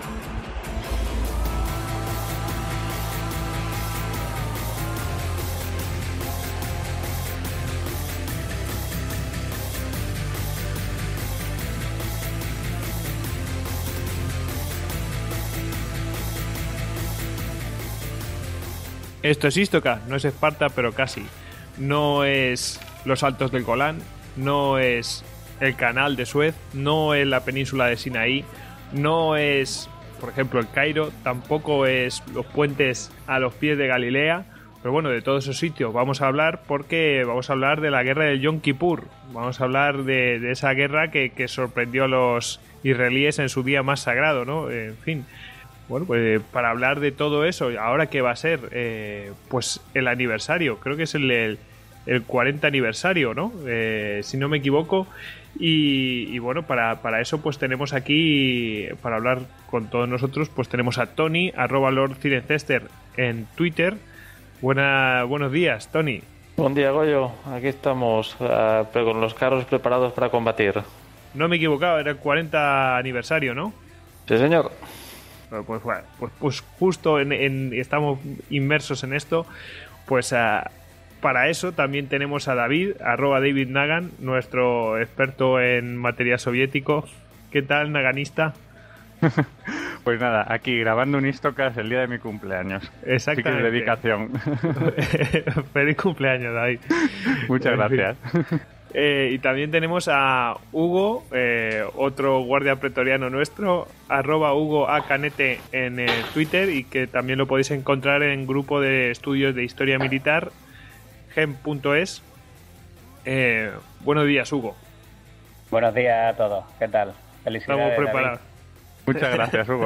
Esto es Istocast, no es Esparta, pero casi. No es los Altos del Golán, no es el Canal de Suez, no es la península de Sinaí, no es, por ejemplo, el Cairo, tampoco es los puentes a los pies de Galilea. Pero bueno, de todos esos sitios vamos a hablar, porque vamos a hablar de la guerra del Yom Kippur. Vamos a hablar de esa guerra que sorprendió a los israelíes en su día más sagrado, ¿no? En fin. Bueno, pues para hablar de todo eso, ¿ahora qué va a ser? Pues el aniversario, creo que es el 40 aniversario, ¿no? Si no me equivoco. Y bueno, para eso pues tenemos aquí, para hablar con todos nosotros, pues tenemos a Tony, @LordCirencester en Twitter. Buenos días, Tony. Buen día, Goyo. Aquí estamos con los carros preparados para combatir. No me he equivocado, era el 40 aniversario, ¿no? Sí, señor. Pues justo estamos inmersos en esto. Pues para eso también tenemos a David, @DavidNagan, nuestro experto en material soviético. ¿Qué tal, naganista? Pues nada, aquí grabando un Istocast el día de mi cumpleaños. Exactamente. Sí que es dedicación. Feliz cumpleaños, David. Muchas gracias. Y también tenemos a Hugo, otro guardia pretoriano nuestro, @HugoAcanete en Twitter, y que también lo podéis encontrar en grupo de estudios de historia militar, gem.es. Buenos días, Hugo. Buenos días a todos, ¿qué tal? Felicidades. Estamos preparados. David. Muchas gracias, Hugo.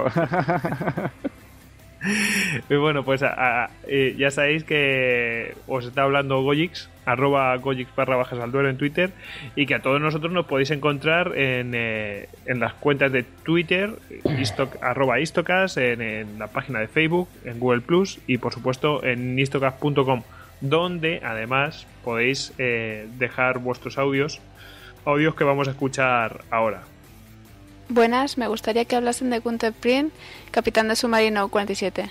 Y bueno, pues ya sabéis que os está hablando Goyix, @Goyix_al en Twitter, y que a todos nosotros nos podéis encontrar en las cuentas de Twitter, @Istocast, en la página de Facebook, en Google Plus, y por supuesto en istocast.com, donde además podéis dejar vuestros audios que vamos a escuchar ahora. Buenas, me gustaría que hablasen de Gunther Prien, capitán de submarino 47.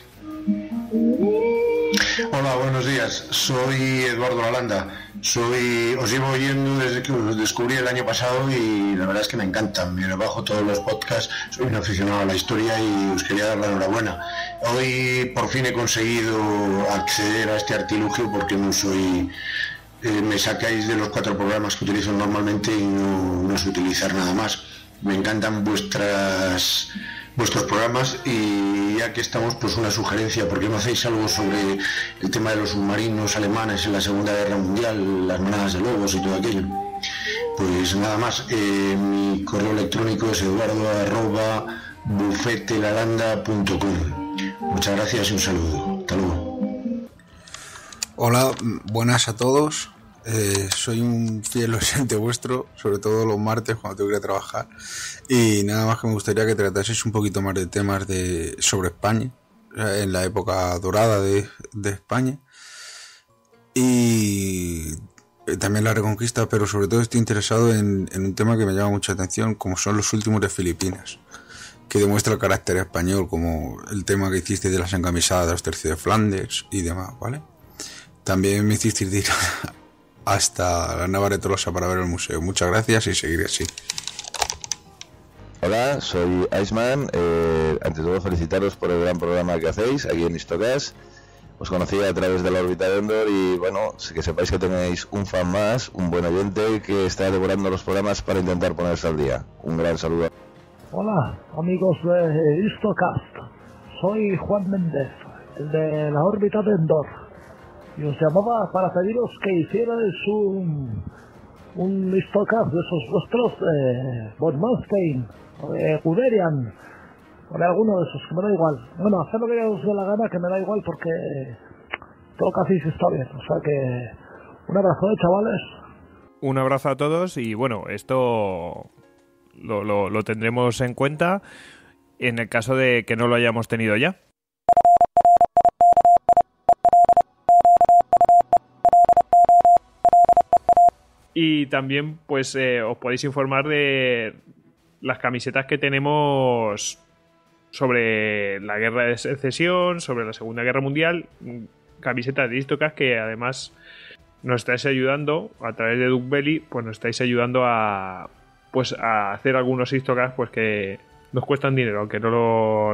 Hola, buenos días. Soy Eduardo Lalanda. Os llevo oyendo desde que os descubrí el año pasado y la verdad es que me encantan. Me bajo todos los podcasts, soy un aficionado a la historia y os quería dar la enhorabuena. Hoy por fin he conseguido acceder a este artilugio porque no soy... me sacáis de los 4 programas que utilizo normalmente y no sé utilizar nada más. Me encantan vuestros programas, y ya que estamos, pues una sugerencia: ¿por qué no hacéis algo sobre el tema de los submarinos alemanes en la Segunda Guerra Mundial, las manadas de lobos y todo aquello? Pues nada más, mi correo electrónico es eduardo@bufetelalanda.com. Muchas gracias y un saludo. Hasta luego. Hola, buenas a todos. Soy un fiel oyente vuestro, sobre todo los martes cuando tengo que ir a trabajar, y nada más que me gustaría que trataseis un poquito más de temas sobre España, en la época dorada de España, y también la Reconquista, pero sobre todo estoy interesado en un tema que me llama mucha atención, como son los últimos de Filipinas, que demuestra el carácter español, como el tema que hiciste de las encamisadas de los tercios de Flandes y demás, ¿vale? También me hiciste ir hasta la Nava de Tolosa para ver el museo. Muchas gracias y seguiré así. Hola, soy Iceman. Ante todo, felicitaros por el gran programa que hacéis aquí en Istocast. Os conocí a través de la órbita de Endor y bueno, que sepáis que tenéis un fan más, un buen oyente que está devorando los programas para intentar ponerse al día. Un gran saludo. Hola, amigos de Istocast. Soy Juan Méndez, el de la órbita de Endor. Y os llamaba para pediros que hicierais un Istocast de esos vuestros, von Manstein, o de Guderian, o de alguno de esos, que me da igual. Bueno, haced lo que os dé la gana, que me da igual, porque todo lo que hacéis está bien. O sea que, un abrazo, chavales. Un abrazo a todos, y bueno, esto lo tendremos en cuenta en el caso de que no lo hayamos tenido ya. Y también pues os podéis informar de las camisetas que tenemos sobre la guerra de secesión, sobre la Segunda Guerra Mundial, camisetas de Histocast que además nos estáis ayudando a través de Duke Belly, pues nos estáis ayudando a hacer algunos Histocast pues que nos cuestan dinero, aunque no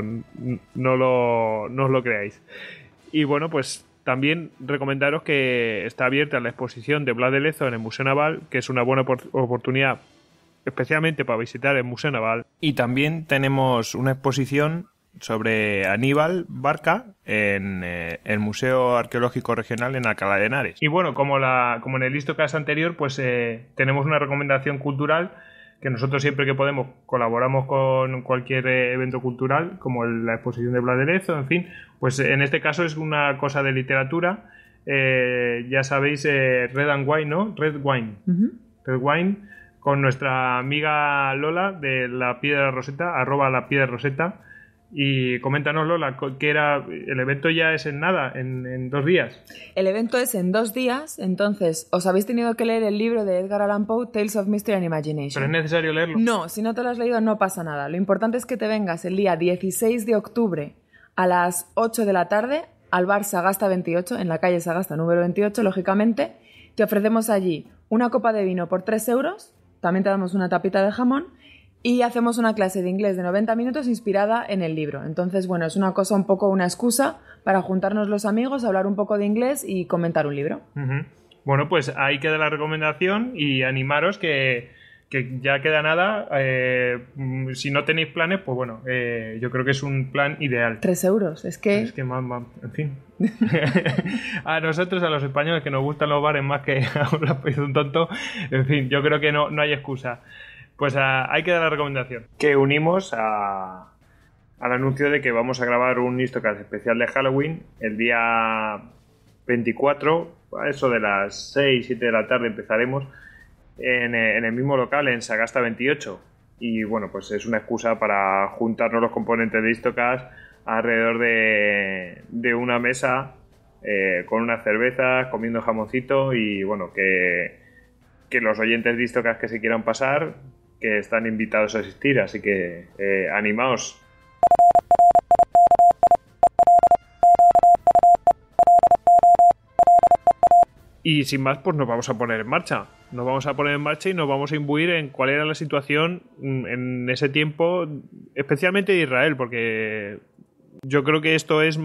os lo creáis. Y bueno, pues también recomendaros que está abierta la exposición de Blas de Lezo en el Museo Naval, que es una buena oportunidad especialmente para visitar el Museo Naval. Y también tenemos una exposición sobre Aníbal Barca en el Museo Arqueológico Regional en Alcalá de Henares. Y bueno, como en el Histocast anterior, pues tenemos una recomendación cultural que nosotros siempre que podemos colaboramos con cualquier evento cultural, como la exposición de Blas de Lezo, en fin, pues en este caso es una cosa de literatura, ya sabéis, Red and Wine, ¿no? Red Wine. Red Wine, con nuestra amiga Lola de La Piedra Roseta, @LaPiedraRoseta. Y coméntanos, Lola, que el evento ya es en nada, en 2 días. El evento es en 2 días, entonces os habéis tenido que leer el libro de Edgar Allan Poe, Tales of Mystery and Imagination. ¿Pero es necesario leerlo? No, si no te lo has leído no pasa nada. Lo importante es que te vengas el día 16 de octubre a las 8 de la tarde al bar Sagasta 28, en la calle Sagasta número 28, lógicamente. Te ofrecemos allí una copa de vino por 3 euros, también te damos una tapita de jamón y hacemos una clase de inglés de 90 minutos inspirada en el libro. Entonces, bueno, es una cosa un poco una excusa para juntarnos los amigos, hablar un poco de inglés y comentar un libro. Bueno, pues ahí queda la recomendación y animaros que ya queda nada. Si no tenéis planes, pues bueno, yo creo que es un plan ideal. 3 euros, es que en fin. A nosotros, a los españoles que nos gustan los bares más que a un tonto, en fin, yo creo que no hay excusa. Pues ahí queda la recomendación. Que unimos al anuncio de que vamos a grabar un Histocast especial de Halloween el día 24, a eso de las 6, 7 de la tarde empezaremos en el mismo local, en Sagasta 28. Y bueno, pues es una excusa para juntarnos los componentes de Histocast alrededor de una mesa con unas cervezas, comiendo jamoncito y bueno, que los oyentes de Histocast que se quieran pasar, que están invitados a asistir, así que animaos. Y sin más, pues nos vamos a poner en marcha. Nos vamos a poner en marcha y nos vamos a imbuir en cuál era la situación en ese tiempo, especialmente de Israel, porque yo creo que esto es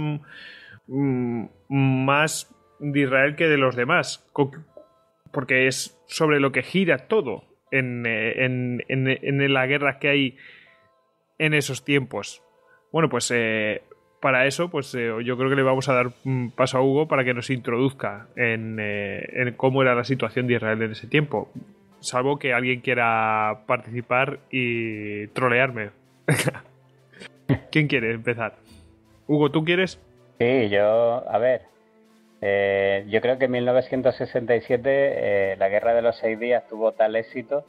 más de Israel que de los demás, porque es sobre lo que gira todo en las guerras que hay en esos tiempos. Bueno, pues para eso, pues yo creo que le vamos a dar paso a Hugo para que nos introduzca en cómo era la situación de Israel en ese tiempo. Salvo que alguien quiera participar y trolearme. ¿Quién quiere empezar? Hugo, ¿tú quieres? Sí, a ver. Yo creo que en 1967 la Guerra de los 6 días tuvo tal éxito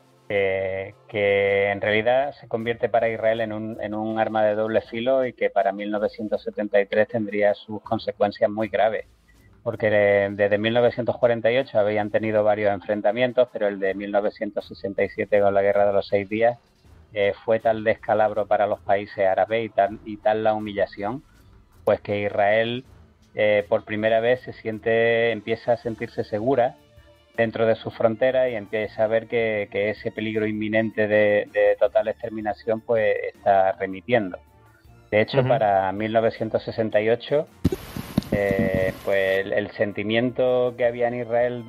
que en realidad se convierte para Israel en un arma de doble filo y que para 1973 tendría sus consecuencias muy graves. Porque desde 1948 habían tenido varios enfrentamientos, pero el de 1967 con la Guerra de los 6 días fue tal descalabro para los países árabes y tal la humillación, pues que Israel por primera vez empieza a sentirse segura dentro de su frontera y empieza a ver que ese peligro inminente de total exterminación pues está remitiendo. De hecho, para 1968 pues el sentimiento que había en Israel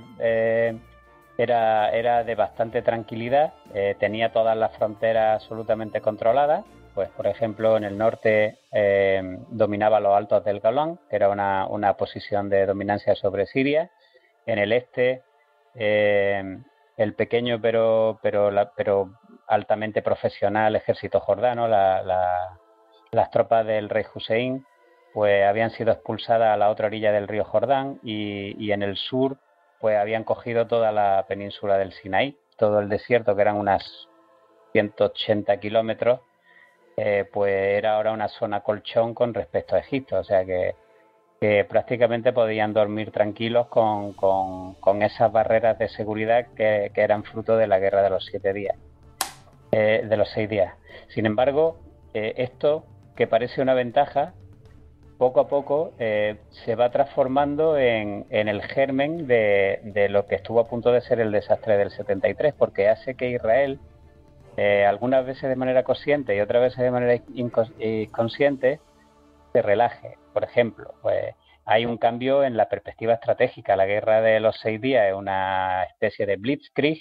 era de bastante tranquilidad. Tenía todas las fronteras absolutamente controladas. Pues, por ejemplo, en el norte dominaba los altos del Golán, que era una posición de dominancia sobre Siria. En el este, el pequeño pero altamente profesional ejército jordano, las tropas del rey Hussein, pues habían sido expulsadas a la otra orilla del río Jordán y en el sur, pues habían cogido toda la península del Sinaí, todo el desierto, que eran unas 180 kilómetros. Pues era ahora una zona colchón con respecto a Egipto, o sea que prácticamente podían dormir tranquilos con esas barreras de seguridad que eran fruto de la guerra de los 7 días, de los 6 días. Sin embargo, esto que parece una ventaja, poco a poco se va transformando en el germen de lo que estuvo a punto de ser el desastre del 73, porque hace que Israel, algunas veces de manera consciente y otras veces de manera inconsciente, se relaje. Por ejemplo, pues hay un cambio en la perspectiva estratégica. La guerra de los 6 días es una especie de blitzkrieg,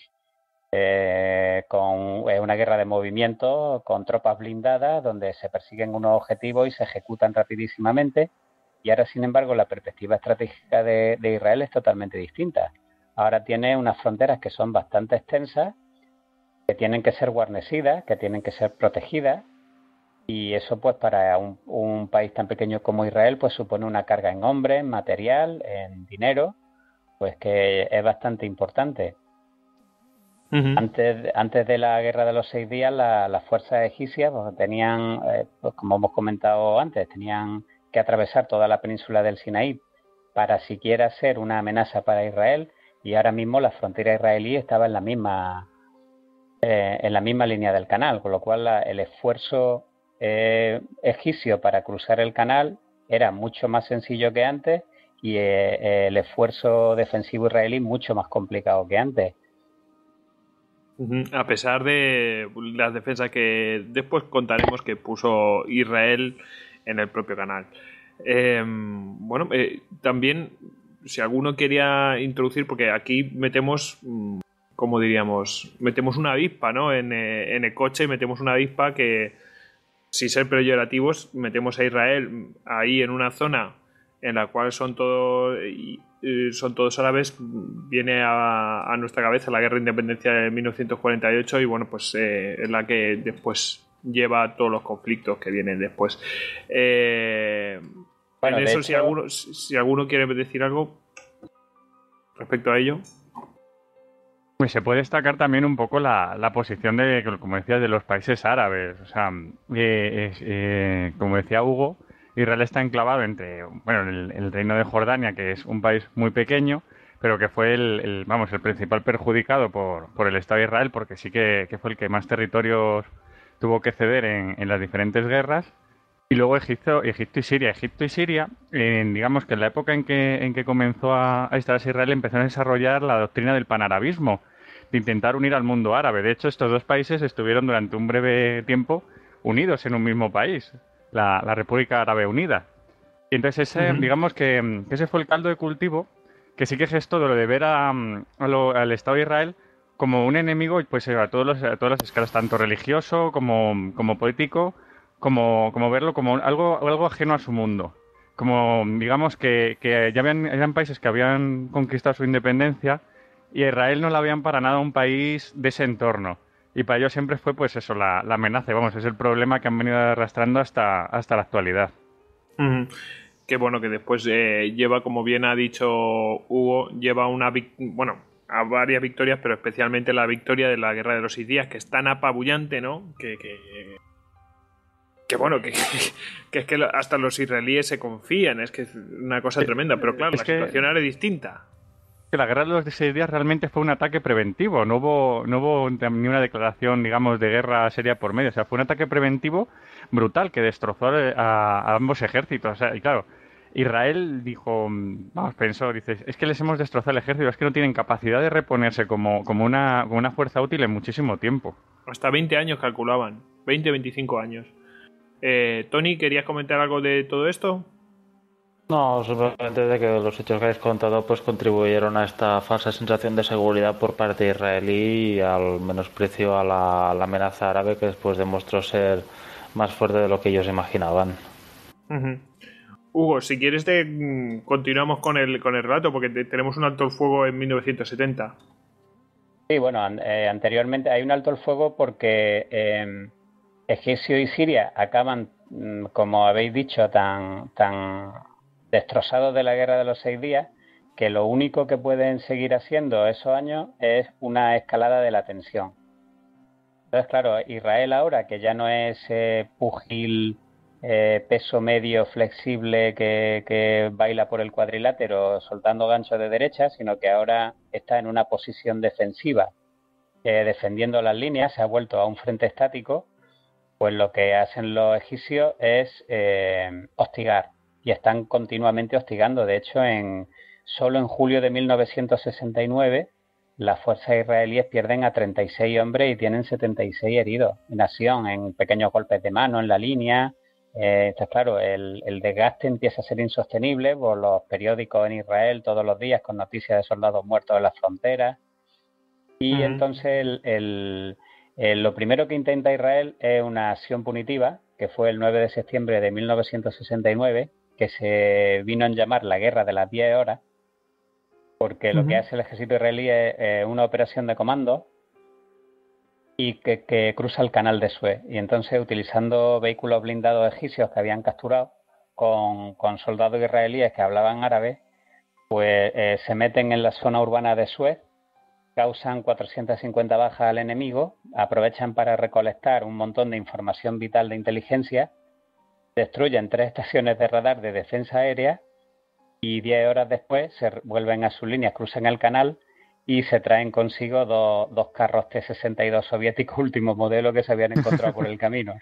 con una guerra de movimiento con tropas blindadas donde se persiguen unos objetivos y se ejecutan rapidísimamente. Y ahora, sin embargo, la perspectiva estratégica de Israel es totalmente distinta. Ahora tiene unas fronteras que son bastante extensas, que tienen que ser guarnecidas, que tienen que ser protegidas, y eso pues para un país tan pequeño como Israel pues supone una carga en hombres, en material, en dinero, pues que es bastante importante. Antes de la guerra de los 6 días, las fuerzas egipcias pues, tenían, pues, como hemos comentado antes, tenían que atravesar toda la península del Sinaí para siquiera ser una amenaza para Israel, y ahora mismo la frontera israelí estaba en la misma línea del canal, con lo cual el esfuerzo egipcio para cruzar el canal era mucho más sencillo que antes, y el esfuerzo defensivo israelí mucho más complicado que antes. A pesar de las defensas que después contaremos que puso Israel en el propio canal. También, si alguno quería introducir, porque aquí metemos, como diríamos, metemos una avispa, ¿no? En el coche metemos una avispa que, sin ser peyorativos, metemos a Israel ahí en una zona en la cual son todos árabes. Viene a nuestra cabeza la guerra de independencia de 1948 y bueno, pues es la que después lleva todos los conflictos que vienen después. Bueno, en eso, hecho, si alguno quiere decir algo respecto a ello. Pues se puede destacar también un poco la posición de, como decías, de los países árabes. O sea, como decía Hugo, Israel está enclavado entre, el reino de Jordania, que es un país muy pequeño, pero que fue el principal perjudicado por el Estado de Israel, porque sí que fue el que más territorios tuvo que ceder en las diferentes guerras. Y luego Egipto y Siria. Egipto y Siria, digamos que en la época en que comenzó a instalarse Israel, empezó a desarrollar la doctrina del panarabismo, de intentar unir al mundo árabe. De hecho, estos dos países estuvieron durante un breve tiempo unidos en un mismo país, la República Árabe Unida. Y entonces digamos que ese fue el caldo de cultivo que sí que gestó de lo de ver al Estado de Israel como un enemigo, pues a todas las escalas, tanto religioso como político, como verlo como algo ajeno a su mundo. Como digamos que ya eran países que habían conquistado su independencia y a Israel no la veían para nada un país de ese entorno. Y para ellos siempre fue pues eso, la amenaza, es el problema que han venido arrastrando hasta la actualidad. Qué bueno que después lleva, como bien ha dicho Hugo, lleva a varias victorias, pero especialmente la victoria de la Guerra de los 6 días, que es tan apabullante, ¿no? Que es que hasta los israelíes se confían, es que es una cosa tremenda, pero claro, la situación ahora es distinta. Que la guerra de los 6 días realmente fue un ataque preventivo, no hubo ni una declaración, digamos, de guerra seria por medio, o sea, fue un ataque preventivo brutal que destrozó a ambos ejércitos, o sea, y claro, Israel pensó, es que les hemos destrozado el ejército, es que no tienen capacidad de reponerse como una fuerza útil en muchísimo tiempo. Hasta 20 años calculaban, 25 años. Tony, ¿querías comentar algo de todo esto? No, simplemente de que los hechos que habéis contado pues contribuyeron a esta falsa sensación de seguridad por parte israelí y al menosprecio a la amenaza árabe, que después demostró ser más fuerte de lo que ellos imaginaban. Hugo, si quieres continuamos con el relato, porque tenemos un alto el fuego en 1970. Sí, bueno, anteriormente hay un alto el fuego porque Egipto y Siria acaban, como habéis dicho, tan destrozados de la guerra de los 6 días, que lo único que pueden seguir haciendo esos años es una escalada de la tensión. Entonces, claro, Israel ahora, que ya no es púgil, peso medio flexible que baila por el cuadrilátero soltando ganchos de derecha, sino que ahora está en una posición defensiva, defendiendo las líneas, se ha vuelto a un frente estático pues lo que hacen los egipcios es hostigar, y están continuamente hostigando. De hecho, solo en julio de 1969 las fuerzas israelíes pierden a 36 hombres y tienen 76 heridos en acción, en pequeños golpes de mano en la línea. Entonces, claro, el desgaste empieza a ser insostenible por los periódicos en Israel todos los días con noticias de soldados muertos en las fronteras. Y entonces lo primero que intenta Israel es una acción punitiva, que fue el 9 de septiembre de 1969, que se vino a llamar la Guerra de las 10 horas, porque lo que hace el ejército israelí es una operación de comando y que cruza el canal de Suez. Y entonces, utilizando vehículos blindados egipcios que habían capturado con soldados israelíes que hablaban árabe, pues se meten en la zona urbana de Suez, causan 450 bajas al enemigo, aprovechan para recolectar un montón de información vital de inteligencia, destruyen 3 estaciones de radar de defensa aérea y 10 horas después se vuelven a sus líneas, cruzan el canal y se traen consigo dos carros T-62 soviéticos último modelo que se habían encontrado por el camino.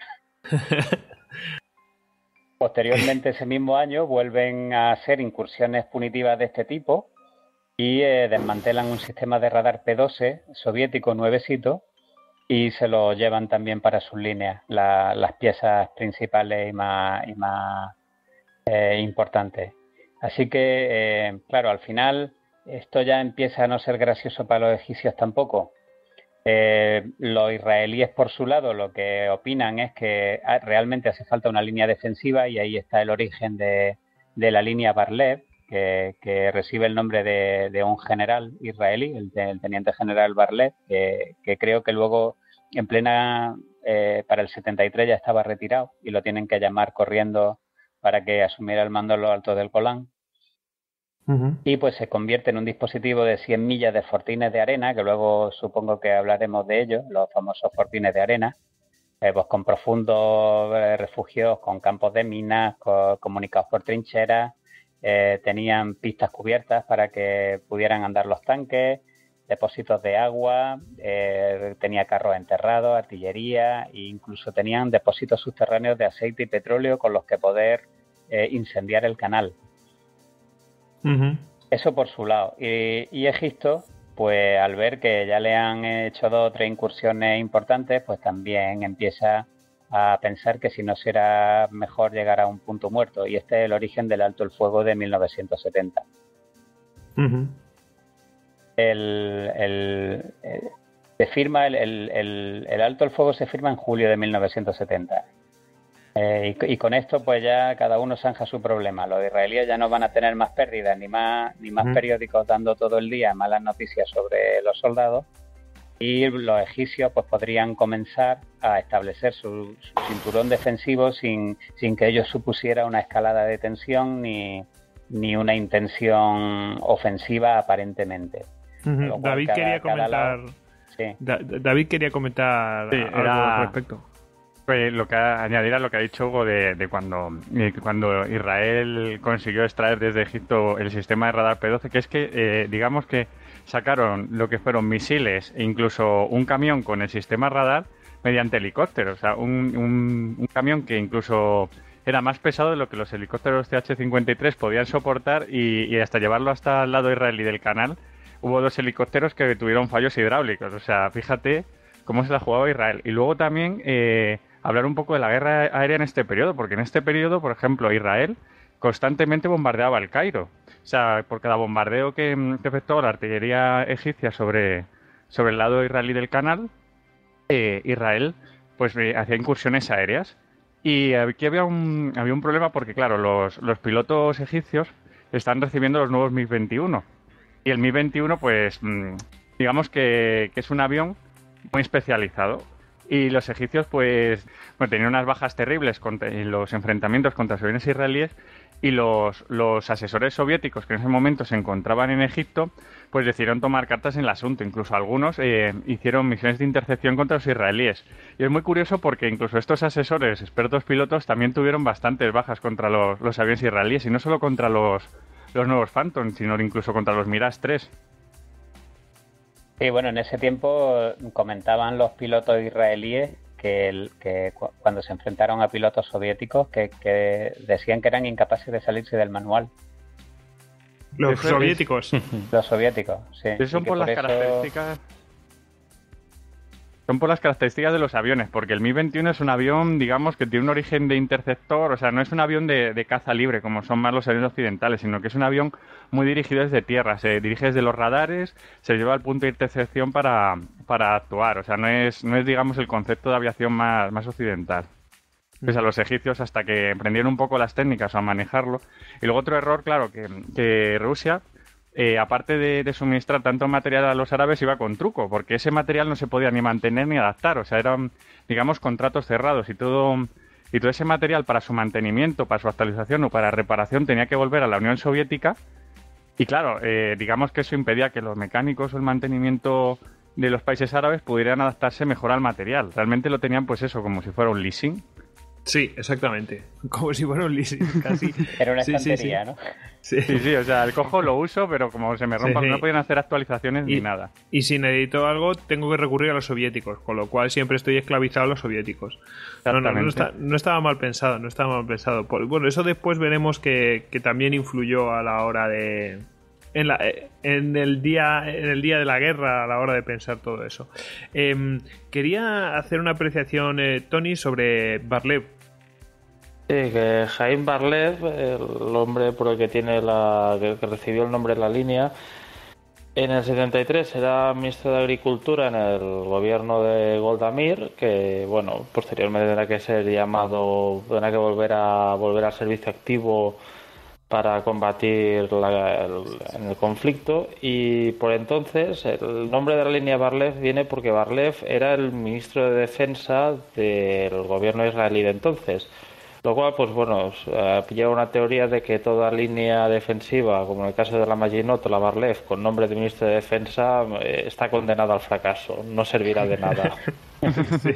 Posteriormente, ese mismo año, vuelven a hacer incursiones punitivas de este tipo y desmantelan un sistema de radar P-12 soviético nuevecito y se lo llevan también para sus líneas, las piezas principales y más importantes. Así que, claro, al final esto ya empieza a no ser gracioso para los egipcios tampoco. Los israelíes, por su lado, lo que opinan es que realmente hace falta una línea defensiva, y ahí está el origen de la línea Bar-Lev, que recibe el nombre de un general israelí, el teniente general Bar-Lev, que creo que luego para el 73 ya estaba retirado y lo tienen que llamar corriendo para que asumiera el mando en los altos del Golán. Y pues se convierte en un dispositivo de 100 millas de fortines de arena, que luego supongo que hablaremos de ellos, los famosos fortines de arena, pues con profundos refugios, con campos de minas, comunicados por trincheras, tenían pistas cubiertas para que pudieran andar los tanques, depósitos de agua, tenía carros enterrados, artillería, e incluso tenían depósitos subterráneos de aceite y petróleo con los que poder incendiar el canal. Eso por su lado. Y Egipto, pues al ver que ya le han hecho 2 o 3 incursiones importantes, pues también empieza a pensar que si no será mejor llegar a un punto muerto. Y este es el origen del alto el fuego de 1970. El alto el fuego se firma en julio de 1970. Y con esto pues ya cada uno zanja su problema. Los israelíes ya no van a tener más pérdidas ni más periódicos dando todo el día malas noticias sobre los soldados, y los egipcios pues podrían comenzar a establecer su cinturón defensivo sin que ello supusiera una escalada de tensión ni una intención ofensiva aparentemente. David quería comentar. Sí. David quería comentar algo al respecto. Lo que añadir a lo que ha dicho Hugo de cuando Israel consiguió extraer desde Egipto el sistema de radar P-12, que es que digamos que sacaron lo que fueron misiles e incluso un camión con el sistema radar mediante helicópteros. O sea, un camión que incluso era más pesado de lo que los helicópteros CH-53 podían soportar, y hasta llevarlo hasta el lado israelí del canal hubo 2 helicópteros que tuvieron fallos hidráulicos. O sea, fíjate cómo se la jugaba Israel. Y luego también hablar un poco de la guerra aérea en este periodo, porque en este periodo, por ejemplo, Israel constantemente bombardeaba el Cairo. O sea, por cada bombardeo que efectuó la artillería egipcia sobre el lado israelí del canal, Israel pues hacía incursiones aéreas. Y aquí había un problema porque, claro, los pilotos egipcios están recibiendo los nuevos MiG-21. Y el MiG-21, pues, digamos que es un avión muy especializado. Y los egipcios, pues, tenían unas bajas terribles en los enfrentamientos contra los aviones israelíes, y los asesores soviéticos que en ese momento se encontraban en Egipto, pues decidieron tomar cartas en el asunto. Incluso algunos hicieron misiones de intercepción contra los israelíes. Y es muy curioso porque incluso estos asesores, expertos pilotos, también tuvieron bastantes bajas contra los aviones israelíes, y no solo contra los nuevos Phantom, sino incluso contra los Mirage 3. Sí, bueno, en ese tiempo comentaban los pilotos israelíes cuando se enfrentaron a pilotos soviéticos que decían que eran incapaces de salirse del manual. Los soviéticos. Los soviéticos, sí. Son por las características. Son por las características de los aviones, porque el Mi-21 es un avión, digamos, que tiene un origen de interceptor, o sea, no es un avión de caza libre, como son más los aviones occidentales, sino que es un avión muy dirigido desde tierra, se dirige desde los radares, se lleva al punto de intercepción para actuar, o sea, no es digamos, el concepto de aviación más occidental. Pues a los egipcios, hasta que aprendieron un poco las técnicas a manejarlo. Y luego otro error, claro, que Rusia... aparte de suministrar tanto material a los árabes, iba con truco, porque ese material no se podía ni mantener ni adaptar, o sea, eran, digamos, contratos cerrados y todo ese material para su mantenimiento, para su actualización o para reparación tenía que volver a la Unión Soviética y claro, digamos que eso impedía que los mecánicos o el mantenimiento de los países árabes pudieran adaptarse mejor al material. Realmente lo tenían pues eso, como si fuera un leasing. Sí, exactamente. Como si fuera un leasing, casi. Era una estantería, ¿no? Sí, o sea, el cojo lo uso, pero como se me rompa, no podían hacer actualizaciones ni nada. Y si necesito algo, tengo que recurrir a los soviéticos, con lo cual siempre estoy esclavizado a los soviéticos. No estaba mal pensado, no estaba mal pensado. Bueno, eso después veremos que también influyó a la hora de... En el día de la guerra, a la hora de pensar todo eso. Quería hacer una apreciación, Tony, sobre Bar-Lev. Sí, que Jaime Bar-Lev, el hombre por el que que recibió el nombre de la línea, en el 73 era ministro de Agricultura en el gobierno de Golda Meir, que bueno, posteriormente tendrá que ser llamado, tendrá que volver al servicio activo para combatir en el conflicto, y por entonces el nombre de la línea Bar-Lev viene porque Bar-Lev era el ministro de Defensa del gobierno israelí de entonces, lo cual pues bueno, lleva una teoría de que toda línea defensiva, como en el caso de la Maginot o la Bar-Lev, con nombre de ministro de Defensa, está condenada al fracaso, no servirá de nada. Sí.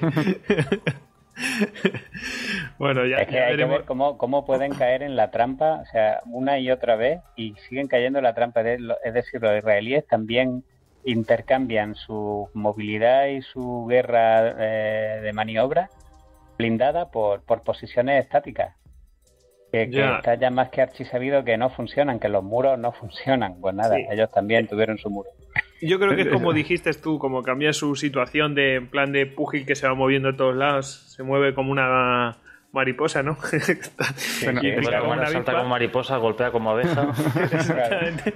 Bueno, ya, es que hay que ver cómo pueden caer en la trampa, o sea, una y otra vez, y siguen cayendo en la trampa. Es decir, los israelíes también intercambian su movilidad y su guerra de maniobra blindada por posiciones estáticas. Que está ya más que archisabido que no funcionan, que los muros no funcionan. Pues nada, sí. Ellos también tuvieron su muro. Yo creo que es como dijiste tú, como cambia su situación de en plan de púgil que se va moviendo a todos lados, se mueve como una mariposa, ¿no? Salta como mariposa, golpea como abeja. Exactamente.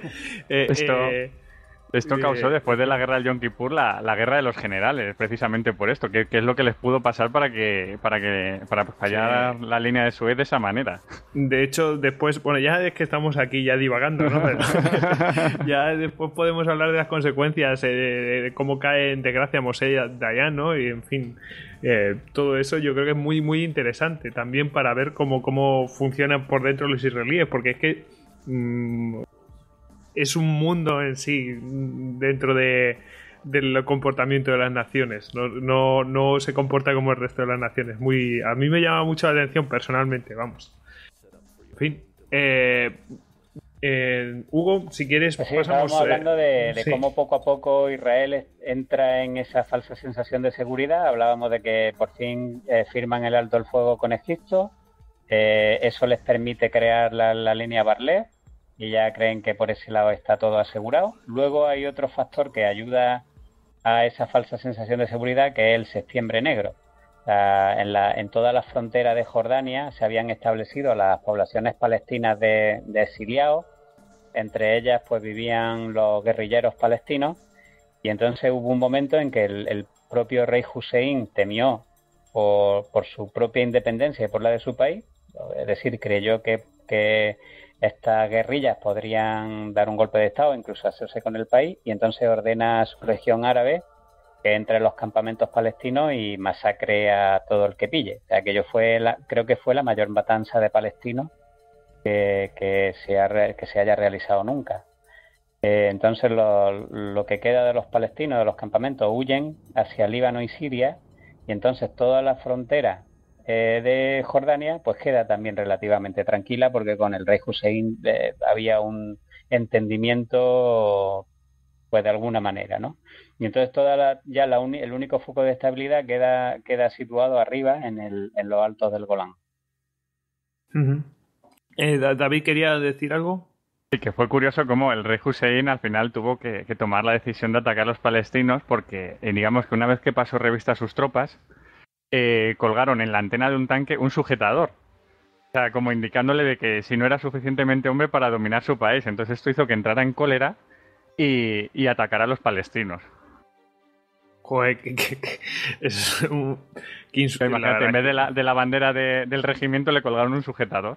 Esto causó después de la guerra del Yom Kippur la guerra de los generales, precisamente por esto, que es lo que les pudo pasar para fallar la línea de Suez de esa manera. De hecho, después, bueno, ya es que estamos aquí ya divagando, ¿no? Pero ya después podemos hablar de las consecuencias, de cómo cae en desgracia Moshe Dayan, ¿no? Y en fin, todo eso yo creo que es muy, muy interesante también para ver cómo funcionan por dentro los israelíes, porque es que es un mundo en sí dentro del comportamiento de las naciones. No se comporta como el resto de las naciones. A mí me llama mucho la atención personalmente, vamos. En fin. Hugo, si quieres, pues sí, estábamos hablando de cómo poco a poco Israel entra en esa falsa sensación de seguridad. Hablábamos de que por fin firman el alto el fuego con Egipto. Eso les permite crear la línea Bar-Lev, y ya creen que por ese lado está todo asegurado. Luego hay otro factor que ayuda a esa falsa sensación de seguridad, que es el Septiembre Negro. En toda la frontera de Jordania se habían establecido las poblaciones palestinas de exiliados. Entre ellas pues vivían los guerrilleros palestinos, y entonces hubo un momento en que el propio rey Hussein temió por su propia independencia y por la de su país. Es decir, creyó que estas guerrillas podrían dar un golpe de estado, incluso hacerse con el país, y entonces ordena a su región árabe que entre en los campamentos palestinos y masacre a todo el que pille. O sea, aquello creo que fue la mayor matanza de palestinos que se haya realizado nunca. Entonces lo que queda de los palestinos de los campamentos huyen hacia Líbano y Siria, y entonces toda la frontera de Jordania pues queda también relativamente tranquila, porque con el rey Hussein había un entendimiento pues de alguna manera, ¿no? Y entonces el único foco de estabilidad queda situado arriba en los altos del Golán. David, ¿quería decir algo? Sí, que fue curioso cómo el rey Hussein al final tuvo que tomar la decisión de atacar a los palestinos porque, digamos que una vez que pasó revista a sus tropas, colgaron en la antena de un tanque un sujetador. O sea, como indicándole de que si no era suficientemente hombre para dominar su país. Entonces esto hizo que entrara en cólera y atacara a los palestinos. Joder, es un... Imagínate, en vez de la bandera del regimiento le colgaron un sujetador.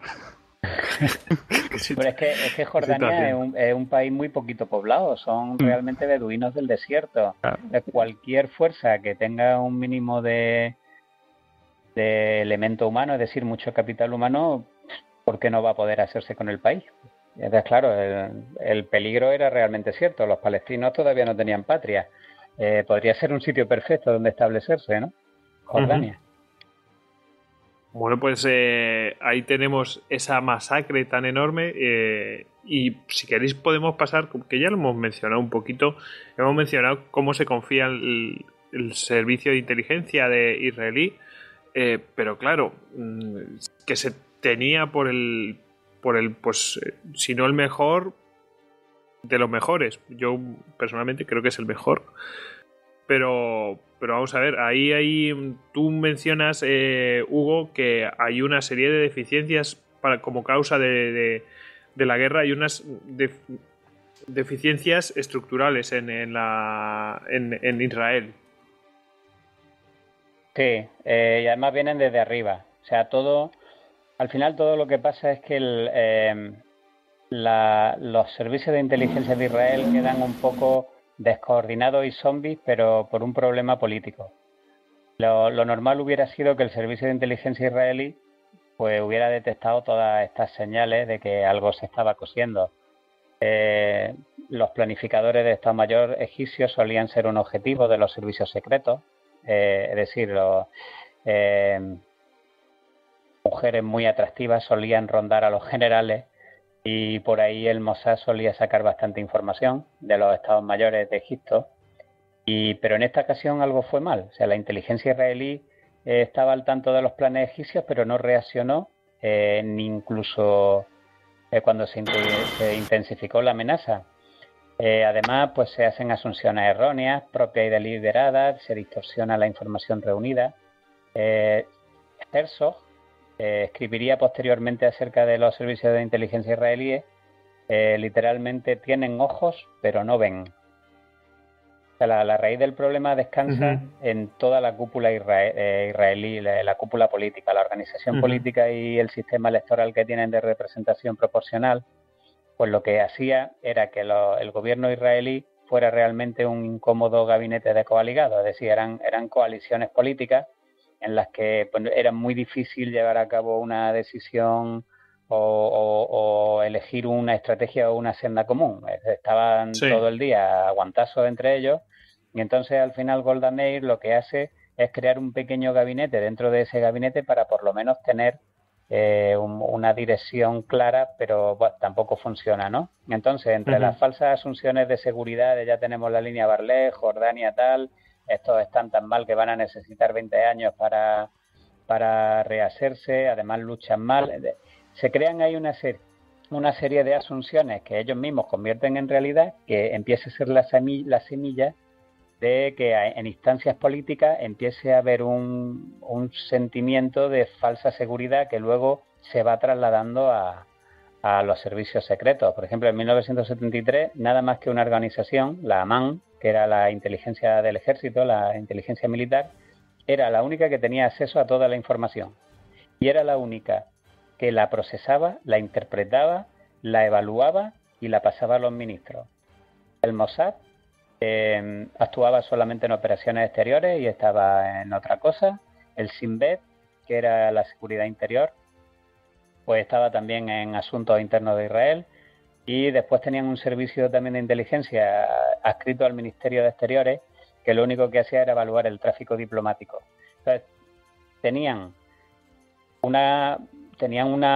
Pero es que Jordania es un país muy poquito poblado, son realmente beduinos del desierto. Claro. Cualquier fuerza que tenga un mínimo de elemento humano, es decir, mucho capital humano, ¿por qué no va a poder hacerse con el país? Entonces, claro, el peligro era realmente cierto. Los palestinos todavía no tenían patria. Podría ser un sitio perfecto donde establecerse, ¿no? Jordania. Bueno, pues ahí tenemos esa masacre tan enorme y si queréis podemos pasar, que ya lo hemos mencionado un poquito, hemos mencionado cómo se confía el servicio de inteligencia de israelí, pero claro, que se tenía por el pues si no el mejor de los mejores. Yo personalmente creo que es el mejor. Pero vamos a ver, ahí tú mencionas, Hugo, que hay una serie de deficiencias como causa de la guerra. Hay unas deficiencias estructurales en Israel. Sí, y además vienen desde arriba. O sea, al final todo lo que pasa es que los servicios de inteligencia de Israel quedan un poco descoordinados y zombies, pero por un problema político. Lo normal hubiera sido que el servicio de inteligencia israelí pues hubiera detectado todas estas señales de que algo se estaba cosiendo. Los planificadores de Estado Mayor egipcios solían ser un objetivo de los servicios secretos, es decir, mujeres muy atractivas solían rondar a los generales y por ahí el Mossad solía sacar bastante información de los estados mayores de Egipto. Pero en esta ocasión algo fue mal. O sea, la inteligencia israelí estaba al tanto de los planes egipcios, pero no reaccionó ni incluso cuando se intensificó la amenaza. Además, pues se hacen asunciones erróneas, propias y deliberadas, se distorsiona la información reunida. Herzog escribiría posteriormente acerca de los servicios de inteligencia israelíes, literalmente tienen ojos pero no ven. O sea, la raíz del problema descansa en toda la cúpula israelí, la cúpula política, la organización política y el sistema electoral que tienen de representación proporcional. Pues lo que hacía era que el gobierno israelí fuera realmente un incómodo gabinete de coaligados, es decir, eran coaliciones políticas en las que pues, era muy difícil llevar a cabo una decisión o elegir una estrategia o una senda común. Estaban todo el día aguantazos entre ellos y entonces al final Golda Meir lo que hace es crear un pequeño gabinete dentro de ese gabinete para por lo menos tener una dirección clara, pero bueno, tampoco funciona, ¿no? Entonces, entre las falsas asunciones de seguridad, ya tenemos la línea Barlet, Jordania tal, estos están tan mal que van a necesitar 20 años para rehacerse, además luchan mal. Se crean ahí una serie de asunciones que ellos mismos convierten en realidad, que empiece a ser la semilla de que en instancias políticas empiece a haber un sentimiento de falsa seguridad que luego se va trasladando a los servicios secretos. Por ejemplo, en 1973, nada más que una organización, la Amán, que era la inteligencia del ejército, la inteligencia militar, era la única que tenía acceso a toda la información. Y era la única que la procesaba, la interpretaba, la evaluaba y la pasaba a los ministros. El Mossad actuaba solamente en operaciones exteriores y estaba en otra cosa. El Shin Bet, que era la seguridad interior, pues estaba también en asuntos internos de Israel. Y después tenían un servicio también de inteligencia adscrito al Ministerio de Exteriores, que lo único que hacía era evaluar el tráfico diplomático. Entonces, la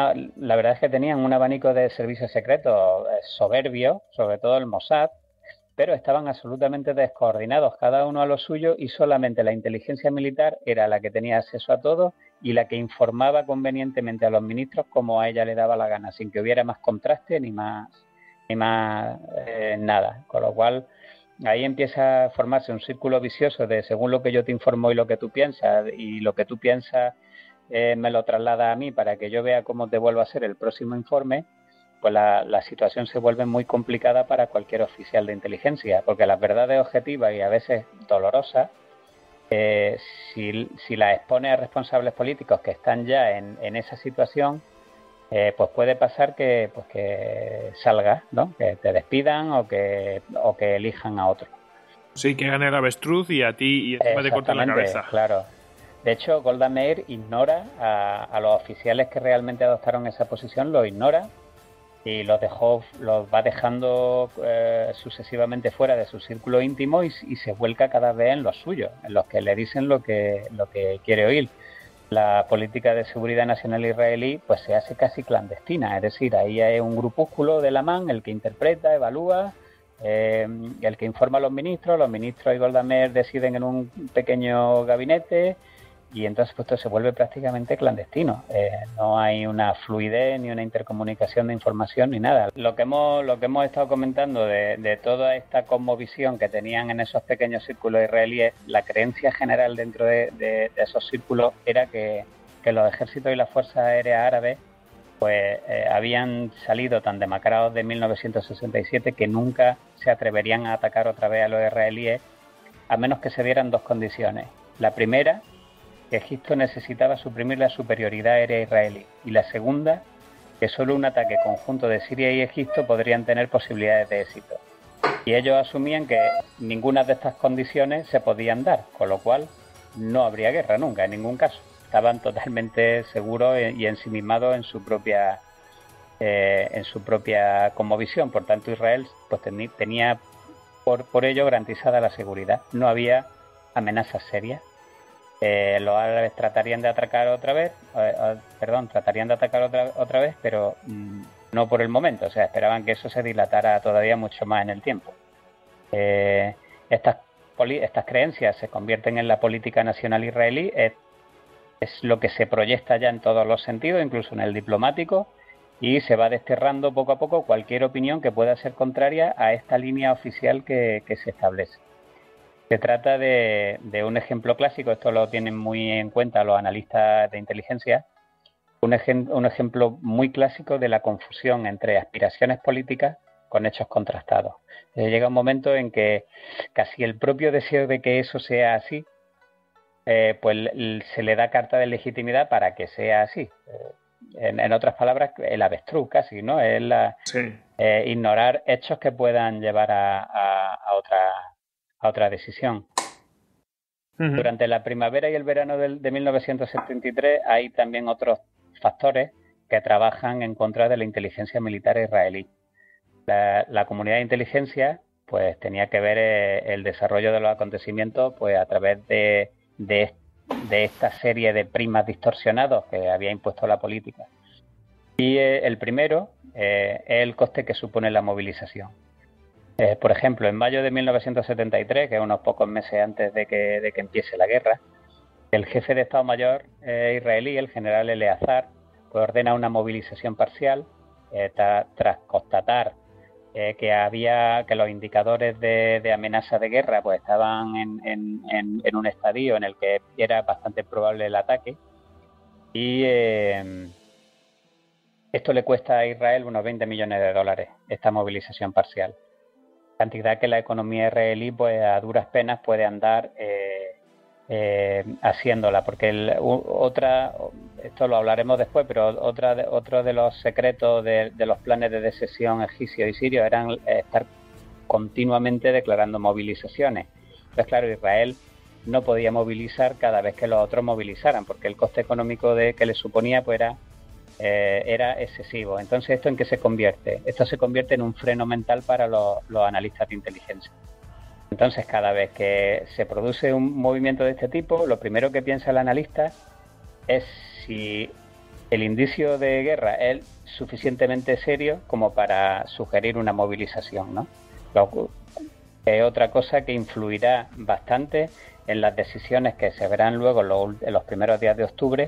verdad es que tenían un abanico de servicios secretos soberbio, sobre todo el Mossad, pero estaban absolutamente descoordinados, cada uno a lo suyo, y solamente la inteligencia militar era la que tenía acceso a todo y la que informaba convenientemente a los ministros como a ella le daba la gana, sin que hubiera más contraste ni más nada. Con lo cual, ahí empieza a formarse un círculo vicioso de según lo que yo te informo y lo que tú piensas, y lo que tú piensas me lo traslada a mí para que yo vea cómo te vuelvo a hacer el próximo informe. Pues la situación se vuelve muy complicada para cualquier oficial de inteligencia, porque las verdades objetivas y a veces dolorosas, si las expone a responsables políticos que están ya en esa situación, pues puede pasar que salgas, ¿no? Que te despidan o que elijan a otro. Sí, que gane el avestruz y a ti y encima te corten la cabeza. Claro. De hecho, Golda Meir ignora a los oficiales que realmente adoptaron esa posición, los ignora y los va dejando sucesivamente fuera de su círculo íntimo y se vuelca cada vez en los suyos, en los que le dicen lo que quiere oír. La política de seguridad nacional israelí pues se hace casi clandestina, es decir, ahí hay un grupúsculo de la MAN, el que interpreta, evalúa, el que informa a los ministros y Golda Meir deciden en un pequeño gabinete. Y entonces pues esto se vuelve prácticamente clandestino. No hay una fluidez ni una intercomunicación de información ni nada. Lo que hemos estado comentando de toda esta cosmovisión que tenían en esos pequeños círculos israelíes, la creencia general dentro de esos círculos era que los ejércitos y las fuerzas aéreas árabes pues habían salido tan demacrados de 1967 que nunca se atreverían a atacar otra vez a los israelíes a menos que se dieran dos condiciones. La primera, que Egipto necesitaba suprimir la superioridad aérea israelí, y la segunda, que solo un ataque conjunto de Siria y Egipto podrían tener posibilidades de éxito. Y ellos asumían que ninguna de estas condiciones se podían dar, con lo cual no habría guerra nunca, en ningún caso. Estaban totalmente seguros y ensimismados en su propia cosmovisión. Por tanto, Israel pues tenía por ello garantizada la seguridad. No había amenazas serias. Los árabes tratarían de atacar otra vez, pero no por el momento, o sea, esperaban que eso se dilatara todavía mucho más en el tiempo. Estas creencias se convierten en la política nacional israelí, es lo que se proyecta ya en todos los sentidos, incluso en el diplomático, y se va desterrando poco a poco cualquier opinión que pueda ser contraria a esta línea oficial que se establece. Se trata de un ejemplo clásico, esto lo tienen muy en cuenta los analistas de inteligencia, un ejemplo muy clásico de la confusión entre aspiraciones políticas con hechos contrastados. Llega un momento en que casi el propio deseo de que eso sea así, pues se le da carta de legitimidad para que sea así. En otras palabras, el avestruz casi, ¿no? Es ignorar hechos que puedan llevar a otra decisión. Uh-huh. Durante la primavera y el verano de 1973 hay también otros factores que trabajan en contra de la inteligencia militar israelí. La comunidad de inteligencia pues tenía que ver el desarrollo de los acontecimientos pues a través de esta serie de primas distorsionados que había impuesto la política. Y el primero es el coste que supone la movilización. Por ejemplo, en mayo de 1973, que es unos pocos meses antes de que empiece la guerra, el jefe de Estado Mayor israelí, el general Eleazar, pues ordena una movilización parcial tras constatar que los indicadores de amenaza de guerra pues estaban en un estadio en el que era bastante probable el ataque. Y esto le cuesta a Israel unos $20 millones, esta movilización parcial. Cantidad que la economía israelí pues a duras penas puede andar haciéndola, porque esto lo hablaremos después, pero otro de los secretos de los planes de secesión egipcio y sirio eran estar continuamente declarando movilizaciones. Entonces, claro, Israel no podía movilizar cada vez que los otros movilizaran, porque el coste económico que le suponía pues era excesivo. Entonces, ¿esto en qué se convierte? Esto se convierte en un freno mental para los analistas de inteligencia. Entonces, cada vez que se produce un movimiento de este tipo, lo primero que piensa el analista es si el indicio de guerra es suficientemente serio como para sugerir una movilización, ¿no? Es otra cosa que influirá bastante en las decisiones que se verán luego en los primeros días de octubre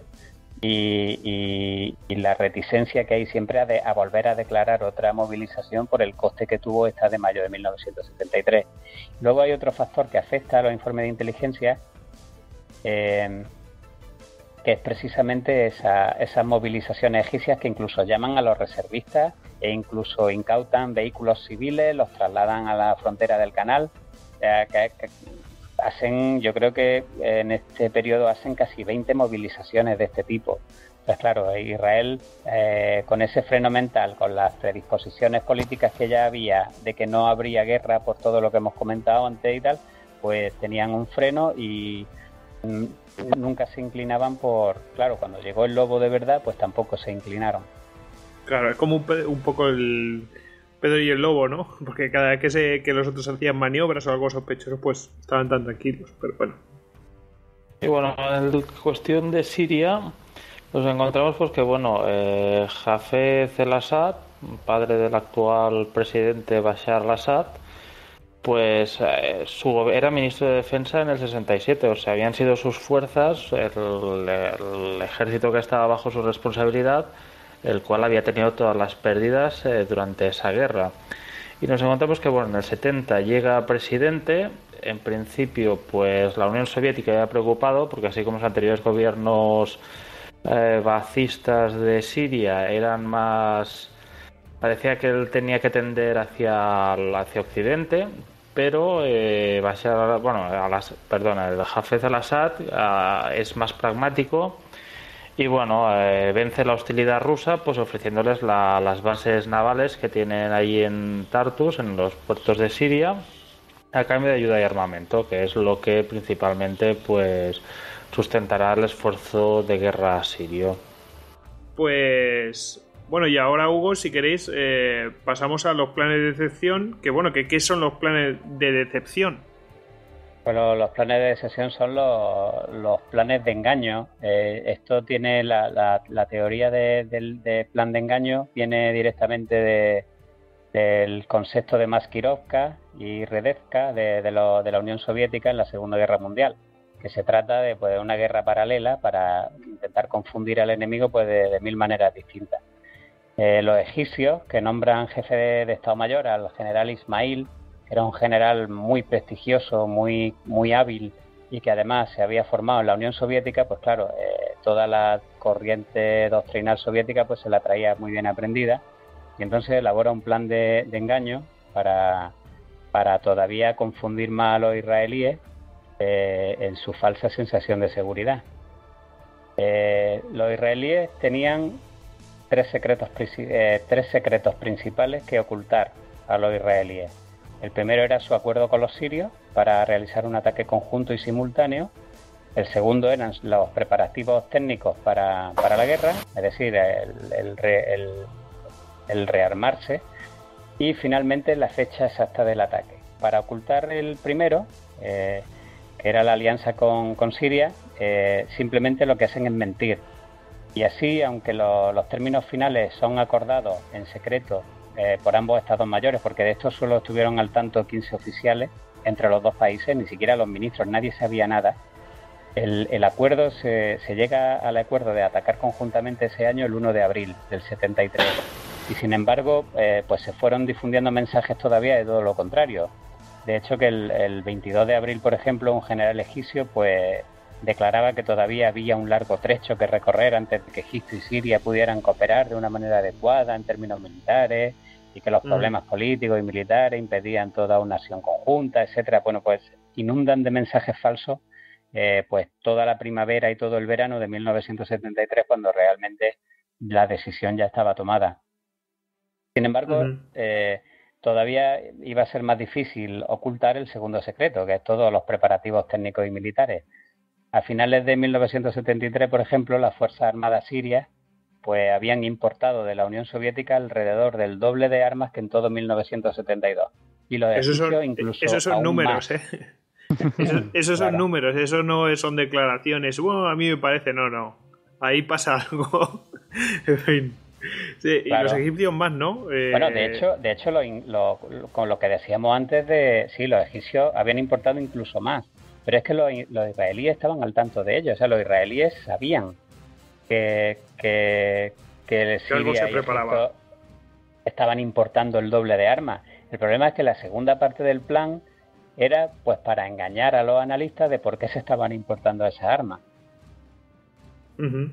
y la reticencia que hay siempre a volver a declarar otra movilización por el coste que tuvo esta de mayo de 1973. Luego hay otro factor que afecta a los informes de inteligencia, que es precisamente esas movilizaciones egipcias que incluso llaman a los reservistas e incluso incautan vehículos civiles, los trasladan a la frontera del canal, que hacen, yo creo que en este periodo hacen casi 20 movilizaciones de este tipo. Pues claro, Israel, con ese freno mental, con las predisposiciones políticas que ya había de que no habría guerra por todo lo que hemos comentado antes y tal, pues tenían un freno y nunca se inclinaban claro, cuando llegó el lobo de verdad, pues tampoco se inclinaron. Claro, es como un poco el Pedro y el Lobo, ¿no? Porque cada vez que los otros hacían maniobras o algo sospechoso, pues estaban tan tranquilos, pero bueno. Y bueno, en cuestión de Siria, nos encontramos pues que, bueno, Hafez el-Assad, padre del actual presidente Bashar al-Assad, pues era ministro de Defensa en el 67, o sea, habían sido sus fuerzas, el ejército que estaba bajo su responsabilidad, el cual había tenido todas las pérdidas durante esa guerra. Y nos encontramos que, bueno, en el 70 llega presidente. En principio, pues la Unión Soviética había preocupado, porque así como los anteriores gobiernos baathistas de Siria eran más... parecía que él tenía que tender hacia Occidente, pero el Hafez al-Assad es más pragmático. Y bueno, vence la hostilidad rusa pues ofreciéndoles las bases navales que tienen ahí en Tartus, en los puertos de Siria, a cambio de ayuda y armamento, que es lo que principalmente pues sustentará el esfuerzo de guerra sirio. Pues bueno, y ahora, Hugo, si queréis, pasamos a los planes de decepción. Que bueno, ¿qué son los planes de decepción? Bueno, los planes de decepción son los planes de engaño. Esto tiene la teoría de plan de engaño, viene directamente del concepto de Maskirovka y Redevka de la Unión Soviética en la Segunda Guerra Mundial, que se trata de una guerra paralela para intentar confundir al enemigo pues de mil maneras distintas. Los egipcios, que nombran jefe de Estado Mayor al general Ismail, era un general muy prestigioso, muy hábil y que además se había formado en la Unión Soviética, pues claro, toda la corriente doctrinal soviética pues se la traía muy bien aprendida y entonces elabora un plan de engaño para todavía confundir más a los israelíes en su falsa sensación de seguridad. Los israelíes tenían tres secretos principales que ocultar a los israelíes. El primero era su acuerdo con los sirios para realizar un ataque conjunto y simultáneo. El segundo eran los preparativos técnicos para la guerra, es decir, el rearmarse. Y finalmente la fecha exacta del ataque. Para ocultar el primero, que era la alianza con Siria, simplemente lo que hacen es mentir. Y así, aunque los términos finales son acordados en secreto por ambos estados mayores, porque de esto solo estuvieron al tanto 15 oficiales entre los dos países, ni siquiera los ministros, nadie sabía nada. El acuerdo se llega al acuerdo de atacar conjuntamente ese año el 1 de abril del 73 y sin embargo pues se fueron difundiendo mensajes todavía de todo lo contrario. De hecho, que el 22 de abril, por ejemplo, un general egipcio pues declaraba que todavía había un largo trecho que recorrer antes de que Egipto y Siria pudieran cooperar de una manera adecuada en términos militares y que los problemas políticos y militares impedían toda una acción conjunta, etcétera. Bueno, pues inundan de mensajes falsos pues toda la primavera y todo el verano de 1973, cuando realmente la decisión ya estaba tomada. Sin embargo, todavía iba a ser más difícil ocultar el segundo secreto, que es todos los preparativos técnicos y militares. A finales de 1973, por ejemplo, las Fuerzas Armadas sirias pues habían importado de la Unión Soviética alrededor del doble de armas que en todo 1972. Y los egipcios incluso esos son números, más. Esos son números, eso no son declaraciones. Bueno, a mí me parece, no. Ahí pasa algo. En fin. Sí, Claro. Y los egipcios más, ¿no? Bueno, de hecho con lo que decíamos antes los egipcios habían importado incluso más, pero es que los israelíes estaban al tanto de ello, o sea, los israelíes sabían que algo se y preparaba. Egipto estaban importando el doble de armas. El problema es que la segunda parte del plan era pues para engañar a los analistas de por qué se estaban importando esas armas. Uh-huh.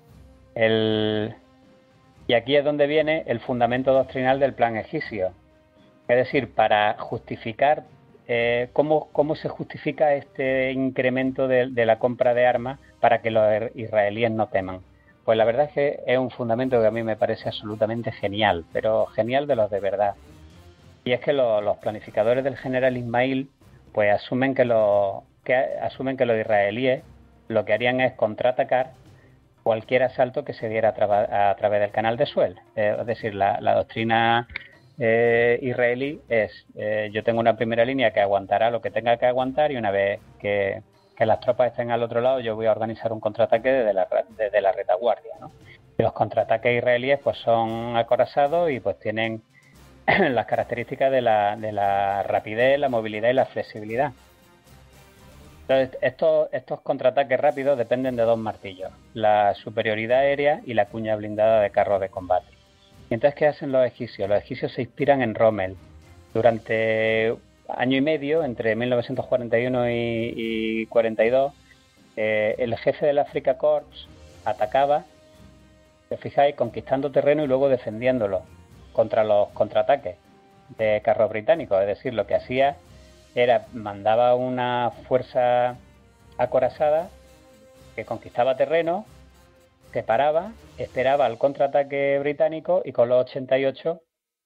Y aquí es donde viene el fundamento doctrinal del plan egipcio. Es decir, para justificar cómo se justifica este incremento de la compra de armas para que los israelíes no teman. Pues la verdad es que es un fundamento que a mí me parece absolutamente genial, pero genial de los de verdad. Y es que los planificadores del general Ismail pues asumen que los israelíes lo que harían es contraatacar cualquier asalto que se diera a través del canal de Suez. Es decir, la doctrina israelí es yo tengo una primera línea que aguantará lo que tenga que aguantar y una vez que las tropas estén al otro lado yo voy a organizar un contraataque desde la retaguardia, ¿no? Y los contraataques israelíes pues son acorazados y pues tienen las características de la rapidez, la movilidad y la flexibilidad. Entonces, estos contraataques rápidos dependen de dos martillos, la superioridad aérea y la cuña blindada de carros de combate. Y entonces, ¿qué hacen los egipcios? Los egipcios se inspiran en Rommel. Durante año y medio, entre 1941 y 42, el jefe del Afrika Korps atacaba, si os fijáis, conquistando terreno y luego defendiéndolo contra los contraataques de carros británicos. Es decir, lo que hacía mandaba una fuerza acorazada que conquistaba terreno, se paraba, esperaba el contraataque británico y con los 88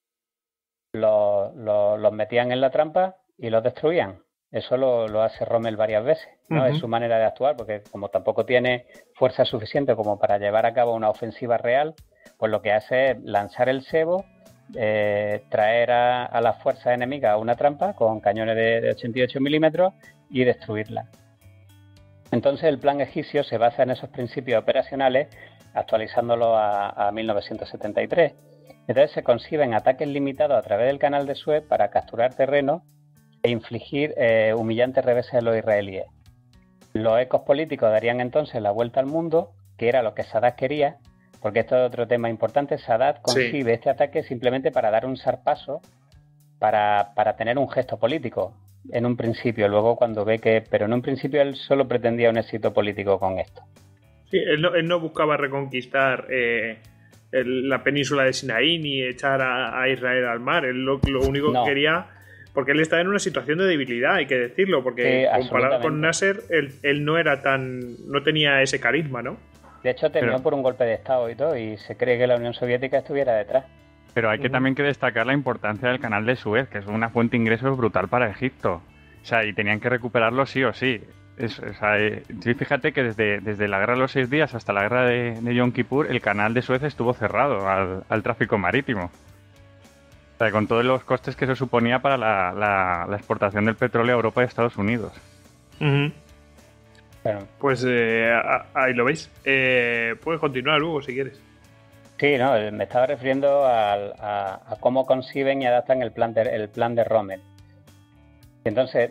los metían en la trampa y los destruían. Eso lo hace Rommel varias veces, ¿no? Uh-huh. Es su manera de actuar, porque como tampoco tiene fuerza suficiente como para llevar a cabo una ofensiva real, pues lo que hace es lanzar el cebo, traer a las fuerzas enemigas a una trampa con cañones de 88 milímetros y destruirla. Entonces el plan egipcio se basa en esos principios operacionales, actualizándolo a 1973. Entonces se conciben ataques limitados a través del canal de Suez para capturar terreno e infligir humillantes reveses a los israelíes. Los ecos políticos darían entonces la vuelta al mundo, que era lo que Sadat quería, porque esto es otro tema importante. Sadat concibe este ataque simplemente para dar un zarpazo, para tener un gesto político en un principio, luego cuando ve que... Pero en un principio él solo pretendía un éxito político con esto. Sí, él no buscaba reconquistar la península de Sinaí ni echar a Israel al mar. Él lo único que quería... Porque él estaba en una situación de debilidad, hay que decirlo, porque comparado con Nasser, él no tenía ese carisma, ¿no? De hecho, terminó por un golpe de Estado y todo, y se cree que la Unión Soviética estuviera detrás. Pero hay que también que destacar la importancia del canal de Suez, que es una fuente de ingresos brutal para Egipto. O sea, y tenían que recuperarlo sí o sí. Sí, fíjate que desde la guerra de los 6 días hasta la guerra de Yom Kippur, el canal de Suez estuvo cerrado al tráfico marítimo. O sea, con todos los costes que eso suponía para la exportación del petróleo a Europa y Estados Unidos. Uh-huh. Bueno. Pues ahí lo veis. Puedes continuar luego si quieres. Sí, no, me estaba refiriendo a cómo conciben y adaptan el plan de Rommel. Entonces,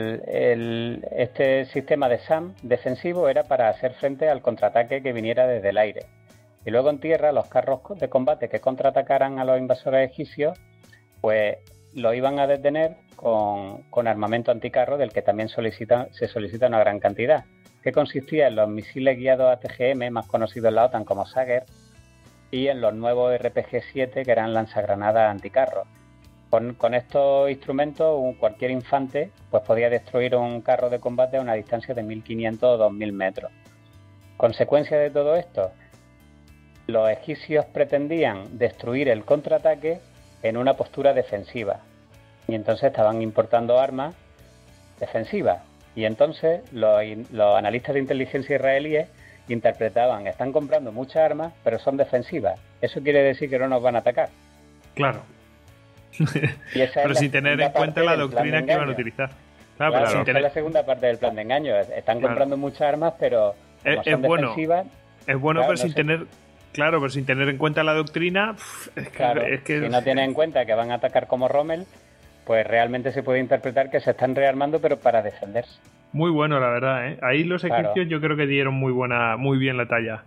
este sistema de SAM defensivo era para hacer frente al contraataque que viniera desde el aire. Y luego en tierra, los carros de combate que contraatacaran a los invasores egipcios, pues lo iban a detener con armamento anticarro, del que también se solicita una gran cantidad, que consistía en los misiles guiados ATGM, más conocidos en la OTAN como Säger, y en los nuevos RPG-7, que eran lanzagranadas anticarro. Con estos instrumentos, cualquier infante pues podía destruir un carro de combate a una distancia de 1.500 o 2.000 metros. Consecuencia de todo esto, los egipcios pretendían destruir el contraataque en una postura defensiva, y entonces estaban importando armas defensivas. Y entonces los analistas de inteligencia israelíes interpretaban: están comprando muchas armas, pero son defensivas. Eso quiere decir que no nos van a atacar. Claro. Pero sin tener en cuenta la doctrina que iban a utilizar. Claro. Esa es la segunda parte del plan de engaño. Están comprando muchas armas, pero como son defensivas... Es bueno, pero sin tener Claro, pero sin tener en cuenta la doctrina, es que si no tienen en cuenta que van a atacar como Rommel, pues realmente se puede interpretar que se están rearmando, pero para defenderse. Muy bueno, la verdad, ¿eh? Ahí los egipcios yo creo que dieron muy bien la talla.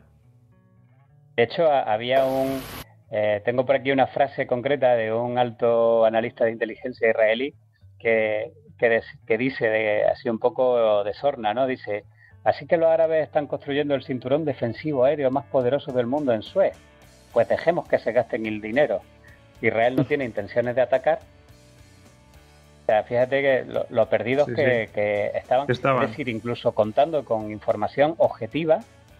De hecho, había tengo por aquí una frase concreta de un alto analista de inteligencia israelí que dice, así un poco de sorna, ¿no? Dice, así que los árabes están construyendo el cinturón defensivo aéreo más poderoso del mundo en Suez. Pues dejemos que se gasten el dinero. Israel no tiene intenciones de atacar. O sea, fíjate que lo perdidos que estaban, es decir, incluso contando con información objetiva,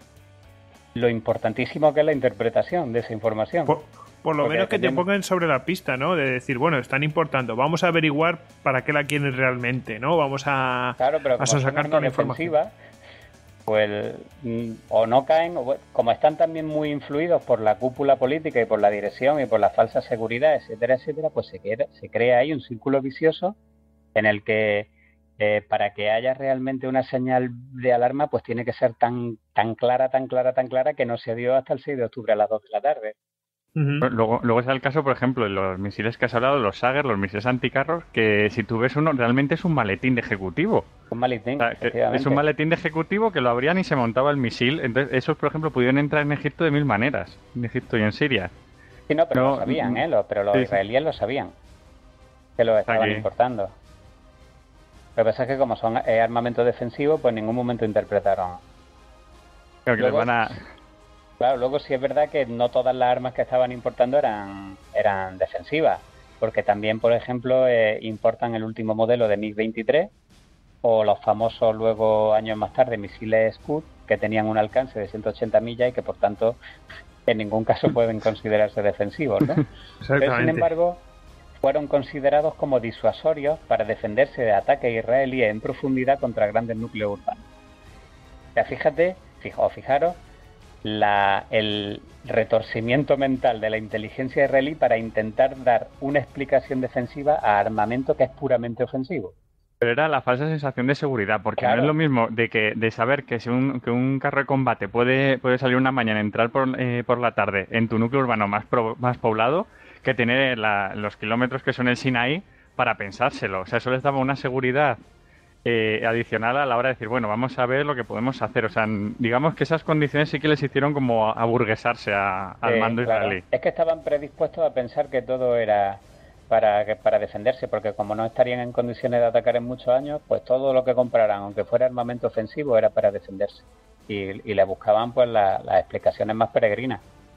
lo importantísimo que es la interpretación de esa información. Por lo menos que te pongan sobre la pista, ¿no? De decir, bueno, están importando, vamos a averiguar para qué la quieren realmente, ¿no? Vamos a, sacar toda la información. Pues o no caen, como están también muy influidos por la cúpula política y por la dirección y por la falsa seguridad, etcétera, etcétera, pues se crea ahí un círculo vicioso en el que para que haya realmente una señal de alarma, pues tiene que ser tan clara que no se dio hasta el 6 de octubre a las 2 de la tarde. Luego está el caso, por ejemplo, de los misiles que has hablado, los Sager, los misiles anticarros, que si tú ves uno, realmente es un maletín de ejecutivo. Un maletín, es un maletín de ejecutivo que lo abrían y se montaba el misil. Entonces, esos, por ejemplo, pudieron entrar en Egipto de 1000 maneras, en Egipto y en Siria. Sí, no, pero lo sabían, pero los israelíes lo sabían, que lo estaban importando. Lo que pasa es que como son armamento defensivo, pues en ningún momento interpretaron. Creo que luego, les van a... Claro, luego sí es verdad que no todas las armas que estaban importando eran defensivas, porque también, por ejemplo, importan el último modelo de MiG-23 o los famosos luego, años más tarde, misiles Scud, que tenían un alcance de 180 millas y que, por tanto, en ningún caso pueden considerarse defensivos, ¿no? Pero, sin embargo, fueron considerados como disuasorios para defenderse de ataques israelíes en profundidad contra grandes núcleos urbanos. Ya fijaros el retorcimiento mental de la inteligencia israelí para intentar dar una explicación defensiva a armamento que es puramente ofensivo. Pero era la falsa sensación de seguridad, porque no es lo mismo de saber que si un carro de combate puede salir una mañana, entrar por la tarde en tu núcleo urbano más poblado, que tener los kilómetros que son el Sinaí para pensárselo. O sea, eso les daba una seguridad adicional a la hora de decir, bueno, vamos a ver lo que podemos hacer. O sea, digamos que esas condiciones sí que les hicieron como aburguesarse al mando israelí. Es que estaban predispuestos a pensar que todo era para defenderse, porque como no estarían en condiciones de atacar en muchos años, pues todo lo que compraran, aunque fuera armamento ofensivo, era para defenderse. Y le buscaban pues las explicaciones más peregrinas.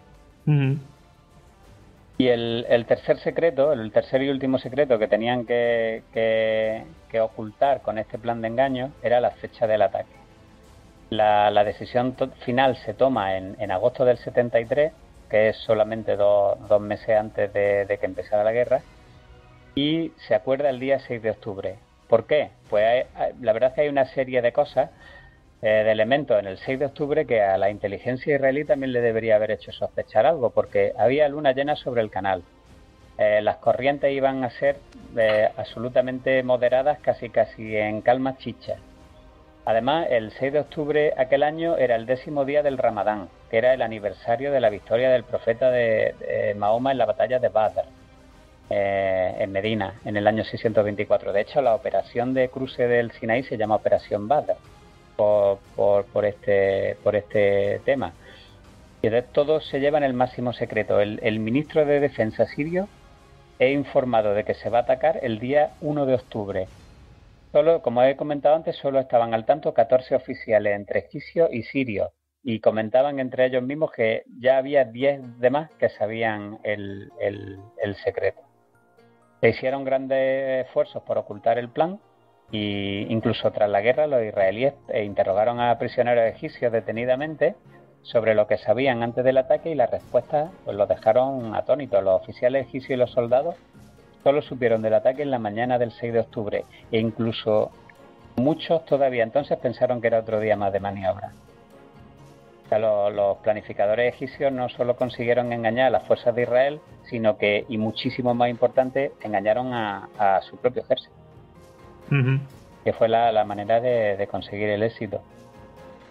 Y el tercer secreto, el tercer y último secreto que tenían que ocultar con este plan de engaño era la fecha del ataque. La decisión final se toma en agosto del 73, que es solamente dos meses antes de que empezara la guerra, y se acuerda el día 6 de octubre. ¿Por qué? Pues la verdad es que hay una serie de cosas, de elementos en el 6 de octubre que a la inteligencia israelí también le debería haber hecho sospechar algo, porque había luna llena sobre el canal. Las corrientes iban a ser absolutamente moderadas, casi en calma chicha. Además, el 6 de octubre aquel año era el 10º día del Ramadán, que era el aniversario de la victoria del profeta de Mahoma en la batalla de Badr, en Medina, en el año 624. De hecho, la operación de cruce del Sinaí se llama Operación Badr, por este tema. Y de todo se lleva en el máximo secreto. El ministro de Defensa sirio es informado de que se va a atacar el día 1 de octubre. Solo, como he comentado antes, solo estaban al tanto 14 oficiales entre egipcios y sirios, y comentaban entre ellos mismos que ya había 10 demás que sabían el secreto. Se hicieron grandes esfuerzos por ocultar el plan, y incluso tras la guerra los israelíes interrogaron a prisioneros egipcios detenidamente sobre lo que sabían antes del ataque, y la respuesta pues los dejaron atónitos. Los oficiales egipcios y los soldados solo supieron del ataque en la mañana del 6 de octubre, e incluso muchos todavía entonces pensaron que era otro día más de maniobra. O sea, los planificadores egipcios no solo consiguieron engañar a las fuerzas de Israel, sino que, y muchísimo más importante, engañaron a su propio ejército. Que fue la manera de conseguir el éxito.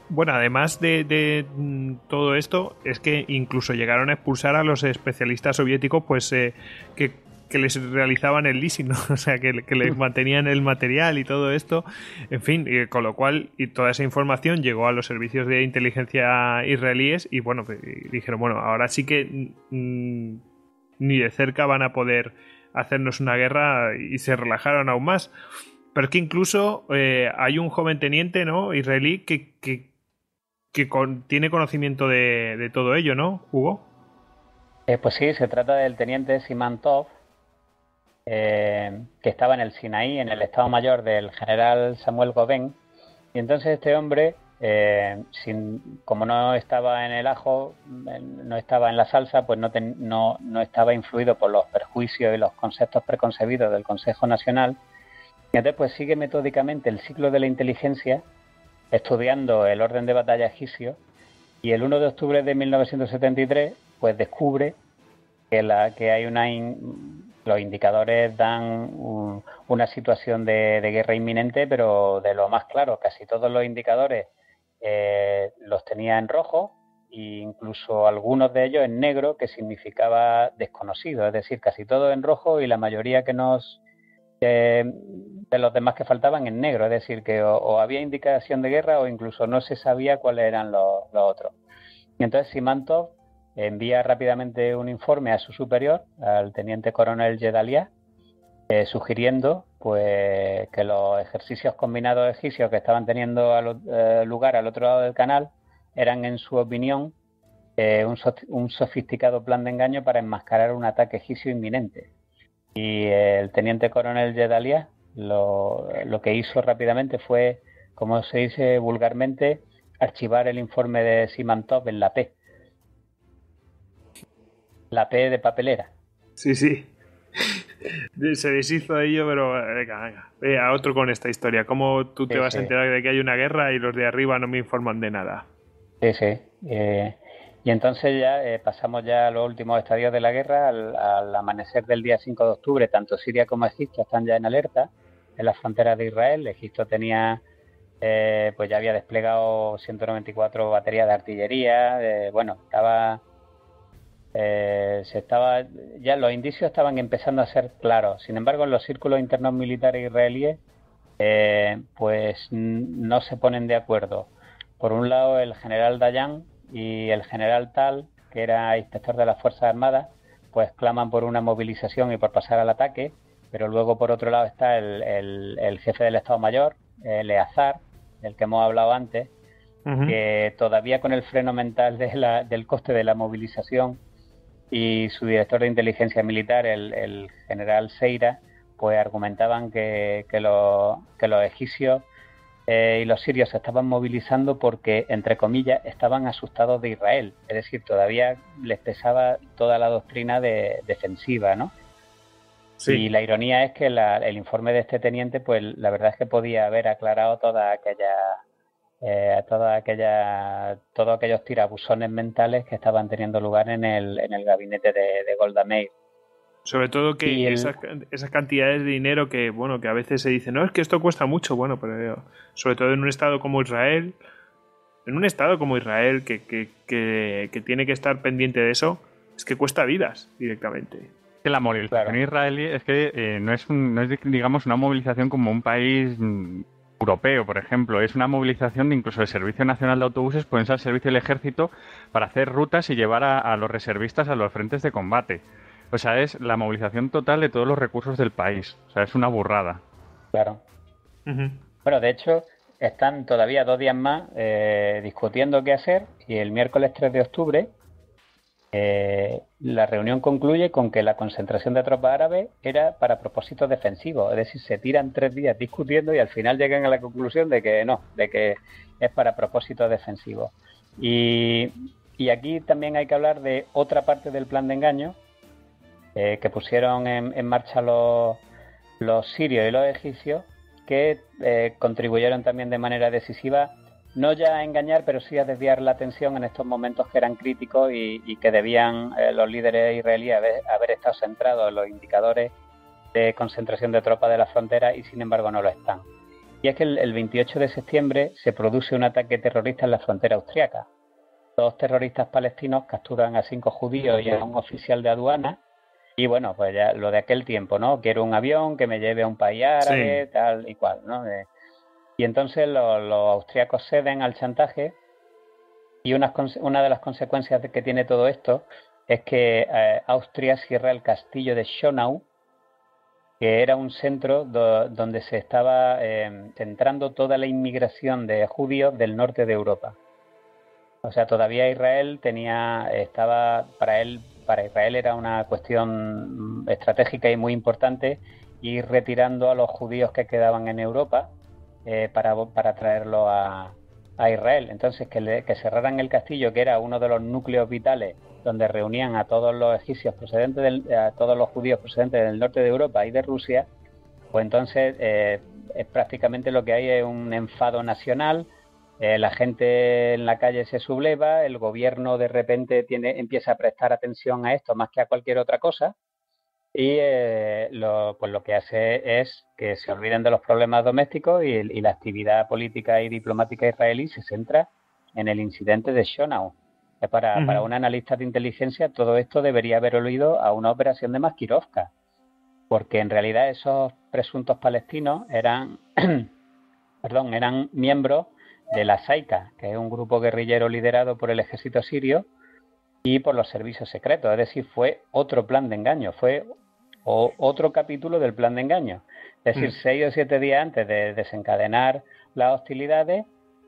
Bueno, además de todo esto, es que incluso llegaron a expulsar a los especialistas soviéticos, pues que les realizaban el leasing, ¿no? O sea, que les mantenían el material y todo esto. En fin, con lo cual, y toda esa información llegó a los servicios de inteligencia israelíes y, bueno, dijeron, bueno, ahora sí que ni de cerca van a poder hacernos una guerra, y se relajaron aún más. Pero es que incluso hay un joven teniente, ¿no?, israelí que tiene conocimiento de todo ello, ¿no, Hugo? Pues sí, se trata del teniente Siman Tov, que estaba en el Sinaí, en el Estado Mayor del general Samuel Goben. Y entonces este hombre, como no estaba en el ajo, no estaba en la salsa, pues no estaba influido por los perjuicios y los conceptos preconcebidos del Consejo Nacional. Y entonces pues sigue metódicamente el ciclo de la inteligencia, estudiando el orden de batalla egipcio, y el 1 de octubre de 1973 pues descubre que hay los indicadores dan una situación de guerra inminente, pero de lo más claro. Casi todos los indicadores los tenía en rojo, e incluso algunos de ellos en negro, que significaba desconocido, es decir, casi todo en rojo y la mayoría de los demás que faltaban en negro, es decir, que o había indicación de guerra o incluso no se sabía cuáles eran los otros. Y entonces Siman Tov envía rápidamente un informe a su superior, al teniente coronel Gedalia, sugiriendo pues que los ejercicios combinados egipcios que estaban teniendo lugar al otro lado del canal eran, en su opinión, un sofisticado plan de engaño para enmascarar un ataque egipcio inminente. Y el teniente coronel Gedalia lo que hizo rápidamente fue, como se dice vulgarmente, archivar el informe de Siman Tov en la P. La P de papelera. Sí. Se deshizo de ello, pero venga. A otro con esta historia. ¿Cómo tú te vas a enterar de que hay una guerra y los de arriba no me informan de nada? Sí. Y entonces ya pasamos ya a los últimos estadios de la guerra. Al amanecer del día 5 de octubre, tanto Siria como Egipto están ya en alerta en las fronteras de Israel. Egipto tenía, pues ya había desplegado 194 baterías de artillería. Ya los indicios estaban empezando a ser claros. Sin embargo, en los círculos internos militares israelíes, pues no se ponen de acuerdo. Por un lado, el general Dayan y el general Tal, que era inspector de las Fuerzas Armadas, pues claman por una movilización y por pasar al ataque, pero luego por otro lado está el jefe del Estado Mayor, Eleazar, del que hemos hablado antes, que todavía con el freno mental del coste de la movilización, y su director de inteligencia militar, el general Seira, pues argumentaban que los egipcios y los sirios se estaban movilizando porque, entre comillas, estaban asustados de Israel. Es decir, todavía les pesaba toda la doctrina defensiva, ¿no? Sí. Y la ironía es que el informe de este teniente, pues la verdad es que podía haber aclarado todos aquellos tirabuzones mentales que estaban teniendo lugar en el gabinete de Golda Meir. Sobre todo que esas cantidades de dinero que a veces se dice, no, es que esto cuesta mucho, pero sobre todo en un estado como Israel, que tiene que estar pendiente de eso, es que cuesta vidas directamente. Que la movilización israelí es que no es digamos una movilización como un país europeo, por ejemplo. Es una movilización de incluso el Servicio Nacional de Autobuses, pueden ser al servicio del ejército para hacer rutas y llevar a los reservistas a los frentes de combate. O sea, es la movilización total de todos los recursos del país. O sea, es una burrada. Claro. Bueno, de hecho, están todavía 2 días más discutiendo qué hacer, y el miércoles 3 de octubre la reunión concluye con que la concentración de tropas árabes era para propósitos defensivos. Es decir, se tiran 3 días discutiendo y al final llegan a la conclusión de que no, de que es para propósitos defensivos. Y aquí también hay que hablar de otra parte del plan de engaño que pusieron en marcha los sirios y los egipcios, que contribuyeron también de manera decisiva, no ya a engañar, pero sí a desviar la atención en estos momentos que eran críticos y que debían los líderes israelíes haber estado centrados en los indicadores de concentración de tropas de la frontera, y sin embargo no lo están. Y es que el 28 de septiembre se produce un ataque terrorista en la frontera austriaca. 2 terroristas palestinos capturan a 5 judíos y a un oficial de aduana. Y bueno, pues ya lo de aquel tiempo, ¿no? Quiero un avión que me lleve a un país árabe, sí, tal y cual, ¿no? Y entonces los austriacos ceden al chantaje y una de las consecuencias que tiene todo esto es que Austria cierra el castillo de Schönau, que era un centro donde se estaba centrando toda la inmigración de judíos del norte de Europa. O sea, todavía Israel para Israel era una cuestión estratégica y muy importante ir retirando a los judíos que quedaban en Europa para traerlo a Israel. Entonces, que cerraran el castillo, que era uno de los núcleos vitales donde reunían a todos los egipcios a todos los judíos procedentes del norte de Europa y de Rusia, pues entonces prácticamente lo que hay es un enfado nacional. La gente en la calle se subleva, el gobierno de repente empieza a prestar atención a esto más que a cualquier otra cosa y lo que hace es que se olviden de los problemas domésticos y la actividad política y diplomática israelí se centra en el incidente de Schönau. Para un analista de inteligencia todo esto debería haber olido a una operación de Maskirovka, porque en realidad esos presuntos palestinos eran miembros de la Saika, que es un grupo guerrillero liderado por el ejército sirio y por los servicios secretos. Es decir, fue otro plan de engaño, fue otro capítulo del plan de engaño. Es decir, 6 o 7 días antes de desencadenar las hostilidades,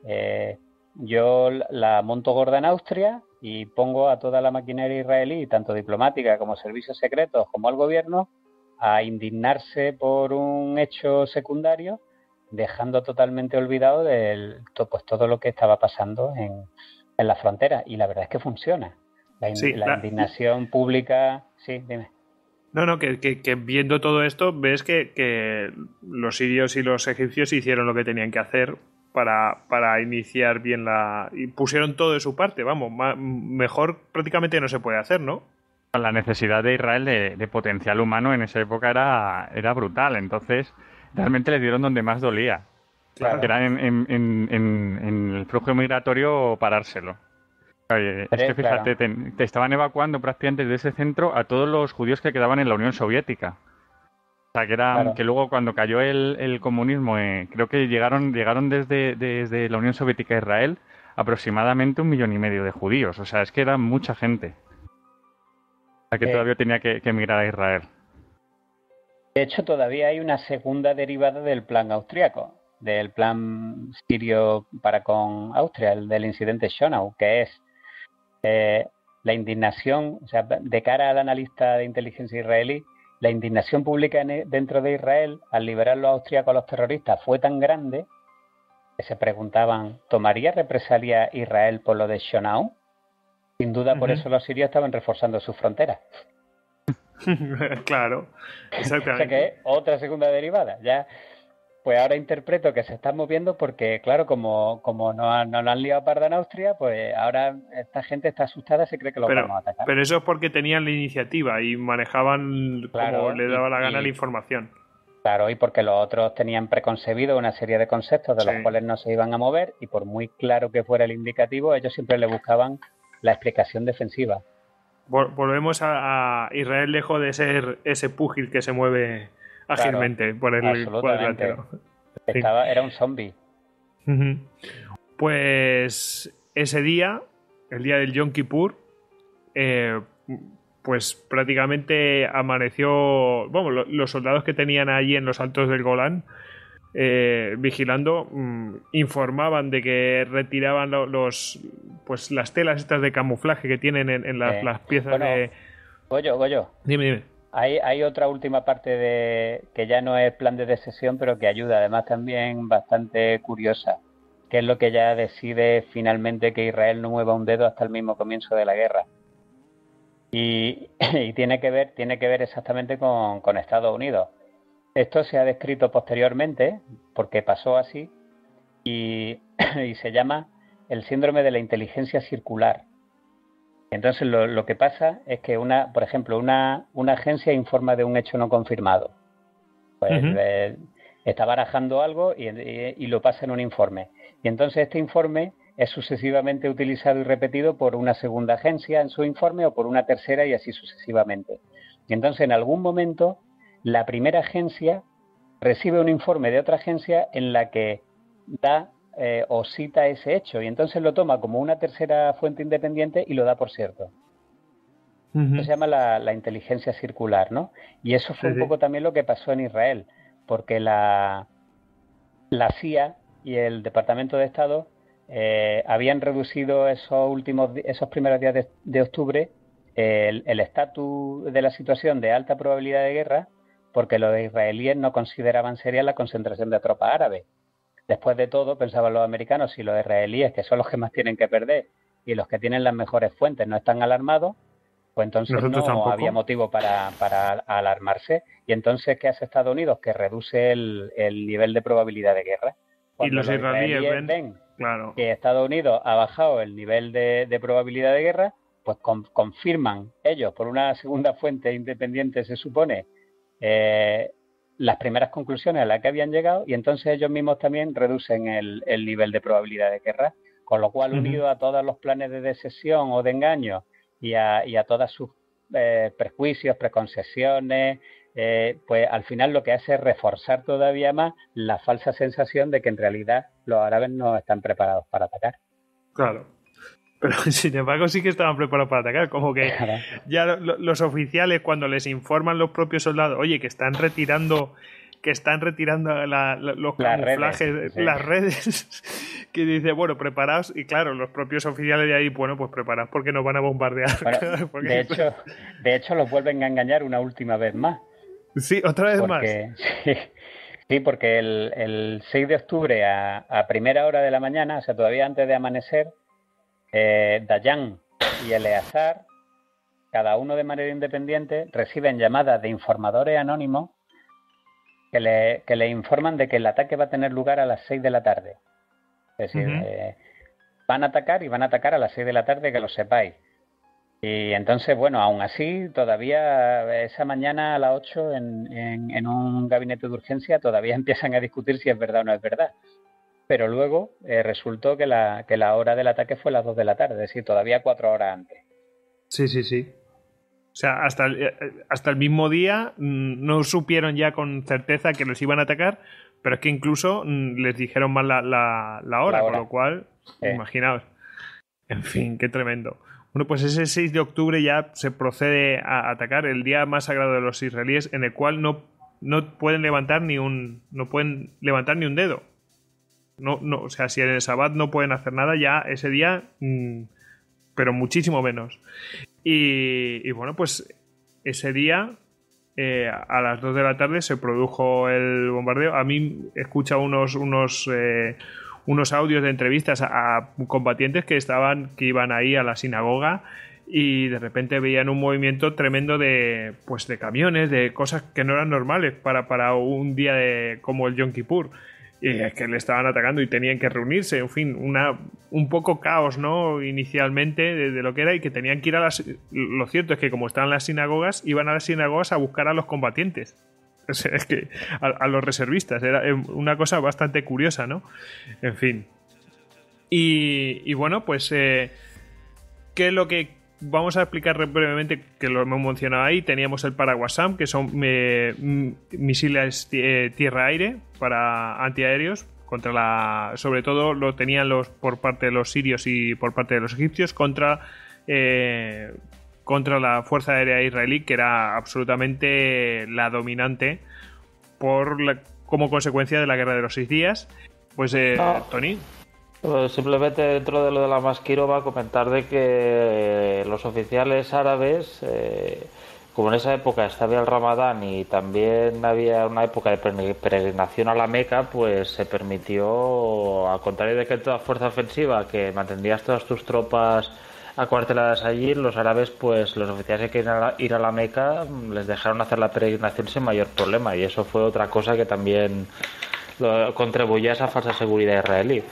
yo la monto gorda en Austria y pongo a toda la maquinaria israelí, tanto diplomática como servicios secretos, como al gobierno, a indignarse por un hecho secundario, dejando totalmente olvidado todo lo que estaba pasando en la frontera. Y la verdad es que funciona. La indignación pública... Sí, dime. No, que viendo todo esto ves que los sirios y los egipcios hicieron lo que tenían que hacer para iniciar bien y pusieron todo de su parte, vamos, mejor prácticamente no se puede hacer, ¿no? La necesidad de Israel de potencial humano en esa época era brutal, entonces realmente le dieron donde más dolía, claro, que era en el flujo migratorio parárselo. Oye, es que fíjate, claro, te estaban evacuando prácticamente desde ese centro a todos los judíos que quedaban en la Unión Soviética. O sea, claro, que luego cuando cayó el comunismo, creo que llegaron desde la Unión Soviética a Israel aproximadamente 1,5 millones de judíos. O sea, es que era mucha gente la que todavía tenía que emigrar a Israel. De hecho, todavía hay una segunda derivada del plan austriaco, del plan sirio para con Austria, el del incidente Schönau, que es la indignación, o sea, de cara al analista de inteligencia israelí, la indignación pública dentro de Israel al liberar los austríacos a los terroristas fue tan grande que se preguntaban, ¿tomaría represalia Israel por lo de Schönau? Sin duda, por eso los sirios estaban reforzando sus fronteras. Claro, exactamente. O sea que es otra segunda derivada. Ya, pues ahora interpreto que se están moviendo porque, claro, como no han liado parda en Austria, pues ahora esta gente está asustada, se cree que los vamos a atacar. Pero eso es porque tenían la iniciativa y manejaban, claro, como le daba la gana la información. Claro, y porque los otros tenían preconcebido una serie de conceptos de los cuales no se iban a mover y por muy claro que fuera el indicativo, ellos siempre le buscaban la explicación defensiva. Volvemos a Israel lejos de ser ese púgil que se mueve ágilmente, claro, por el cuadrilátero. Era un zombie. Pues ese día, el día del Yom Kippur, pues prácticamente amaneció, bueno, los soldados que tenían allí en los altos del Golán vigilando, informaban de que retiraban pues las telas estas de camuflaje que tienen en las piezas de... Goyo. Dime. Hay otra última parte que ya no es plan de decisión, pero que ayuda, además también bastante curiosa, que es lo que ya decide finalmente que Israel no mueva un dedo hasta el mismo comienzo de la guerra. Y tiene que ver exactamente con Estados Unidos. Esto se ha descrito posteriormente, porque pasó así, y se llama el síndrome de la inteligencia circular. Entonces lo que pasa es que por ejemplo, una agencia informa de un hecho no confirmado. Pues está barajando algo y lo pasa en un informe. Y entonces este informe es sucesivamente utilizado y repetido por una segunda agencia en su informe o por una tercera y así sucesivamente. Y entonces en algún momento la primera agencia recibe un informe de otra agencia en la que da o cita ese hecho y entonces lo toma como una tercera fuente independiente y lo da por cierto. Eso se llama la inteligencia circular, ¿no? Y eso fue un poco también lo que pasó en Israel, porque la CIA y el Departamento de Estado habían reducido esos primeros días de octubre el estatus de la situación de alta probabilidad de guerra, porque los israelíes no consideraban seria la concentración de tropas árabes. Después de todo, pensaban los americanos, si los israelíes, que son los que más tienen que perder y los que tienen las mejores fuentes, no están alarmados, pues entonces nosotros no tampoco había motivo para alarmarse. Y entonces, ¿qué hace Estados Unidos? Que reduce el nivel de probabilidad de guerra. Cuando y los israelíes ven claro, que Estados Unidos ha bajado el nivel de probabilidad de guerra, pues confirman ellos, por una segunda fuente independiente, se supone, las primeras conclusiones a las que habían llegado, y entonces ellos mismos también reducen el nivel de probabilidad de guerra, con lo cual, unido a todos los planes de decisión o de engaño y a todas sus prejuicios, preconcesiones, pues al final lo que hace es reforzar todavía más la falsa sensación de que en realidad los árabes no están preparados para atacar. Claro. Pero sin embargo sí que estaban preparados para atacar, como que ya los oficiales, cuando les informan los propios soldados, oye, que están retirando los camuflajes, las redes, que dice, bueno, preparaos, y claro, los propios oficiales de ahí, bueno, pues preparaos porque nos van a bombardear. Bueno, porque... de hecho los vuelven a engañar una última vez más. Sí, otra vez más. Sí, porque el 6 de octubre a primera hora de la mañana, o sea, todavía antes de amanecer, Dayan y Eleazar, cada uno de manera independiente, reciben llamadas de informadores anónimos que le informan de que el ataque va a tener lugar a las 6 de la tarde. Es decir, van a atacar y van a atacar a las 6 de la tarde, que lo sepáis. Y entonces, bueno, aún así, todavía esa mañana a las 8 en un gabinete de urgencia todavía empiezan a discutir si es verdad o no es verdad. Pero luego resultó que la hora del ataque fue las 2 de la tarde, es decir, todavía 4 horas antes. Sí. O sea, hasta el mismo día no supieron ya con certeza que los iban a atacar, pero es que incluso les dijeron mal la hora, con lo cual, imaginaos. En fin, qué tremendo. Bueno, pues ese 6 de octubre ya se procede a atacar, el día más sagrado de los israelíes, en el cual no pueden levantar ni un dedo. No, o sea, si en el Sabbat no pueden hacer nada, ya ese día, pero muchísimo menos. Y bueno, pues ese día, a las 2 de la tarde, se produjo el bombardeo. A mí he escuchado unos audios de entrevistas a combatientes que iban ahí a la sinagoga y de repente veían un movimiento tremendo de camiones, de cosas que no eran normales para un día como el Yom Kippur. Y es que le estaban atacando y tenían que reunirse, en fin, un poco caos, ¿no? Inicialmente de lo que era, y que tenían que ir lo cierto es que como estaban las sinagogas, iban a las sinagogas a buscar a los combatientes. O sea, es que a los reservistas, era una cosa bastante curiosa, ¿no? En fin. Y bueno, pues ¿qué es lo que vamos a explicar brevemente, que lo hemos mencionado ahí? Teníamos el Paraguasam, que son misiles tierra-aire para antiaéreos, sobre todo lo tenían por parte de los sirios y por parte de los egipcios, contra la Fuerza Aérea Israelí, que era absolutamente la dominante como consecuencia de la Guerra de los 6 días. Pues, Tony. Simplemente dentro de lo de la Maskirova comentar de que los oficiales árabes, como en esa época estaba el Ramadán y también había una época de peregrinación a la Meca, pues se permitió, al contrario de que toda fuerza ofensiva, que mantendrías todas tus tropas acuarteladas allí, los árabes, pues los oficiales que querían ir a la Meca les dejaron hacer la peregrinación sin mayor problema, y eso fue otra cosa que también contribuyó a esa falsa seguridad israelí.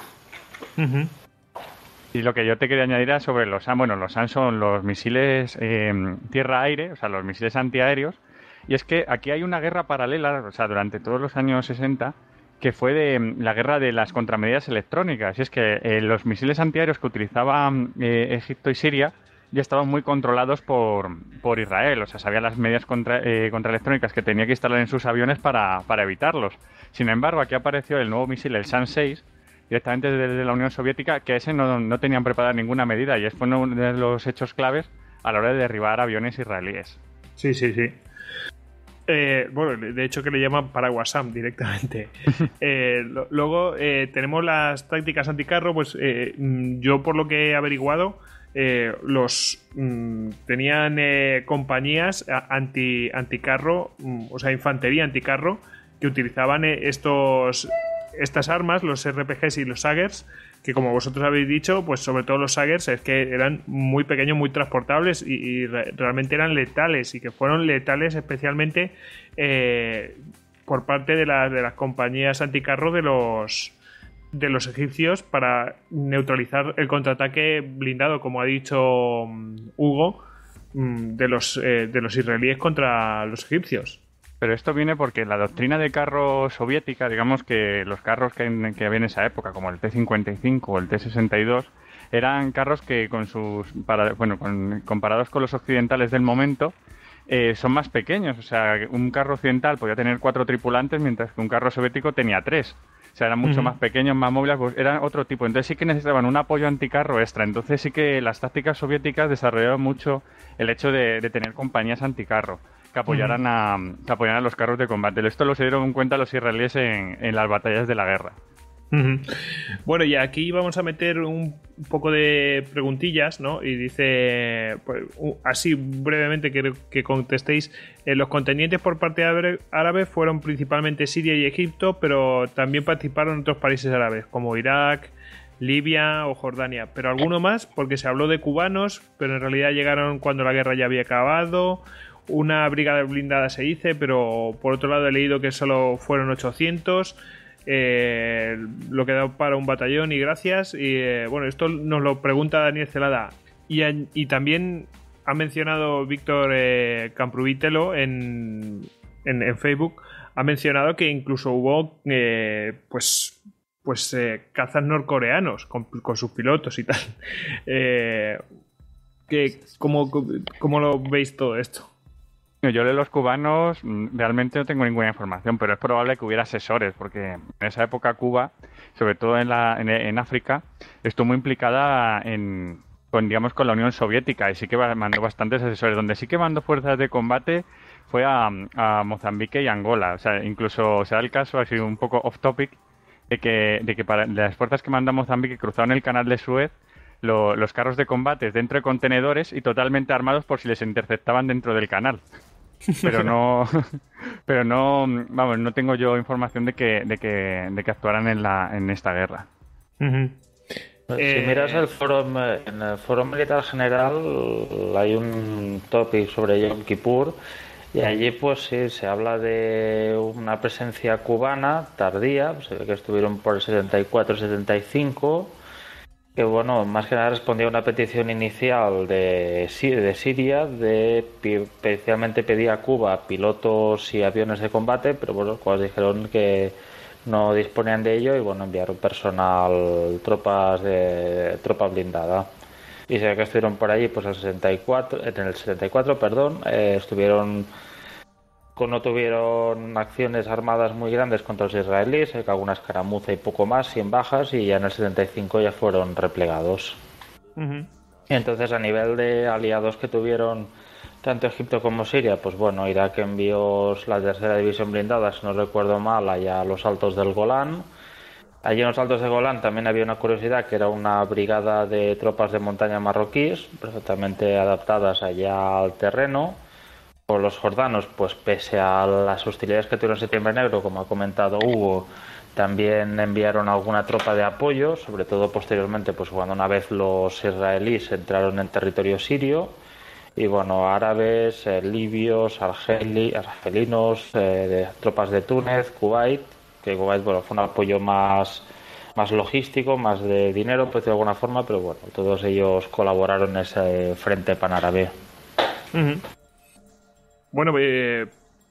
Y lo que yo te quería añadir era sobre los SAM. Bueno, los SAM son los misiles tierra-aire, o sea, los misiles antiaéreos, Y es que aquí hay una guerra paralela, o sea, durante todos los años 60, que fue de la guerra de las contramedidas electrónicas. Y es que los misiles antiaéreos que utilizaban Egipto y Siria ya estaban muy controlados por Israel. O sea, sabía las medidas contraelectrónicas que tenía que instalar en sus aviones para evitarlos. Sin embargo, aquí apareció el nuevo misil, el Shan-6, directamente desde la Unión Soviética, que ese no tenían preparada ninguna medida, y fue uno de los hechos claves a la hora de derribar aviones israelíes. Sí. Bueno, de hecho que le llaman paraguas Sam directamente. Luego tenemos las tácticas anticarro, pues yo por lo que he averiguado, tenían compañías anticarro, o sea, infantería anticarro, que utilizaban estas armas, los RPGs y los Saggers, que como vosotros habéis dicho, pues sobre todo los Saggers es que eran muy pequeños, muy transportables y realmente eran letales, y que fueron letales especialmente por parte de las compañías anticarro de los egipcios para neutralizar el contraataque blindado, como ha dicho Hugo, de los israelíes contra los egipcios. Pero esto viene porque la doctrina de carro soviética, digamos que los carros que había en esa época, como el T-55 o el T-62, eran carros que comparados con los occidentales del momento, son más pequeños. O sea, un carro occidental podía tener 4 tripulantes, mientras que un carro soviético tenía 3. O sea, eran mucho más pequeños, más móviles, pues eran otro tipo. Entonces sí que necesitaban un apoyo anticarro extra. Entonces sí que las tácticas soviéticas desarrollaron mucho el hecho de tener compañías anticarro que apoyaran a los carros de combate. Esto lo se dieron cuenta los israelíes en las batallas de la guerra. Bueno, y aquí vamos a meter un poco de preguntillas, ¿no? Y dice, pues, así brevemente que contestéis. Los contendientes por parte árabe fueron principalmente Siria y Egipto, pero también participaron otros países árabes como Irak, Libia o Jordania. Pero alguno más, porque se habló de cubanos, pero en realidad llegaron cuando la guerra ya había acabado. Una brigada blindada se dice, pero por otro lado he leído que solo fueron 800. Lo que da para un batallón, y gracias. Y bueno, esto nos lo pregunta Daniel Celada. Y también ha mencionado Víctor Camprubitelo en Facebook. Ha mencionado que incluso hubo cazas norcoreanos con sus pilotos y tal. ¿Cómo lo veis todo esto? Yo de los cubanos realmente no tengo ninguna información, pero es probable que hubiera asesores, porque en esa época Cuba, sobre todo en África, estuvo muy implicada con la Unión Soviética, y sí que mandó bastantes asesores. Donde sí que mandó fuerzas de combate fue a Mozambique y Angola. O sea, incluso se da el caso, así un poco off topic, de que para las fuerzas que manda Mozambique cruzaron el canal de Suez, los carros de combate dentro de contenedores y totalmente armados por si les interceptaban dentro del canal. Pero no tengo yo información de que actuaran en esta guerra. Si miras en el Foro Militar General hay un topic sobre Yom Kippur, y allí pues sí se habla de una presencia cubana tardía, se ve que estuvieron por el 74-75, que bueno, más que nada respondía a una petición inicial de Siria, especialmente pedía a Cuba pilotos y aviones de combate, pero bueno, los cuales dijeron que no disponían de ello, y bueno, enviaron personal, tropa blindada. Y se ve que estuvieron por allí pues en el 74, estuvieron no tuvieron acciones armadas muy grandes contra los israelíes, que alguna escaramuza y poco más, 100 bajas, y ya en el 75 ya fueron replegados. Entonces, a nivel de aliados que tuvieron tanto Egipto como Siria, pues bueno, Irak envió la tercera división blindada, si no recuerdo mal, allá a los Altos del Golán. Allí en los Altos del Golán también había una curiosidad, que era una brigada de tropas de montaña marroquíes, perfectamente adaptadas allá al terreno. Por los jordanos, pues pese a las hostilidades que tuvieron en Septiembre Negro, como ha comentado Hugo, también enviaron alguna tropa de apoyo, sobre todo posteriormente, pues cuando una vez los israelíes entraron en territorio sirio. Y bueno, árabes, libios, argelinos, tropas de Túnez, Kuwait, que Kuwait fue un apoyo más logístico, más de dinero, pues de alguna forma, pero bueno, todos ellos colaboraron en ese frente panárabe. Bueno,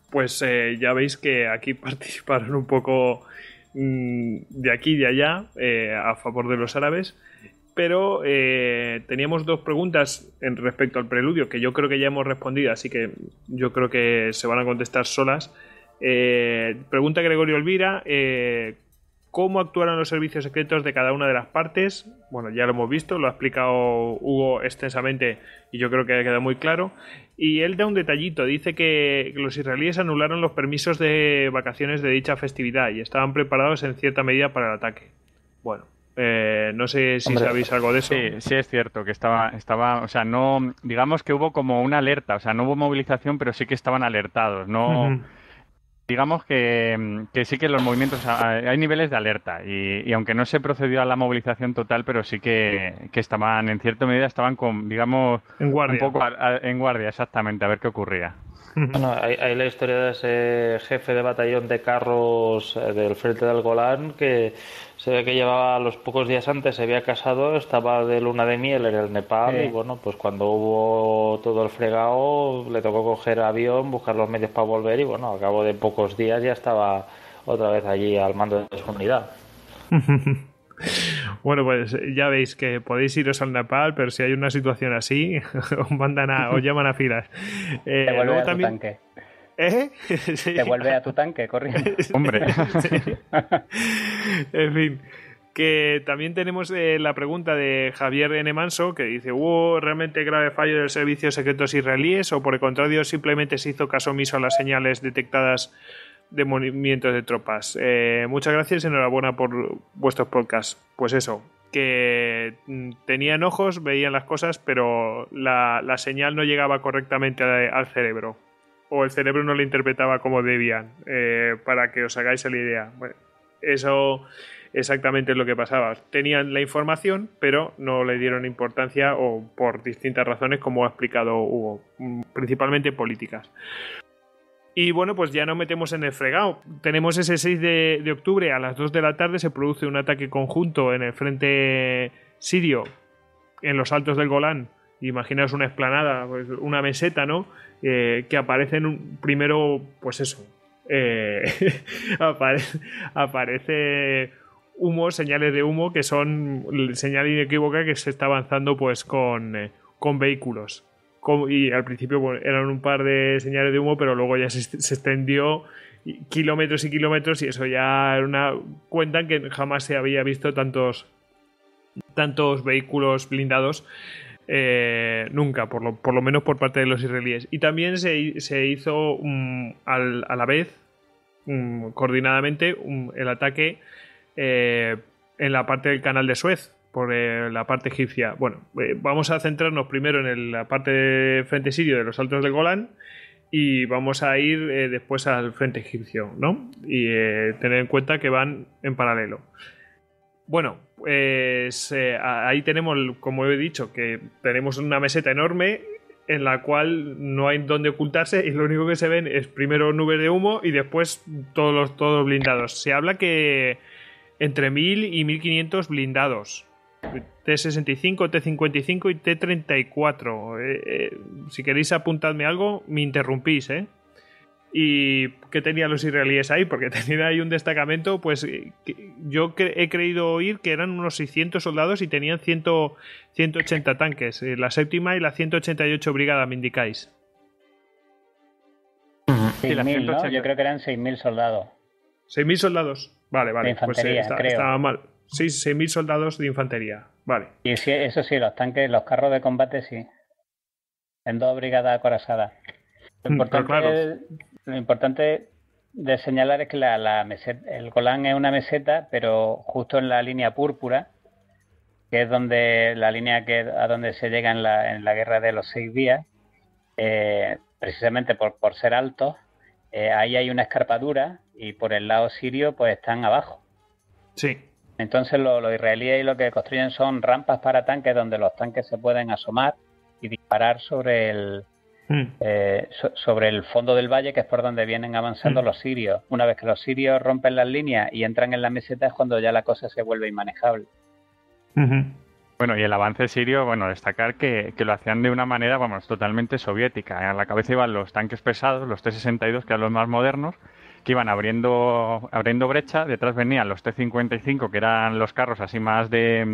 pues ya veis que aquí participaron un poco de aquí y de allá a favor de los árabes. Pero teníamos dos preguntas en respecto al preludio que yo creo que ya hemos respondido, así que yo creo que se van a contestar solas. Pregunta Gregorio Elvira, ¿cómo actuaron los servicios secretos de cada una de las partes? Bueno, ya lo hemos visto, lo ha explicado Hugo extensamente y yo creo que ha quedado muy claro. Y él da un detallito, dice que los israelíes anularon los permisos de vacaciones de dicha festividad y estaban preparados en cierta medida para el ataque. Bueno. No sé si sabéis algo de eso. Sí es cierto que estaba, o sea, no, digamos que hubo como una alerta, o sea, no hubo movilización, pero sí que estaban alertados, no, digamos que sí que los movimientos, hay niveles de alerta y aunque no se procedió a la movilización total, pero sí que estaban, en cierta medida, estaban con, digamos, en guardia. Un poco en guardia, exactamente, a ver qué ocurría. Bueno, hay la historia de ese jefe de batallón de carros del frente del Golán que se ve que llevaba los pocos días antes, se había casado, estaba de luna de miel en el Nepal y bueno, pues cuando hubo todo el fregado le tocó coger avión, buscar los medios para volver y bueno, al cabo de pocos días ya estaba otra vez allí al mando de su unidad. Bueno, pues ya veis que podéis iros al Nepal, pero si hay una situación así, os llaman a filas. Te vuelve a tu tanque. Sí. Te vuelve a tu tanque, corriendo. Hombre. Sí. En fin, que también tenemos la pregunta de Javier N. Manso, que dice: ¿hubo realmente grave fallo del servicio secretos israelíes o por el contrario simplemente se hizo caso omiso a las señales detectadas de movimientos de tropas? Muchas gracias y enhorabuena por vuestros podcasts. Pues eso, que tenían ojos, veían las cosas, pero la señal no llegaba correctamente al cerebro, o el cerebro no la interpretaba como debían, para que os hagáis la idea. Bueno, eso exactamente es lo que pasaba. Tenían la información, pero no le dieron importancia, o por distintas razones, como ha explicado Hugo, principalmente políticas. Y bueno, pues ya nos metemos en el fregado. Tenemos ese 6 de octubre a las 2 de la tarde, se produce un ataque conjunto en el frente sirio, en los altos del Golán. Imaginaos una explanada, pues una meseta, ¿no? Que aparecen primero, pues eso, aparece humo, señales de humo, que son señal inequívoca que se está avanzando pues con vehículos. Y al principio bueno, eran un par de señales de humo, pero luego ya se extendió kilómetros y kilómetros y eso ya era cuentan que jamás se había visto tantos vehículos blindados nunca, por lo menos por parte de los israelíes. Y también se hizo a la vez, coordinadamente, el ataque en la parte del canal de Suez, por la parte egipcia. Bueno, vamos a centrarnos primero en la parte del frente sirio de los altos del Golán y vamos a ir después al frente egipcio, ¿no? Y tener en cuenta que van en paralelo. Bueno, pues ahí tenemos, como he dicho, que tenemos una meseta enorme en la cual no hay donde ocultarse y lo único que se ven es primero nubes de humo y después todos blindados. Se habla que entre 1000 y 1500 blindados. T-65, T-55 y T-34. Si queréis apuntadme algo, me interrumpís, ¿eh? ¿Y qué tenían los israelíes ahí? Porque tenían ahí un destacamento, pues yo he creído oír que eran unos 600 soldados y tenían 180 tanques. La séptima y la 188 brigada, me indicáis. 6.000, ¿no? Yo creo que eran 6.000 soldados. 6.000 soldados. Vale. De infantería, pues creo. Estaba mal. Sí, 6.000 soldados de infantería. Vale. Y sí, eso sí, los tanques, los carros de combate sí. En 2 brigadas acorazadas. Lo importante de señalar es que la meseta, el Golán es una meseta, pero justo en la línea púrpura, que es donde la línea a donde se llega en la guerra de los 6 días, precisamente por ser altos, ahí hay una escarpadura y por el lado sirio pues están abajo. Sí. Entonces los israelíes lo que construyen son rampas para tanques donde los tanques se pueden asomar y disparar sobre el fondo del valle, que es por donde vienen avanzando los sirios. Una vez que los sirios rompen las líneas y entran en la meseta es cuando ya la cosa se vuelve inmanejable. Bueno, y el avance sirio, bueno, destacar que lo hacían de una manera, vamos, totalmente soviética. A la cabeza iban los tanques pesados, los T-62, que eran los más modernos, que iban abriendo brecha. Detrás venían los T-55, que eran los carros así más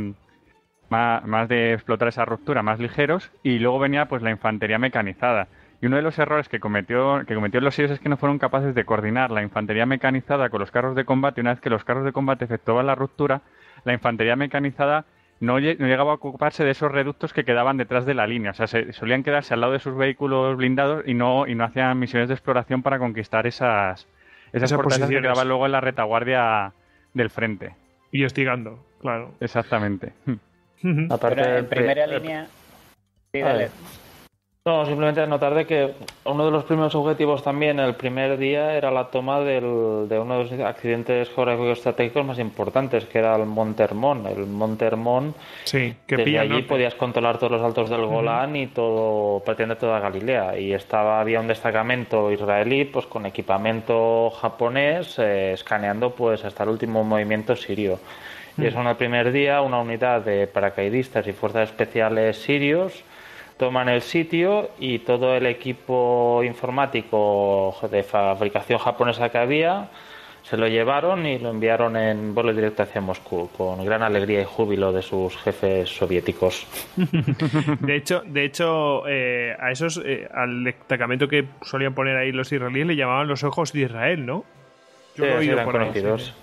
de explotar esa ruptura, más ligeros. Y luego venía pues la infantería mecanizada. Y uno de los errores que cometieron los sirios es que no fueron capaces de coordinar la infantería mecanizada con los carros de combate. Una vez que los carros de combate efectuaban la ruptura, la infantería mecanizada no llegaba a ocuparse de esos reductos que quedaban detrás de la línea. O sea, solían quedarse al lado de sus vehículos blindados y no hacían misiones de exploración para conquistar esas fortalezas que quedaban luego en la retaguardia del frente. Y hostigando, claro. Exactamente. Aparte, pero en primera línea... Sí, dale. No, simplemente notar de que uno de los primeros objetivos también el primer día era la toma de uno de los accidentes geográficos estratégicos más importantes, que era el Monte Hermón. El Monte Hermón, sí, que desde allí podías controlar todos los altos del Golán y prácticamente toda Galilea. Y había un destacamento israelí pues con equipamiento japonés escaneando pues hasta el último movimiento sirio. Y eso en el primer día, una unidad de paracaidistas y fuerzas especiales sirios toman el sitio y todo el equipo informático de fabricación japonesa que había se lo llevaron y lo enviaron en vuelo directo hacia Moscú con gran alegría y júbilo de sus jefes soviéticos. De hecho, a esos al destacamento que solían poner ahí los israelíes le llamaban los ojos de Israel, ¿no? Yo lo he oído por conocidos.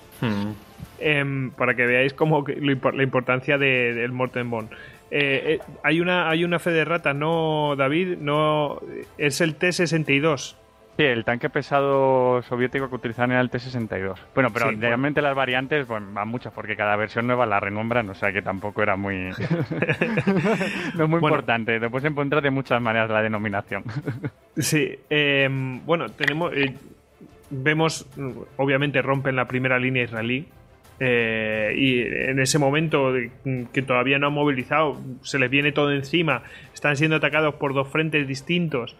Para que veáis como la importancia del Morten Bon. Hay una fe de ratas, ¿no, David? No, es el T-62. Sí, el tanque pesado soviético que utilizaban era el T-62. Bueno, pero sí, realmente las variantes van muchas porque cada versión nueva la renombran, o sea que tampoco era muy... no es muy importante. Después encontrar de muchas maneras la denominación. Sí, bueno, vemos, obviamente rompen la primera línea israelí. Y en ese momento que todavía no han movilizado, se les viene todo encima, están siendo atacados por dos frentes distintos.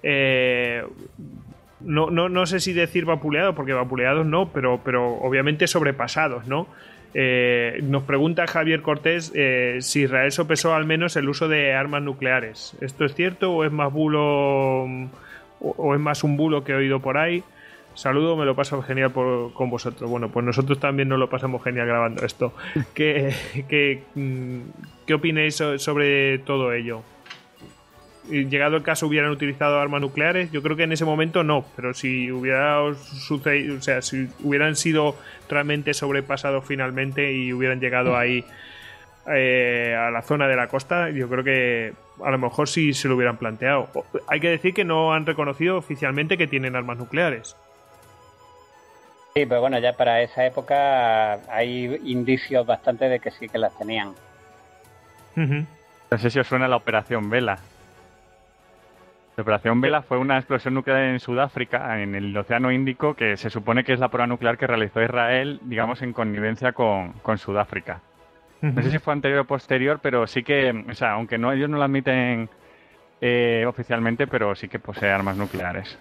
No sé si decir vapuleados, porque vapuleados no, pero obviamente sobrepasados, ¿no? Nos pregunta Javier Cortés si Israel sopesó al menos el uso de armas nucleares. ¿Esto es cierto o es más bulo o es más un bulo que he oído por ahí? Saludo, me lo paso genial con vosotros. Bueno, pues nosotros también nos lo pasamos genial grabando esto. ¿Qué opináis sobre todo ello? Llegado el caso, ¿hubieran utilizado armas nucleares? Yo creo que en ese momento no, pero si hubiera sucedido, o sea, si hubieran sido realmente sobrepasados finalmente y hubieran llegado ahí a la zona de la costa, yo creo que a lo mejor sí se lo hubieran planteado. Hay que decir que no han reconocido oficialmente que tienen armas nucleares. Sí, pero bueno, ya para esa época hay indicios bastante de que sí que las tenían. No sé si os suena la Operación Vela. La Operación Vela fue una explosión nuclear en Sudáfrica, en el Océano Índico, que se supone que es la prueba nuclear que realizó Israel, digamos, en connivencia con Sudáfrica. No sé si fue anterior o posterior, pero sí que, o sea, aunque no ellos no lo admiten oficialmente, pero sí que posee armas nucleares.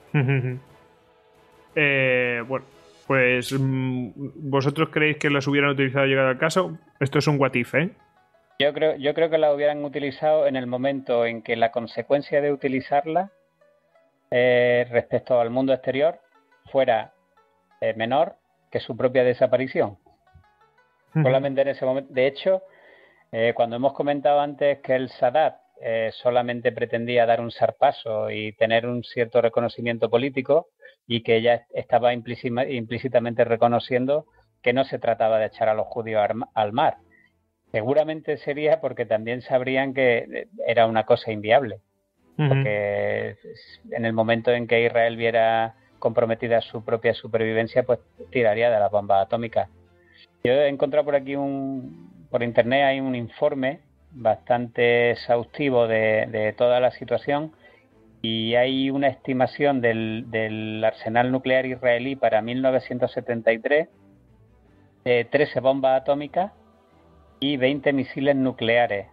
Bueno, pues ¿vosotros creéis que las hubieran utilizado llegado al caso? Esto es un what if, ¿eh? Yo creo que la hubieran utilizado en el momento en que la consecuencia de utilizarla respecto al mundo exterior fuera menor que su propia desaparición. Solamente en ese momento. De hecho, cuando hemos comentado antes que el Sadat solamente pretendía dar un zarpazo y tener un cierto reconocimiento político y que ella estaba implícitamente reconociendo que no se trataba de echar a los judíos al mar. Seguramente sería porque también sabrían que era una cosa inviable. Porque en el momento en que Israel viera comprometida su propia supervivencia, pues tiraría de las bombas atómicas. Yo he encontrado por aquí por internet hay un informe bastante exhaustivo de toda la situación y hay una estimación del arsenal nuclear israelí para 1973 de 13 bombas atómicas y 20 misiles nucleares.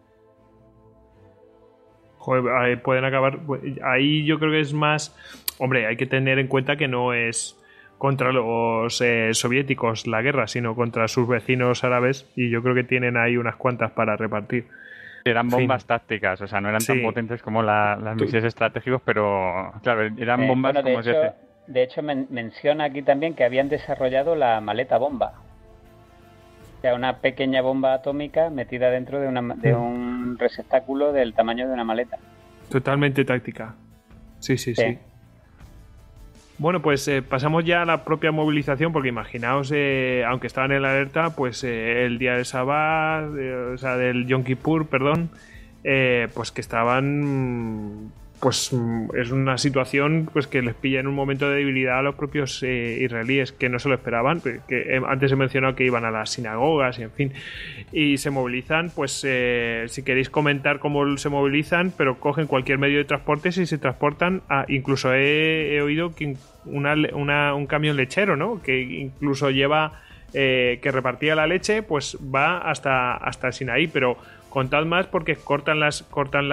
Joder, pueden acabar. Ahí yo creo que es más. Hombre, hay que tener en cuenta que no es contra los soviéticos la guerra, sino contra sus vecinos árabes, y yo creo que tienen ahí unas cuantas para repartir. Eran bombas tácticas, o sea, no eran tan potentes como las misiles estratégicos, pero claro, eran bombas como de hecho, menciona aquí también que habían desarrollado la maleta bomba. O sea, una pequeña bomba atómica metida dentro de un receptáculo del tamaño de una maleta. Totalmente táctica. Sí. Bueno, pues pasamos ya a la propia movilización, porque imaginaos, aunque estaban en la alerta, pues el día de Sabah, o sea, del Yom Kippur, perdón, pues que estaban, pues es una situación pues que les pilla en un momento de debilidad a los propios israelíes, que no se lo esperaban, que antes he mencionado que iban a las sinagogas y en fin, y se movilizan, pues si queréis comentar cómo se movilizan, pero cogen cualquier medio de transporte y se transportan incluso he oído que un camión lechero, ¿no? Que incluso lleva que repartía la leche, pues va hasta el Sinaí, pero contad más, porque cortan las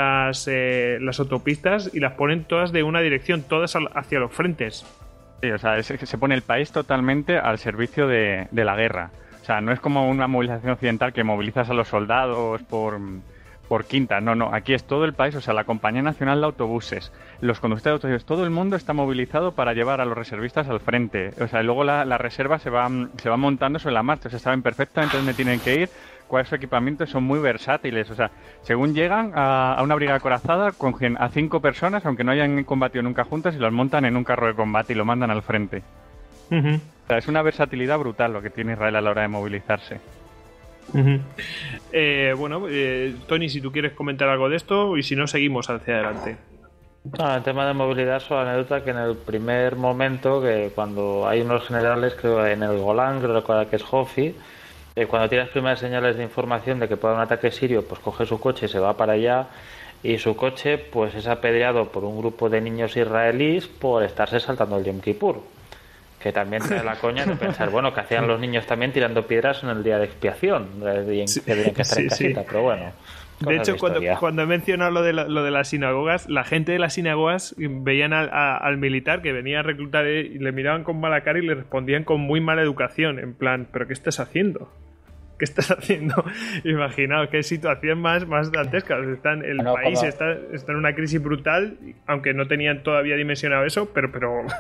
autopistas y las ponen todas de una dirección, todas hacia los frentes. Sí, o sea, se pone el país totalmente al servicio de la guerra. O sea, no es como una movilización occidental que movilizas a los soldados por quinta. No, aquí es todo el país, o sea, la Compañía Nacional de Autobuses, los conductores de autobuses, todo el mundo está movilizado para llevar a los reservistas al frente. O sea, luego la reserva se va montando sobre la marcha, o sea, saben perfectamente dónde tienen que ir, cuál es su equipamiento, son muy versátiles. O sea, según llegan a una brigada acorazada, cogen a 5 personas, aunque no hayan combatido nunca juntas, y los montan en un carro de combate y lo mandan al frente. Uh-huh. O sea, es una versatilidad brutal lo que tiene Israel a la hora de movilizarse. Uh-huh. Bueno, Tony, si tú quieres comentar algo de esto, y si no, seguimos hacia adelante. En tema de movilidad, solo la anécdota que en el primer momento, que cuando hay unos generales, creo en el Golán, creo recordar que es Hofi, cuando tiene las primeras señales de información de que puede haber un ataque sirio, pues coge su coche y se va para allá, y su coche pues es apedreado por un grupo de niños israelíes por estarse saltando el Yom Kippur, que también trae la coña de pensar, bueno, que hacían los niños también tirando piedras en el día de expiación, que tenían que estar en casita, pero bueno. De hecho, cuando he mencionado lo de las sinagogas, la gente de las sinagogas veían al militar que venía a reclutar y le miraban con mala cara y le respondían con muy mala educación, en plan, ¿pero qué estás haciendo? ¿Qué estás haciendo? Imaginaos qué situación más dantesca. El país está en una crisis brutal, aunque no tenían todavía dimensionado eso, pero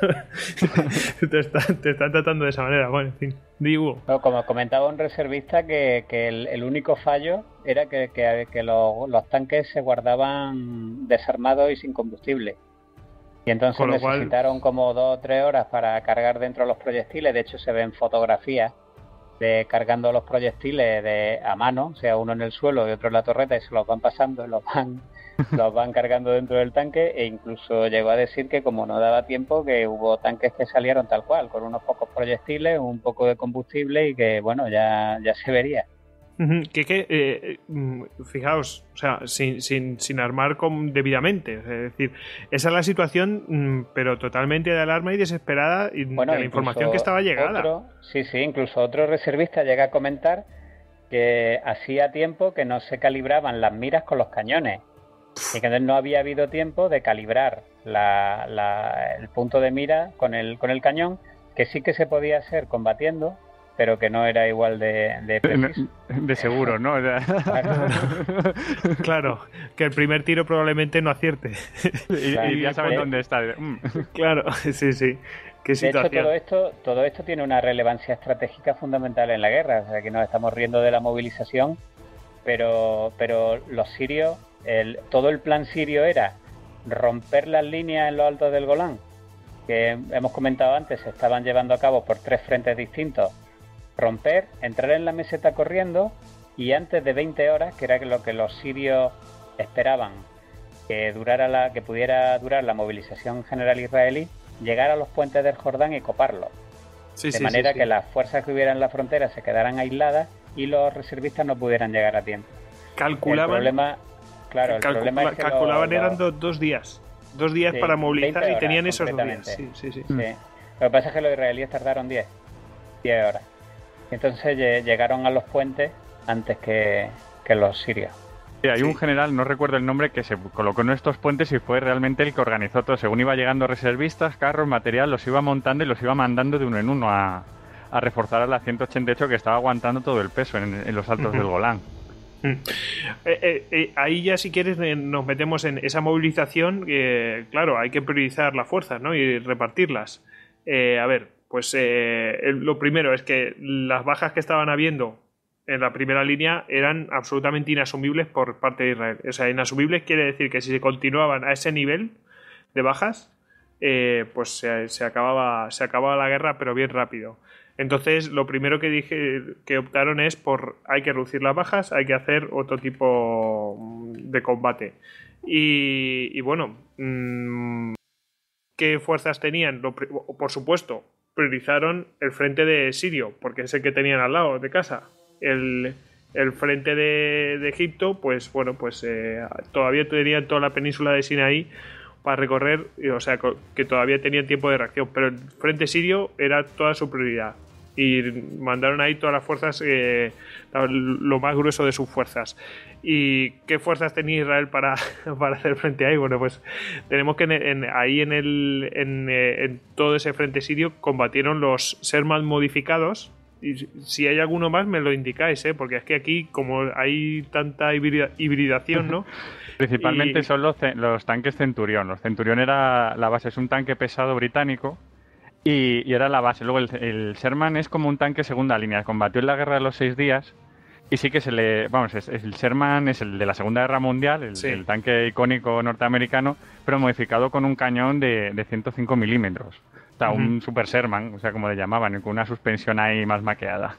te están tratando de esa manera. Bueno, en fin, digo. No, como comentaba un reservista, que el único fallo era que los tanques se guardaban desarmados y sin combustible. Y entonces necesitaron como 2 o 3 horas para cargar dentro los proyectiles. De hecho, se ven fotografías de cargando los proyectiles a mano, o sea, uno en el suelo y otro en la torreta, y se los van pasando y los van cargando dentro del tanque, e incluso llegó a decir que como no daba tiempo, que hubo tanques que salieron tal cual, con unos pocos proyectiles, un poco de combustible, y que bueno, ya se vería. Fijaos, o sea, sin armar debidamente, es decir, esa es la situación, pero totalmente de alarma y desesperada, y de la información que estaba llegada. Incluso otro reservista llega a comentar que hacía tiempo que no se calibraban las miras con los cañones, y que no había habido tiempo de calibrar el punto de mira con el cañón, que sí que se podía hacer combatiendo, pero que no era igual de preciso. De seguro, ¿no? Claro, que el primer tiro probablemente no acierte. Y ya saben dónde está. Claro, sí. ¿Qué situación? De hecho, todo esto tiene una relevancia estratégica fundamental en la guerra. O sea, que nos estamos riendo de la movilización, pero los sirios, todo el plan sirio era romper las líneas en los altos del Golán, que hemos comentado antes, se estaban llevando a cabo por 3 frentes distintos. Romper, entrar en la meseta corriendo, y antes de 20 horas, que era lo que los sirios esperaban que pudiera durar la movilización general israelí, llegar a los puentes del Jordán y coparlos. De manera que las fuerzas que hubiera en la frontera se quedaran aisladas y los reservistas no pudieran llegar a tiempo. Calculaban. El problema es que calculaban eran 2 días. 2 días para movilizar, horas, y tenían esos 2 días. Sí. Lo que pasa es que los israelíes tardaron 10 horas. Entonces llegaron a los puentes antes que los sirios. Sí, hay un general, no recuerdo el nombre, que se colocó en estos puentes y fue realmente el que organizó todo. Según iba llegando reservistas, carros, material, los iba montando y los iba mandando de uno en uno a reforzar a la 188 que estaba aguantando todo el peso en los altos del Golán. Ahí ya, si quieres, nos metemos en esa movilización. Claro, hay que priorizar las fuerzas, ¿no? Y repartirlas. A ver, pues lo primero es que las bajas que estaban habiendo en la primera línea eran absolutamente inasumibles por parte de Israel. O sea, inasumibles quiere decir que si se continuaban a ese nivel de bajas, pues se acababa la guerra, pero bien rápido. Entonces, lo primero que optaron es hay que reducir las bajas, hay que hacer otro tipo de combate. Y bueno, ¿qué fuerzas tenían? Por supuesto, priorizaron el frente de Sirio, porque es el que tenían al lado de casa. El frente de Egipto, pues bueno, pues todavía tenían toda la península de Sinaí para recorrer, o sea, que todavía tenían tiempo de reacción, pero el frente sirio era toda su prioridad y mandaron ahí todas las fuerzas, lo más grueso de sus fuerzas. ¿Y qué fuerzas tenía Israel para hacer frente ahí? Bueno, pues tenemos que en todo ese frente sirio combatieron los Sherman modificados. Y si hay alguno más me lo indicáis, porque es que aquí, como hay tanta hibridación, ¿no? Principalmente son los tanques Centurión. Los Centurión era la base, es un tanque pesado británico y era la base. Luego el Sherman es como un tanque segunda línea. Combatió en la Guerra de los 6 días y sí que el Sherman es el de la Segunda Guerra Mundial, el tanque icónico norteamericano, pero modificado con un cañón de 105 milímetros. O sea, un Super Sherman, o sea, como le llamaban, con una suspensión ahí más maqueada.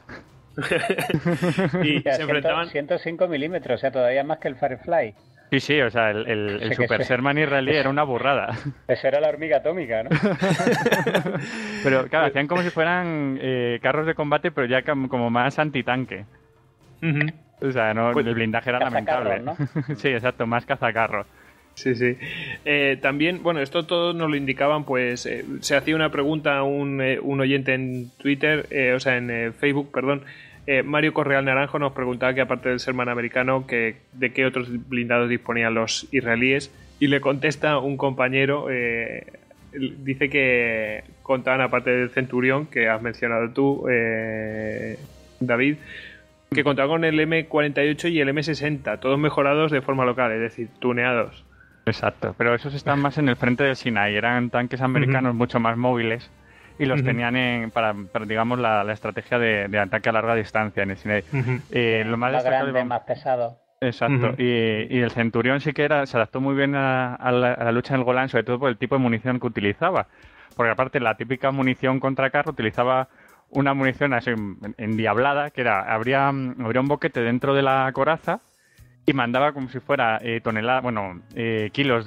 Y se enfrentaban 105 milímetros, o sea, todavía más que el Firefly. Sí, o sea, el Super Sherman israelí era una burrada. Eso era la hormiga atómica, ¿no? Pero claro, hacían como si fueran carros de combate, pero ya como más antitanque. O sea, el blindaje era lamentable, ¿no? Sí, exacto, más cazacarros. Sí. También, bueno, esto todo nos lo indicaban, pues se hacía una pregunta a un oyente en Twitter, en Facebook, perdón. Mario Correal Naranjo nos preguntaba que aparte del Sherman americano, de qué otros blindados disponían los israelíes, y le contesta un compañero, dice que contaban, aparte del Centurión que has mencionado tú, David, que contaban con el M48 y el M60, todos mejorados de forma local, es decir, tuneados. Exacto, pero esos están más en el frente del Sinaí, eran tanques americanos mucho más móviles y los tenían para digamos, la estrategia de ataque a larga distancia en el Sinaí. Lo más grande, más pesado. Exacto, y el Centurión sí que se adaptó muy bien a la lucha en el Golán, sobre todo por el tipo de munición que utilizaba, porque aparte la típica munición contra carro utilizaba una munición así endiablada, que habría un boquete dentro de la coraza y mandaba como si fuera kilos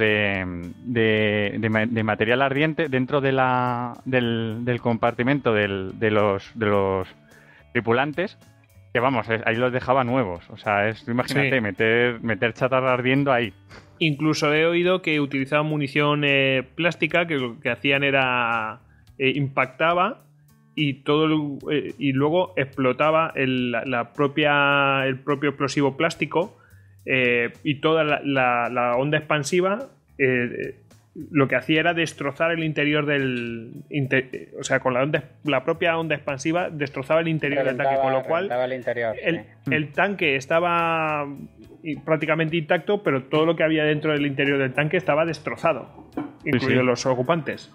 de material ardiente dentro del compartimento de los tripulantes, que vamos, ahí los dejaba nuevos. O sea, imagínate, meter chatarra ardiendo ahí. Incluso he oído que utilizaban munición plástica, que lo que hacían era impactaba y y luego explotaba el propio explosivo plástico. Y toda la onda expansiva lo que hacía era destrozar el interior o sea, con la propia onda expansiva destrozaba el interior del tanque, con lo cual el tanque estaba prácticamente intacto, pero todo lo que había dentro del interior del tanque estaba destrozado, incluidos los ocupantes.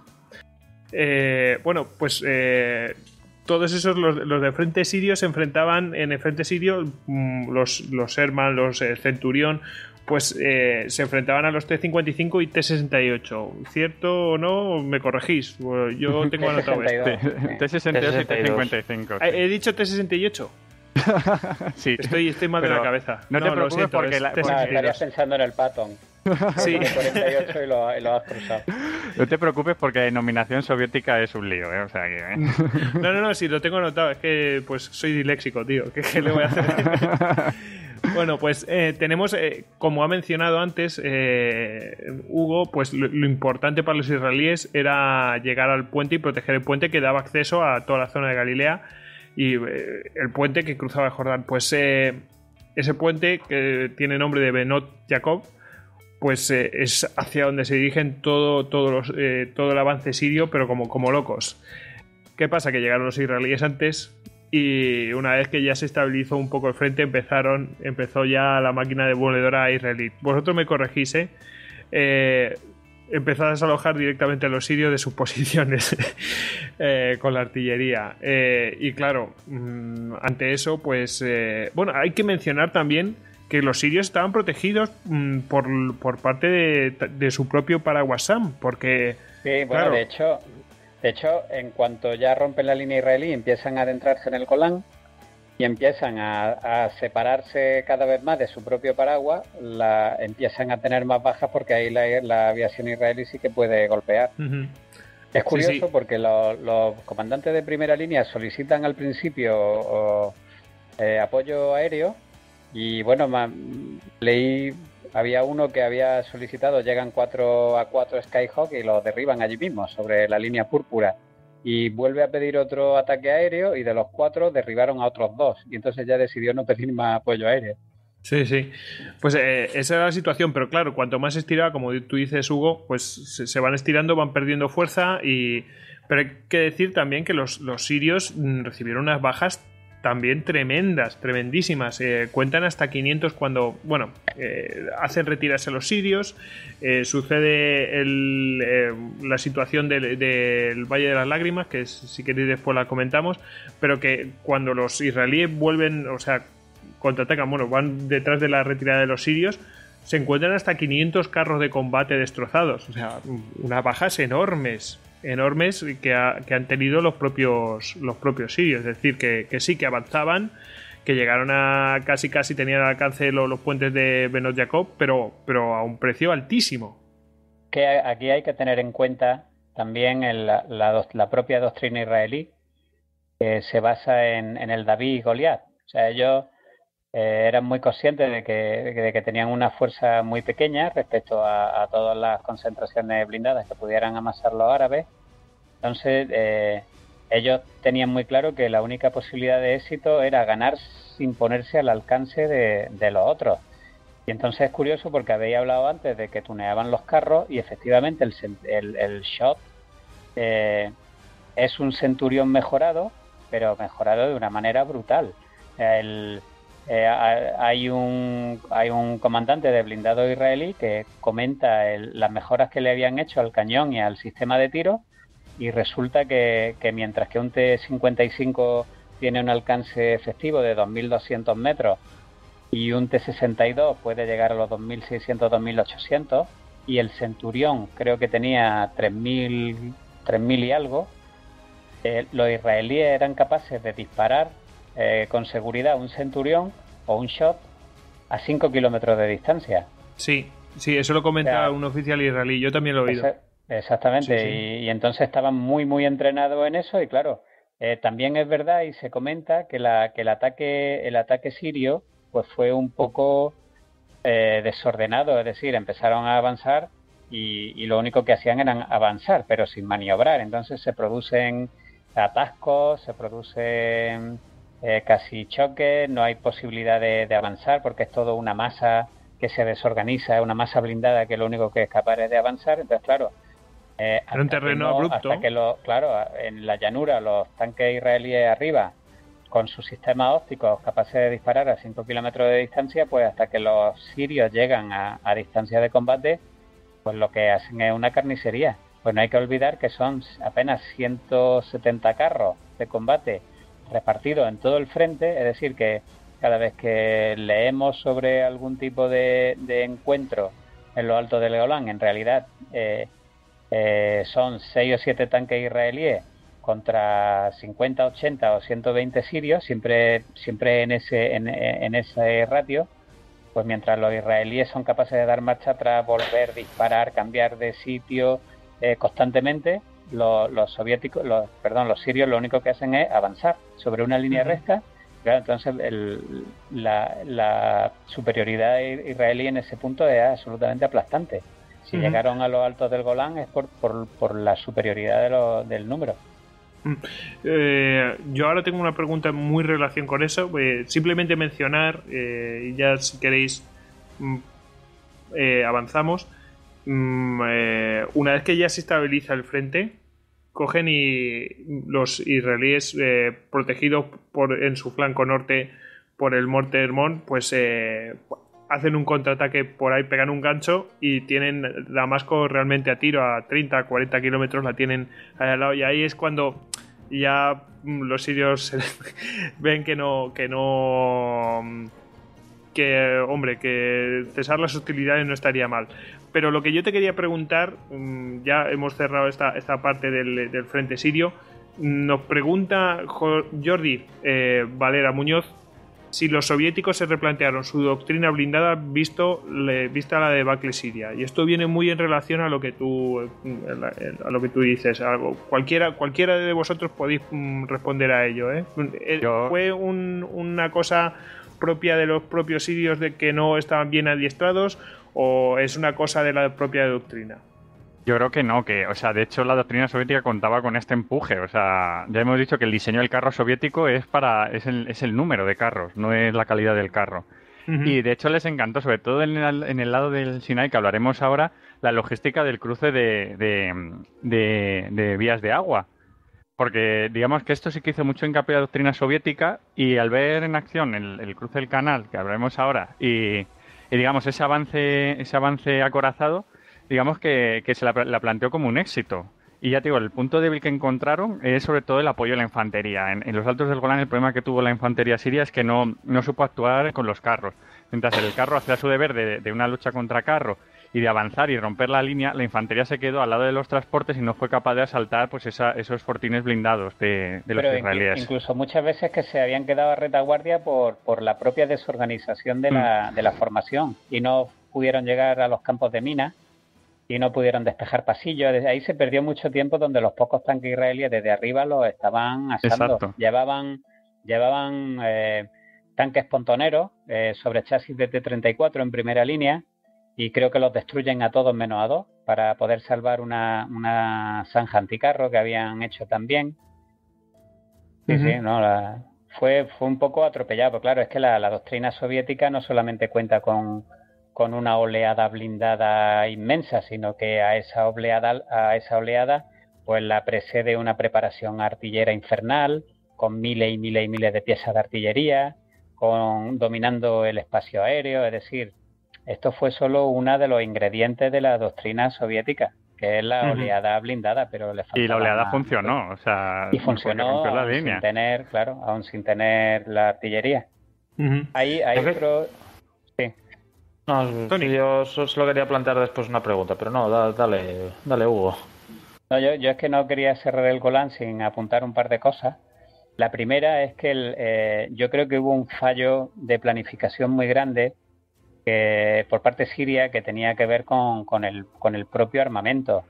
Todos esos, los de frente sirio, se enfrentaban en el frente sirio, los Sherman, los Centurión, pues se enfrentaban a los T-55 y T-68. ¿Cierto o no? ¿Me corregís? Yo tengo anotado esto. T-62 y T-55. ¿He dicho T-68? Sí. Estoy mal de la cabeza. No te preocupes porque estarías pensando en el Patton. Sí. 48 y lo has cruzado. No te preocupes porque la denominación soviética es un lío, o sea que... No, sí, lo tengo anotado. Es que pues soy disléxico, tío. ¿Qué le voy a hacer? Bueno, pues tenemos, como ha mencionado antes Hugo, pues lo importante para los israelíes era llegar al puente y proteger el puente que daba acceso a toda la zona de Galilea y el puente que cruzaba el Jordán. Pues ese puente, que tiene nombre de Benot Jacob, pues es hacia donde se dirigen todo el avance sirio, pero como locos. ¿Qué pasa? Que llegaron los israelíes antes y una vez que ya se estabilizó un poco el frente, empezó ya la máquina demoledora israelí. Vosotros me corregís, empezó a desalojar directamente a los sirios de sus posiciones con la artillería. Y claro, ante eso, pues... bueno, hay que mencionar también que los sirios estaban protegidos por parte de su propio Paraguasam, porque... Sí, bueno, claro, de hecho, en cuanto ya rompen la línea israelí, empiezan a adentrarse en el Golán y empiezan a separarse cada vez más de su propio paraguas, empiezan a tener más bajas porque ahí la aviación israelí sí que puede golpear. Uh-huh. Es curioso porque los comandantes de primera línea solicitan al principio apoyo aéreo y bueno, leí, había uno que había solicitado, llegan 4 Skyhawk y los derriban allí mismo, sobre la línea púrpura. Y vuelve a pedir otro ataque aéreo y de los 4 derribaron a otros 2. Y entonces ya decidió no pedir más apoyo aéreo. Sí, sí. Pues esa era la situación, pero claro, cuanto más se estiraba, como tú dices, Hugo, pues se van estirando, van perdiendo fuerza pero hay que decir también que los sirios recibieron unas bajas también tremendísimas. Cuentan hasta 500 cuando, bueno, hacen retirarse los sirios, sucede la situación del Valle de las Lágrimas, que si queréis después la comentamos, pero que cuando los israelíes vuelven, o sea, contraatacan, bueno, van detrás de la retirada de los sirios, se encuentran hasta 500 carros de combate destrozados, o sea, unas bajas enormes que han tenido los propios sirios. Es decir, que sí, que avanzaban, que llegaron a casi tenían al alcance los puentes de Benot Jacob, pero a un precio altísimo. Que aquí hay que tener en cuenta también la propia doctrina israelí, que se basa en el David y Goliat. O sea, ellos eran muy conscientes de que tenían una fuerza muy pequeña respecto a todas las concentraciones blindadas que pudieran amasar los árabes. Entonces, ellos tenían muy claro que la única posibilidad de éxito era ganar sin ponerse al alcance de los otros. Y entonces es curioso porque habéis hablado antes de que tuneaban los carros y efectivamente el shot es un Centurión mejorado, pero mejorado de una manera brutal. Hay un comandante de blindado israelí que comenta las mejoras que le habían hecho al cañón y al sistema de tiro, y resulta que mientras que un T-55 tiene un alcance efectivo de 2.200 metros y un T-62 puede llegar a los 2.600, 2.800, y el Centurión creo que tenía 3.000 y algo, los israelíes eran capaces de disparar con seguridad un Centurión o un Shot a 5 kilómetros de distancia. Sí, eso lo comenta un oficial israelí, yo también lo he oído. Exactamente, sí. Y entonces estaban muy entrenados en eso, y claro, también es verdad y se comenta que el ataque sirio pues fue un poco desordenado, es decir, empezaron a avanzar y lo único que hacían era avanzar, pero sin maniobrar. Entonces se producen atascos, se producen casi choques, no hay posibilidad de avanzar porque es todo una masa que se desorganiza, una masa blindada que lo único que es capaz es de avanzar. Entonces, claro, era un terreno abrupto. Hasta que en la llanura los tanques israelíes arriba, con sus sistemas ópticos capaces de disparar a 5 kilómetros de distancia, pues hasta que los sirios llegan a distancia de combate, pues lo que hacen es una carnicería. Pues no hay que olvidar que son apenas 170 carros de combate repartidos en todo el frente, es decir, que cada vez que leemos sobre algún tipo de encuentro en lo alto del Golán, en realidad son 6 o 7 tanques israelíes contra 50, 80 o 120 sirios, siempre en ese ratio. Pues mientras los israelíes son capaces de dar marcha atrás, volver, disparar, cambiar de sitio constantemente, los sirios lo único que hacen es avanzar sobre una línea recta. Claro, entonces la superioridad israelí en ese punto es absolutamente aplastante. Si llegaron a los altos del Golán es por la superioridad del número. Yo ahora tengo una pregunta muy en relación con eso. Simplemente mencionar, y ya si queréis avanzamos. Una vez que ya se estabiliza el frente, cogen y los israelíes, protegidos en su flanco norte por el Mortermont, pues hacen un contraataque por ahí, pegan un gancho y tienen Damasco realmente a tiro, a 30, 40 kilómetros la tienen ahí al lado, y ahí es cuando ya los sirios ven que cesar las hostilidades no estaría mal. Pero lo que yo te quería preguntar, ya hemos cerrado esta parte del frente sirio, nos pregunta Jordi Valera Muñoz si los soviéticos se replantearon su doctrina blindada vista la debacle siria. Y esto viene muy en relación a lo que tú dices. Cualquiera de vosotros podéis responder a ello. ¿Fue una cosa propia de los propios sirios de que no estaban bien adiestrados o es una cosa de la propia doctrina? Yo creo que no, de hecho la doctrina soviética contaba con este empuje, ya hemos dicho que el diseño del carro soviético es el número de carros, no es la calidad del carro. Uh-huh. Y de hecho les encantó, sobre todo en el lado del Sinai, que hablaremos ahora, la logística del cruce de vías de agua. Porque digamos que esto sí que hizo mucho hincapié a la doctrina soviética, y al ver en acción el cruce del canal, que hablaremos ahora, y digamos ese avance acorazado, digamos que se la planteó como un éxito. Y ya te digo, el punto débil que encontraron es sobre todo el apoyo de la infantería. En los altos del Golán el problema que tuvo la infantería siria es que no supo actuar con los carros. Mientras el carro hacía su deber de una lucha contra carro y de avanzar y romper la línea, la infantería se quedó al lado de los transportes y no fue capaz de asaltar pues esos fortines blindados de los israelíes. Incluso muchas veces que se habían quedado a retaguardia por la propia desorganización de la formación, y no pudieron llegar a los campos de minas y no pudieron despejar pasillos. Desde ahí se perdió mucho tiempo, donde los pocos tanques israelíes desde arriba los estaban asando. Exacto. Llevaban tanques pontoneros sobre chasis de T-34 en primera línea, y creo que los destruyen a todos menos a dos para poder salvar una zanja anticarro que habían hecho también. Sí, uh-huh. Sí, no, fue un poco atropellado, pero claro, es que la doctrina soviética no solamente cuenta con una oleada blindada inmensa, sino que a esa oleada pues la precede una preparación artillera infernal, con miles y miles y miles de piezas de artillería, dominando el espacio aéreo. Es decir, esto fue solo uno de los ingredientes de la doctrina soviética, que es la oleada blindada, pero le faltaba. Y la oleada funcionó, y funcionó aún sin tener la artillería. Uh-huh. Hay otro. Sí. No, yo solo quería plantear después una pregunta, pero no, dale Hugo. No, yo es que no quería cerrar el Golán sin apuntar un par de cosas. La primera es que yo creo que hubo un fallo de planificación muy grande por parte siria, que tenía que ver con el propio armamento,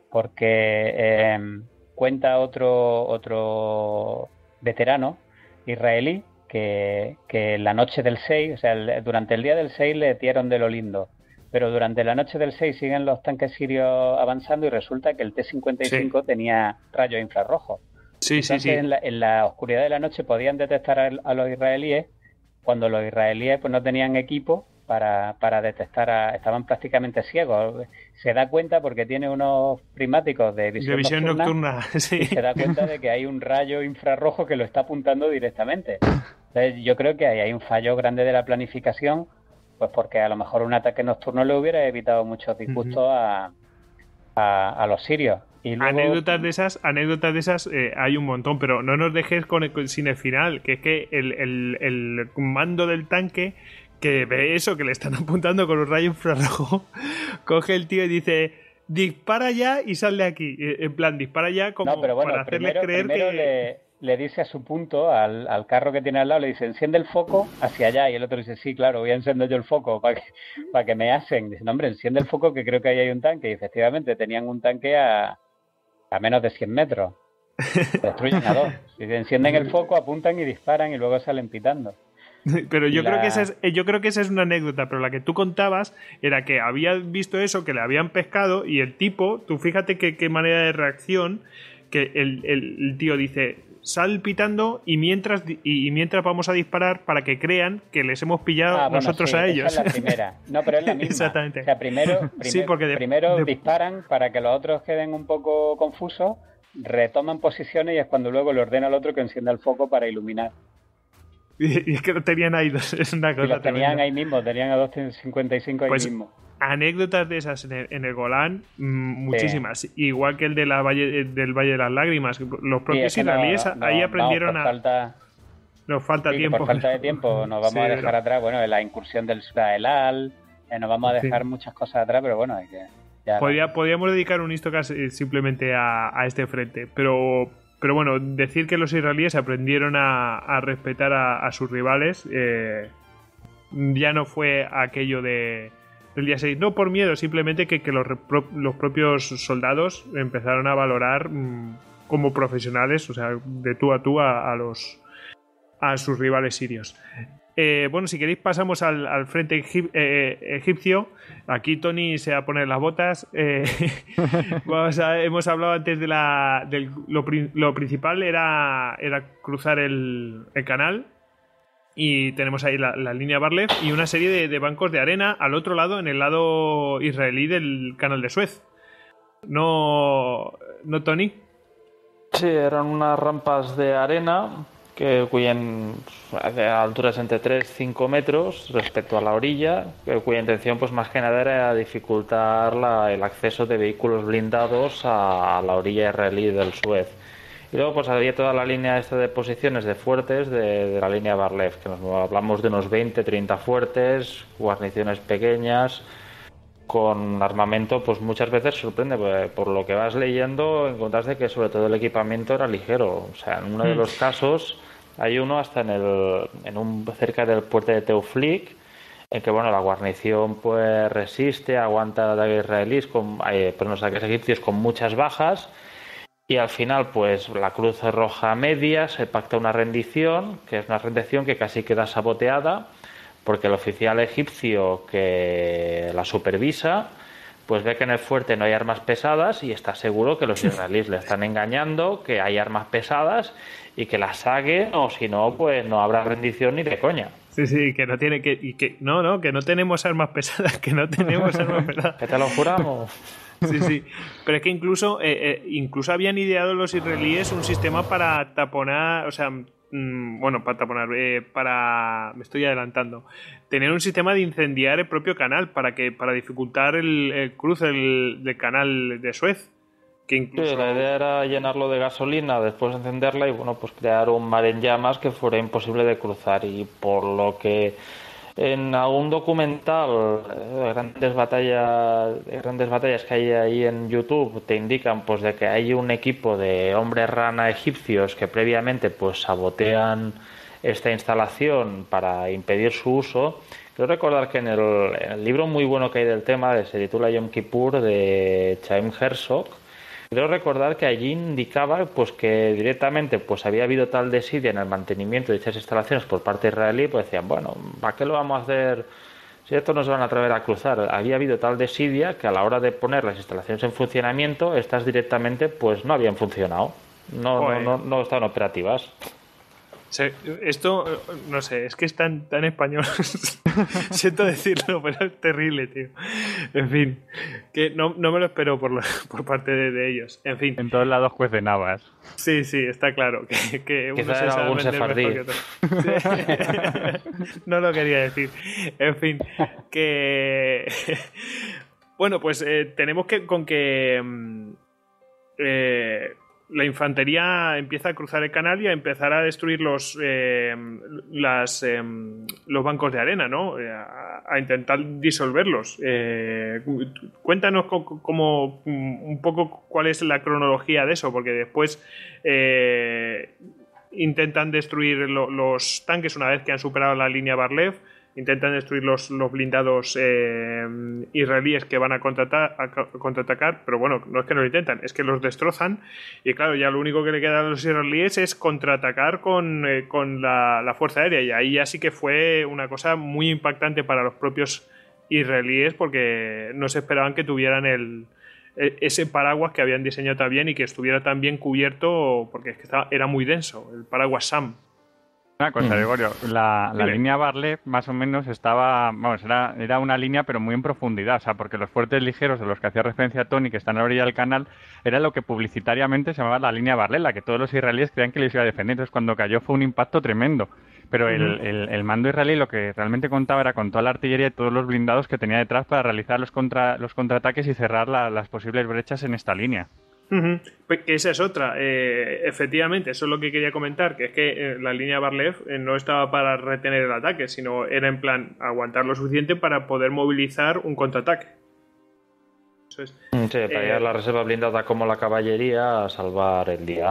porque cuenta otro veterano israelí que la noche del 6, durante el día del 6 le tiraron de lo lindo, pero durante la noche del 6 siguen los tanques sirios avanzando y resulta que el T-55 tenía rayos infrarrojos. Entonces, en la oscuridad de la noche podían detectar a los israelíes, cuando los israelíes pues no tenían equipo para detectar, estaban prácticamente ciegos. Se da cuenta porque tiene unos prismáticos de visión nocturna sí. Y se da cuenta de que hay un rayo infrarrojo que lo está apuntando directamente. Entonces, yo creo que hay un fallo grande de la planificación, pues porque a lo mejor un ataque nocturno le hubiera evitado muchos disgustos a los sirios. Y luego... anécdotas de esas hay un montón, pero no nos dejes sin el final, que es que el mando del tanque, que ve eso, que le están apuntando con un rayo infrarrojo, coge el tío y dice: dispara ya y sal de aquí. En plan, dispara ya como para hacerles creer que... Le dice a su punto, al carro que tiene al lado, le dice: enciende el foco hacia allá, y el otro dice: sí, claro, voy a encender yo el foco para que me hacen. Dice: no, hombre, enciende el foco, que creo que ahí hay un tanque. Y efectivamente tenían un tanque a menos de 100 metros. Destruyen a dos. Si encienden el foco, apuntan y disparan, y luego salen pitando. Pero yo creo que esa es una anécdota, pero la que tú contabas era que habías visto eso, que le habían pescado, y el tipo, tú fíjate qué manera de reacción, que el tío dice, sal pitando y mientras vamos a disparar para que crean que les hemos pillado nosotros sí, a ellos. Esa es la primera. No, pero es la misma. Exactamente. O sea, primero disparan para que los otros queden un poco confusos, retoman posiciones y es cuando luego le ordena al otro que encienda el foco para iluminar. Y es que lo tenían ahí, es una cosa. Y los tenían ahí mismo, tenían a 255 ahí mismo. Anécdotas de esas en el Golán, muchísimas. Sí. Igual que el de del Valle de las Lágrimas. Los propios israelíes ahí aprendieron Nos falta tiempo. Por falta de tiempo nos vamos a dejar atrás. Bueno, la incursión del Sura El Al, nos vamos a dejar muchas cosas atrás, pero bueno, hay que... Podríamos dedicar un Histocast simplemente a este frente, pero bueno, decir que los israelíes aprendieron a respetar a sus rivales ya no fue aquello del día 6, no por miedo, simplemente que los propios soldados empezaron a valorar como profesionales, o sea, de tú a sus rivales sirios. Bueno, si queréis pasamos al frente egipcio. Aquí Tony se va a poner las botas. Hemos hablado antes de lo principal era cruzar el canal. Y tenemos ahí la línea Bar-Lev y una serie de bancos de arena al otro lado, en el lado israelí del canal de Suez. ¿No, Tony? Sí, eran unas rampas de arena cuya altura es entre 3 y 5 metros respecto a la orilla, cuya intención pues más que nada era dificultar el acceso de vehículos blindados a la orilla israelí del Suez. Y luego pues había toda la línea esta de posiciones de fuertes de la línea Bar-Lev, que hablamos de unos 20-30 fuertes, guarniciones pequeñas, con armamento, pues muchas veces sorprende, por lo que vas leyendo encontraste que sobre todo el equipamiento era ligero. O sea, en uno de los casos hay uno hasta cerca del puerto de Teuflik, en que bueno, la guarnición pues resiste, aguanta ataques israelíes, ataques egipcios con muchas bajas, y al final pues la Cruz Roja Media se pacta una rendición, que es una rendición que casi queda saboteada, porque el oficial egipcio que la supervisa pues ve que en el fuerte no hay armas pesadas y está seguro que los israelíes le están engañando, que hay armas pesadas y que las saquen, o si no, pues no habrá rendición ni de coña. Sí, que no tiene que no tenemos armas pesadas, que no tenemos armas pesadas. ¿Que te lo juramos? Sí, pero es que incluso habían ideado los israelíes un sistema para taponar, o sea, para taponar, me estoy adelantando, tener un sistema de incendiar el propio canal para dificultar el cruce del canal de Suez. Que incluso... Sí, la idea era llenarlo de gasolina, después encenderla y bueno, pues crear un mar en llamas que fuera imposible de cruzar. Y por lo que en algún documental grandes batallas que hay ahí en YouTube te indican pues de que hay un equipo de hombres rana egipcios que previamente pues sabotean esta instalación para impedir su uso. Quiero recordar que en el libro muy bueno que hay del tema, se titula Yom Kippur, de Chaim Herzog, creo recordar que allí indicaba pues que directamente pues había habido tal desidia en el mantenimiento de dichas instalaciones por parte israelí, pues decían, bueno, ¿para qué lo vamos a hacer si estos no se van a atrever a cruzar? Había habido tal desidia que a la hora de poner las instalaciones en funcionamiento, estas directamente pues no habían funcionado, no estaban operativas. Esto, no sé, es que es tan español. Siento decirlo, pero es terrible, tío. En fin, que no me lo espero por parte de ellos. En fin. En todos lados cuecen habas. Sí, está claro. Que uno quizá se sabe algún vender sefardí. mejor que otro. Sí. No lo quería decir. En fin, que... Bueno, pues tenemos que la infantería empieza a cruzar el canal y a empezar a destruir los bancos de arena, ¿no? A intentar disolverlos. Cuéntanos como un poco cuál es la cronología de eso, porque después intentan destruir los tanques una vez que han superado la línea Bar-Lev. Intentan destruir los blindados israelíes que van a contraatacar, pero bueno, no es que no lo intentan, es que los destrozan y claro, ya lo único que le queda a los israelíes es contraatacar con la fuerza aérea, y ahí ya sí que fue una cosa muy impactante para los propios israelíes porque no se esperaban que tuvieran ese paraguas que habían diseñado también y que estuviera tan bien cubierto, porque es que era muy denso, el paraguas SAM. Una cosa, Gregorio, la línea Barlev más o menos estaba, vamos, era una línea pero muy en profundidad, o sea, porque los fuertes ligeros de los que hacía referencia Tony, que están a la orilla del canal, era lo que publicitariamente se llamaba la línea Barlev, la que todos los israelíes creían que les iba a defender. Entonces cuando cayó fue un impacto tremendo, pero el mando israelí lo que realmente contaba era con toda la artillería y todos los blindados que tenía detrás para realizar los contraataques y cerrar las posibles brechas en esta línea. Esa es otra, efectivamente, eso es lo que quería comentar, que es que la línea Barlev no estaba para retener el ataque, sino era en plan aguantar lo suficiente para poder movilizar un contraataque. Eso es. Sí, para ir a la reserva blindada como la caballería a salvar el día.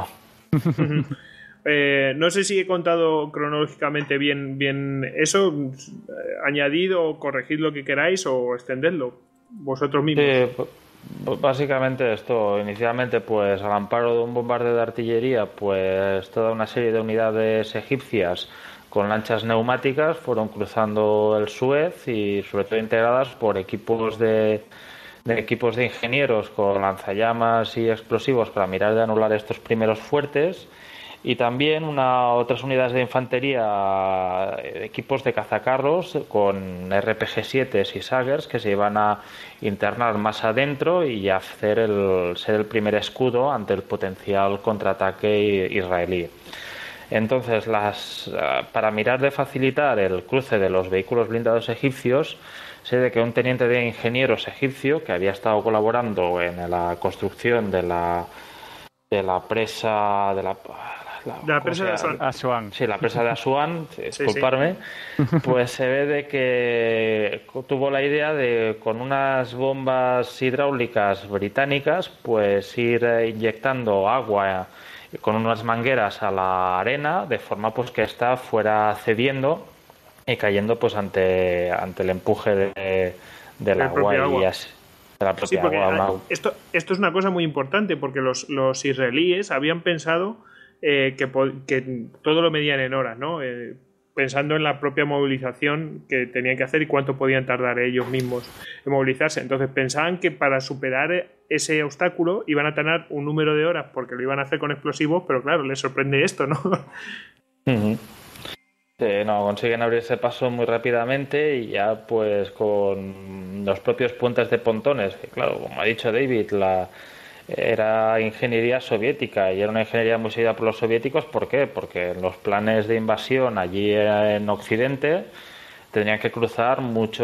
No sé si he contado cronológicamente bien eso, añadido o corregid lo que queráis o extendedlo vosotros mismos. Sí, básicamente esto, inicialmente pues al amparo de un bombardeo de artillería, pues toda una serie de unidades egipcias con lanchas neumáticas fueron cruzando el Suez y sobre todo integradas por equipos de ingenieros con lanzallamas y explosivos para mirar de anular estos primeros fuertes. Y también otras unidades de infantería, equipos de cazacarros con RPG-7 y Saggers que se iban a internar más adentro y a ser el primer escudo ante el potencial contraataque israelí. Entonces, para mirar de facilitar el cruce de los vehículos blindados egipcios, sé de que un teniente de ingenieros egipcio que había estado colaborando en la construcción de la presa de la presa de Asuán. Sí, la presa de Asuán, disculparme, pues se ve de que tuvo la idea de con unas bombas hidráulicas británicas pues ir inyectando agua con unas mangueras a la arena de forma pues que ésta fuera cediendo y cayendo pues ante el empuje del agua y así. Sí, porque esto es una cosa muy importante porque los israelíes habían pensado que todo lo medían en horas, ¿no? Pensando en la propia movilización que tenían que hacer y cuánto podían tardar ellos mismos en movilizarse. Entonces pensaban que para superar ese obstáculo iban a tener un número de horas porque lo iban a hacer con explosivos, pero claro, les sorprende esto, ¿no? Consiguen abrirse paso muy rápidamente y ya pues con los propios puentes de pontones, que claro, como ha dicho David, era ingeniería soviética y era una ingeniería muy seguida por los soviéticos. ¿Por qué? Porque en los planes de invasión allí en Occidente tenían que cruzar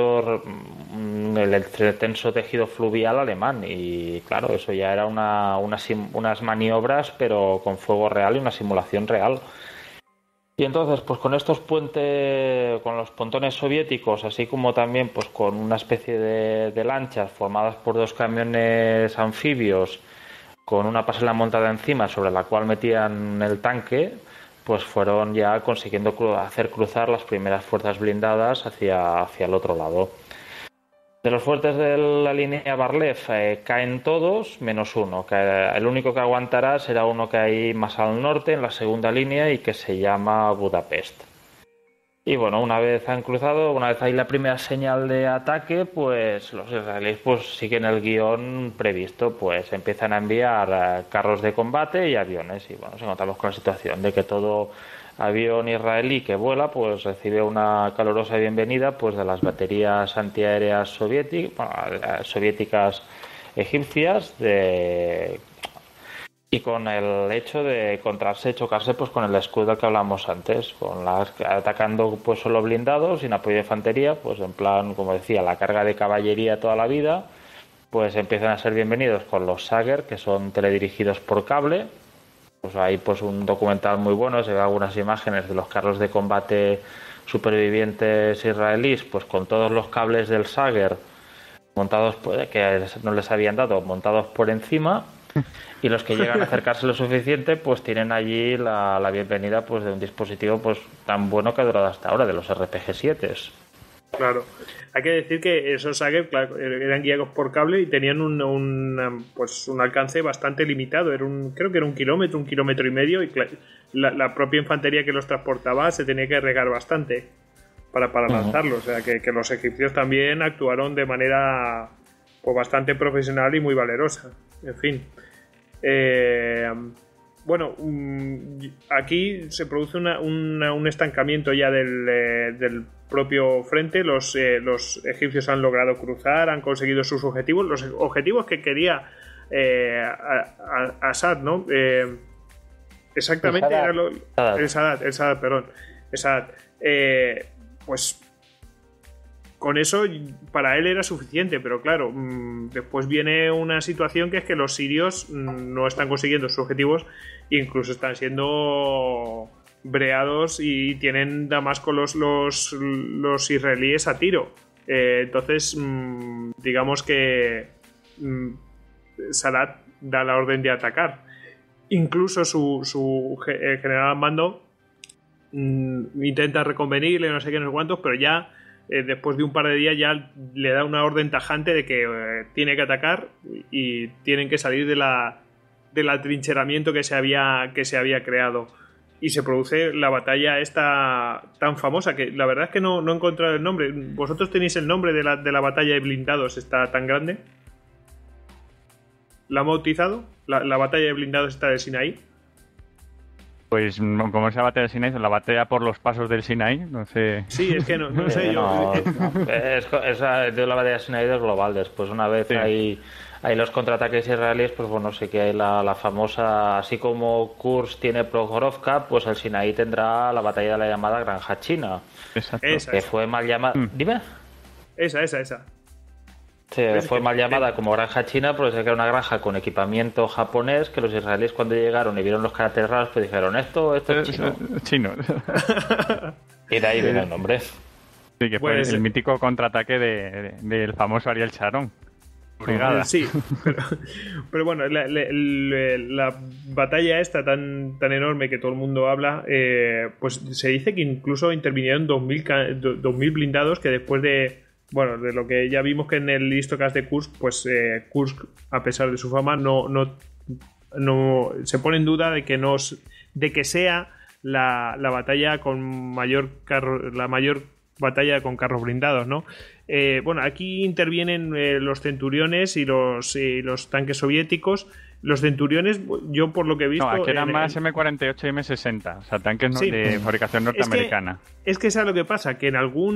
el tenso tejido fluvial alemán y claro, eso ya era unas maniobras pero con fuego real y una simulación real. Y entonces, pues con estos puentes, con los pontones soviéticos, así como también pues con una especie de lanchas formadas por dos camiones anfibios con una pasarela montada encima sobre la cual metían el tanque, pues fueron ya consiguiendo hacer cruzar las primeras fuerzas blindadas hacia el otro lado. De los fuertes de la línea Barlev caen todos menos uno, que el único que aguantará será uno que hay más al norte en la segunda línea y que se llama Budapest. Y bueno, una vez han cruzado, una vez hay la primera señal de ataque, pues los israelíes pues siguen el guión previsto, pues empiezan a enviar carros de combate y aviones y bueno, nos encontramos con la situación de que todo avión israelí que vuela pues recibe una calurosa bienvenida pues de las baterías antiaéreas soviéticas egipcias y con el hecho de chocarse pues con el escudo del que hablamos antes, atacando pues solo blindados sin apoyo de infantería, pues en plan, como decía, la carga de caballería toda la vida, pues empiezan a ser bienvenidos con los Sagger, que son teledirigidos por cable. Pues hay pues un documental muy bueno, se ve algunas imágenes de los carros de combate supervivientes israelíes, pues con todos los cables del Sagger montados que no les habían dado, montados por encima, y los que llegan a acercarse lo suficiente, pues tienen allí la bienvenida pues de un dispositivo pues tan bueno que ha durado hasta ahora, de los RPG-7. Claro, hay que decir que esos Sagger eran guiados por cable y tenían un alcance bastante limitado. Creo que era 1 kilómetro, 1,5 kilómetros, y la propia infantería que los transportaba se tenía que regar bastante para lanzarlos. O sea que los egipcios también actuaron de manera pues bastante profesional y muy valerosa. En fin. Bueno, aquí se produce un estancamiento ya del propio frente. Los egipcios han logrado cruzar, han conseguido sus objetivos, los objetivos que quería Assad, ¿no? Exactamente, el Sadat, perdón. El Sadat. Pues con eso para él era suficiente, pero claro, después viene una situación que es que los sirios no están consiguiendo sus objetivos, incluso están siendo breados y tienen Damasco los israelíes a tiro. Entonces, digamos que Sadat da la orden de atacar. Incluso su general al mando intenta reconvenirle, no sé qué, no sé cuántos, pero ya después de un par de días ya le da una orden tajante de que tiene que atacar y tienen que salir del atrincheramiento que se había creado. Y se produce la batalla esta tan famosa, que la verdad es que no he encontrado el nombre. ¿Vosotros tenéis el nombre de la batalla de blindados esta tan grande? ¿La han bautizado? ¿La batalla de blindados está de Sinaí? Pues como es la batalla del Sinaí, la batalla por los pasos del Sinaí, no sé. Sí, es que no sé yo. Esa de la batalla del Sinaí es global. Después, una vez hay los contraataques israelíes, pues bueno, sí que hay la famosa, así como Kursk tiene Prokhorovka, pues el Sinaí tendrá la batalla de la llamada Granja China. Exacto. Que fue mal llamada. Dime. Esa. Sí, fue mal llamada como Granja China, porque era una granja con equipamiento japonés, que los israelíes cuando llegaron y vieron los caracteres raros, pues dijeron, esto es chino. Chino. Y de ahí viene el nombre. Sí, que fue el mítico contraataque del famoso Ariel Sharon. Brigada. Sí, pero bueno, la batalla esta tan enorme que todo el mundo habla, pues se dice que incluso intervinieron 2.000 blindados, que después de lo que ya vimos que en el histocast de Kursk, pues Kursk, a pesar de su fama, no se pone en duda de que sea la batalla con la mayor batalla con carros blindados, ¿no? Aquí intervienen los centuriones y los tanques soviéticos. Los centuriones, yo por lo que he visto... No, aquí eran más M48 y M60, o sea, tanques de fabricación norteamericana. Es que ¿sabes lo que pasa? Que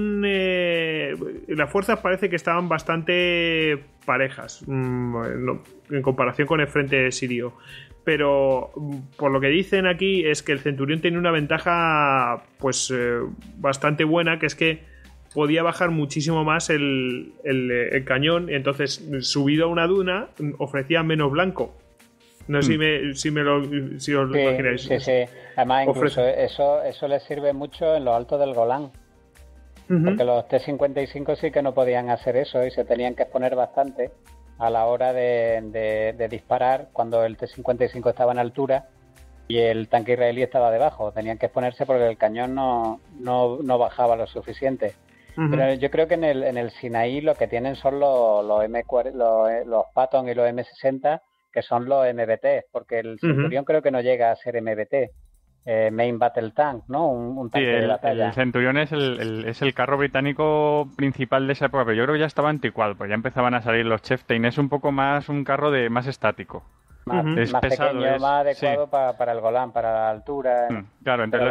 en las fuerzas parece que estaban bastante parejas en comparación con el frente sirio. Pero por lo que dicen aquí es que el centurión tenía una ventaja pues bastante buena, que es que podía bajar muchísimo más el cañón. Entonces, subido a una duna, ofrecía menos blanco. No sé si os lo imagináis. Sí. Además, incluso eso les sirve mucho en los altos del Golán. Porque los T-55 sí que no podían hacer eso y se tenían que exponer bastante a la hora de disparar cuando el T-55 estaba en altura y el tanque israelí estaba debajo. Tenían que exponerse porque el cañón no bajaba lo suficiente. Pero yo creo que en el Sinaí lo que tienen son los Patton y los M60, que son los MBT, porque el Centurión creo que no llega a ser MBT. Main Battle Tank, ¿no? Un tanque de batalla. El Centurión es el carro británico principal de esa época, pero yo creo que ya estaba anticuado, pues ya empezaban a salir los Chieftain. Es un poco más un carro más estático. Es más pesado, pequeño, más adecuado para el Golán, para la altura. Claro, entonces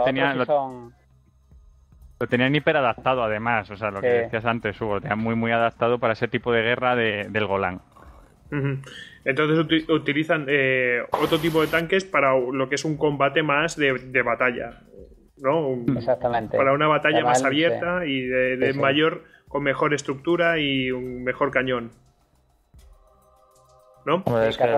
lo tenían hiperadaptado además, o sea, lo que decías antes, Hugo, lo tenían muy, muy adaptado para ese tipo de guerra del Golán. Entonces utilizan otro tipo de tanques para lo que es un combate más de batalla, ¿no? Exactamente. Para una batalla más abierta y con mejor estructura y un mejor cañón, ¿no? Es que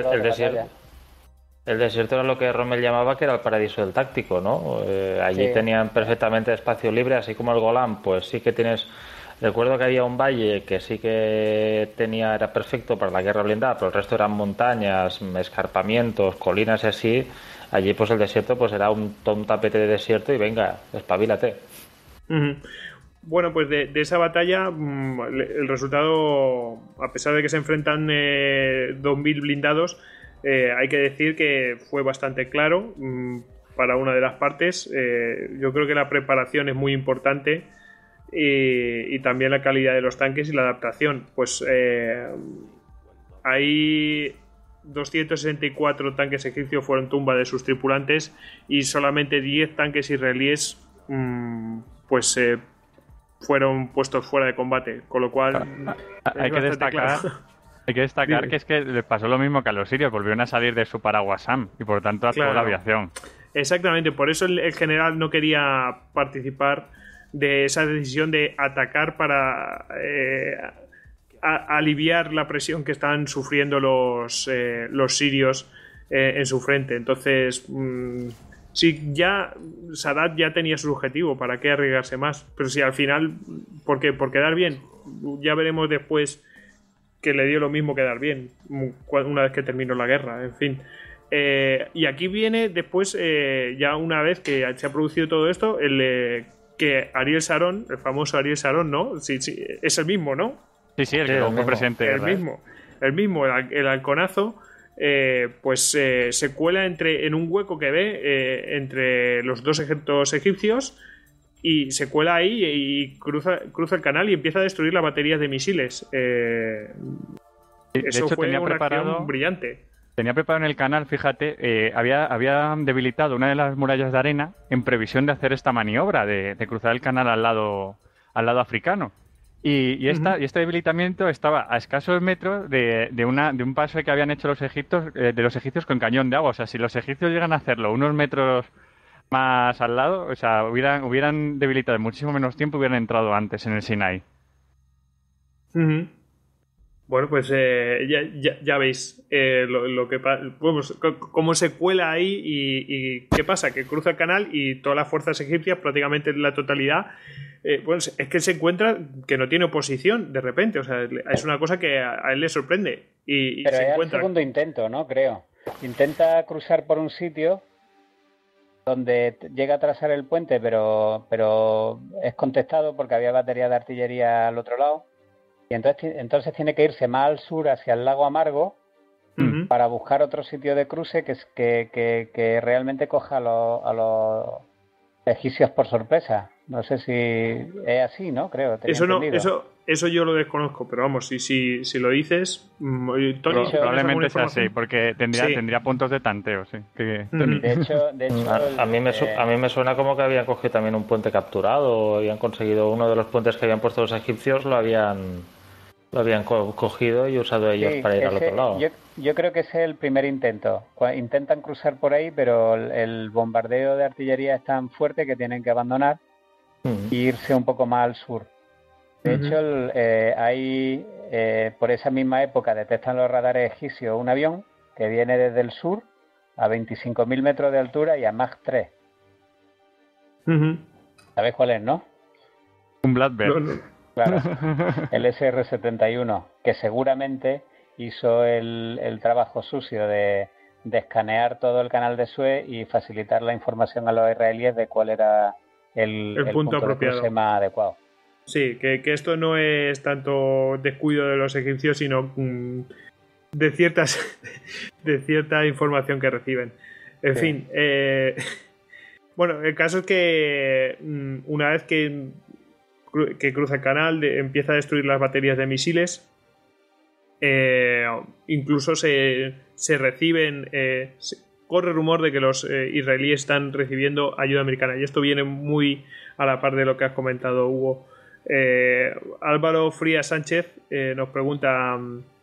el desierto era lo que Rommel llamaba que era el paraíso del táctico, ¿no? Allí tenían perfectamente espacio libre, así como el Golán, pues sí que tienes... Recuerdo que había un valle que sí que era perfecto para la guerra blindada, pero el resto eran montañas, escarpamientos, colinas y así. Allí pues el desierto pues era un tapete de desierto y venga, espabilate. Bueno, pues de esa batalla el resultado, a pesar de que se enfrentan 2.000 blindados, hay que decir que fue bastante claro para una de las partes. Yo creo que la preparación es muy importante. y también la calidad de los tanques y la adaptación. Pues hay 264 tanques egipcios fueron tumba de sus tripulantes y solamente 10 tanques israelíes fueron puestos fuera de combate, con lo cual hay que destacar que es que les pasó lo mismo que a los sirios, volvieron a salir de su paraguas SAM y por tanto actuó la aviación. Exactamente, por eso el general no quería participar de esa decisión de atacar para aliviar la presión que están sufriendo los sirios en su frente. Entonces, sí, ya Sadat ya tenía su objetivo, ¿para qué arriesgarse más? Pero si al final, ¿por qué? Por quedar bien. Ya veremos después que le dio lo mismo quedar bien una vez que terminó la guerra, en fin. Y aquí viene después, ya una vez que se ha producido todo esto, que Ariel Sharon, el famoso Ariel Sharon, ¿no? Sí, es el mismo, ¿no? Sí, el que luego fue presidente. El mismo, el halconazo, se cuela en un hueco que ve entre los dos ejércitos egipcios y se cuela ahí y cruza el canal y empieza a destruir las baterías de misiles. Eso fue una acción brillante. Tenía preparado en el canal, fíjate, había debilitado una de las murallas de arena en previsión de hacer esta maniobra de cruzar el canal al lado africano. Y este debilitamiento estaba a escasos metros de un paso que habían hecho los egipcios con cañón de agua. O sea, si los egipcios llegan a hacerlo unos metros más al lado, o sea, hubieran debilitado en muchísimo menos tiempo, hubieran entrado antes en el Sinai. Bueno, pues ya veis lo que cómo se cuela ahí y qué pasa, que cruza el canal y todas las fuerzas egipcias, prácticamente la totalidad, es que se encuentra que no tiene oposición de repente. O sea, es una cosa que a él le sorprende. Pero se es encuentra... el segundo intento, ¿no? Creo. Intenta cruzar por un sitio donde llega a trazar el puente, pero es contestado porque había batería de artillería al otro lado. Y entonces tiene que irse más al sur, hacia el lago Amargo, para buscar otro sitio de cruce que realmente coja a los egipcios por sorpresa. No sé si es así, ¿no? Creo. Eso yo lo desconozco, pero vamos, si lo dices, Tony, probablemente sea así, porque tendría puntos de tanteo, sí. De hecho, a mí me suena como que habían cogido también un puente capturado, habían conseguido uno de los puentes que habían puesto los egipcios, lo habían cogido y usado ellos para ir al otro lado. Yo creo que ese es el primer intento. Intentan cruzar por ahí, pero el bombardeo de artillería es tan fuerte que tienen que abandonar e irse un poco más al sur. De hecho, por esa misma época detectan los radares egipcios un avión que viene desde el sur a 25.000 metros de altura y a Mach 3. ¿Sabéis cuál es, no? Un Blackbird. Claro, el SR-71, que seguramente hizo el trabajo sucio de escanear todo el canal de Suez y facilitar la información a los israelíes de cuál era el punto apropiado, de cruce más adecuado. Sí, que esto no es tanto descuido de los egipcios, sino de cierta información que reciben. En fin, bueno, el caso es que una vez que cruza el canal, empieza a destruir las baterías de misiles. Incluso se reciben, corre rumor de que los israelíes están recibiendo ayuda americana, y esto viene muy a la par de lo que has comentado, Hugo. Álvaro Frías Sánchez nos pregunta,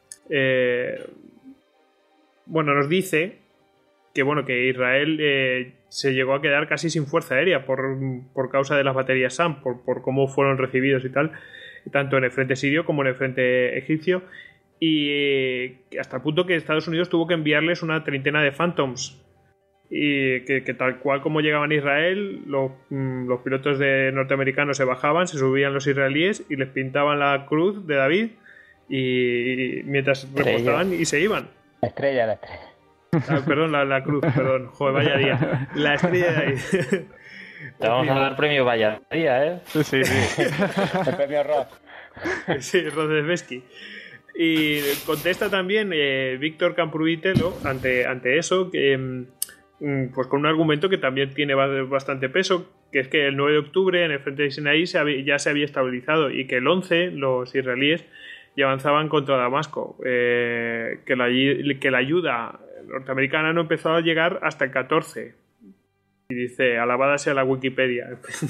nos dice que Israel se llegó a quedar casi sin fuerza aérea por causa de las baterías SAM, por cómo fueron recibidos y tal, tanto en el frente sirio como en el frente egipcio, y hasta el punto que Estados Unidos tuvo que enviarles una treintena de Phantoms, y que tal cual como llegaban a Israel, los pilotos norteamericanos se bajaban, se subían los israelíes y les pintaban la cruz de David, y mientras repostaban y se iban. La estrella. Perdón, la cruz, perdón. Joder, vaya día. La estrella de ahí. Te vamos a dar premio vaya día, ¿eh? Sí. El premio Ross. Sí, Rodesbesky. Y contesta también Víctor Campruitelo ante eso, que pues con un argumento que también tiene bastante peso, que es que el 9 de octubre en el frente de Sinaí ya se había estabilizado y que el 11 los israelíes ya avanzaban contra Damasco, que la ayuda norteamericana no empezó a llegar hasta el 14. Y dice, alabada sea la Wikipedia.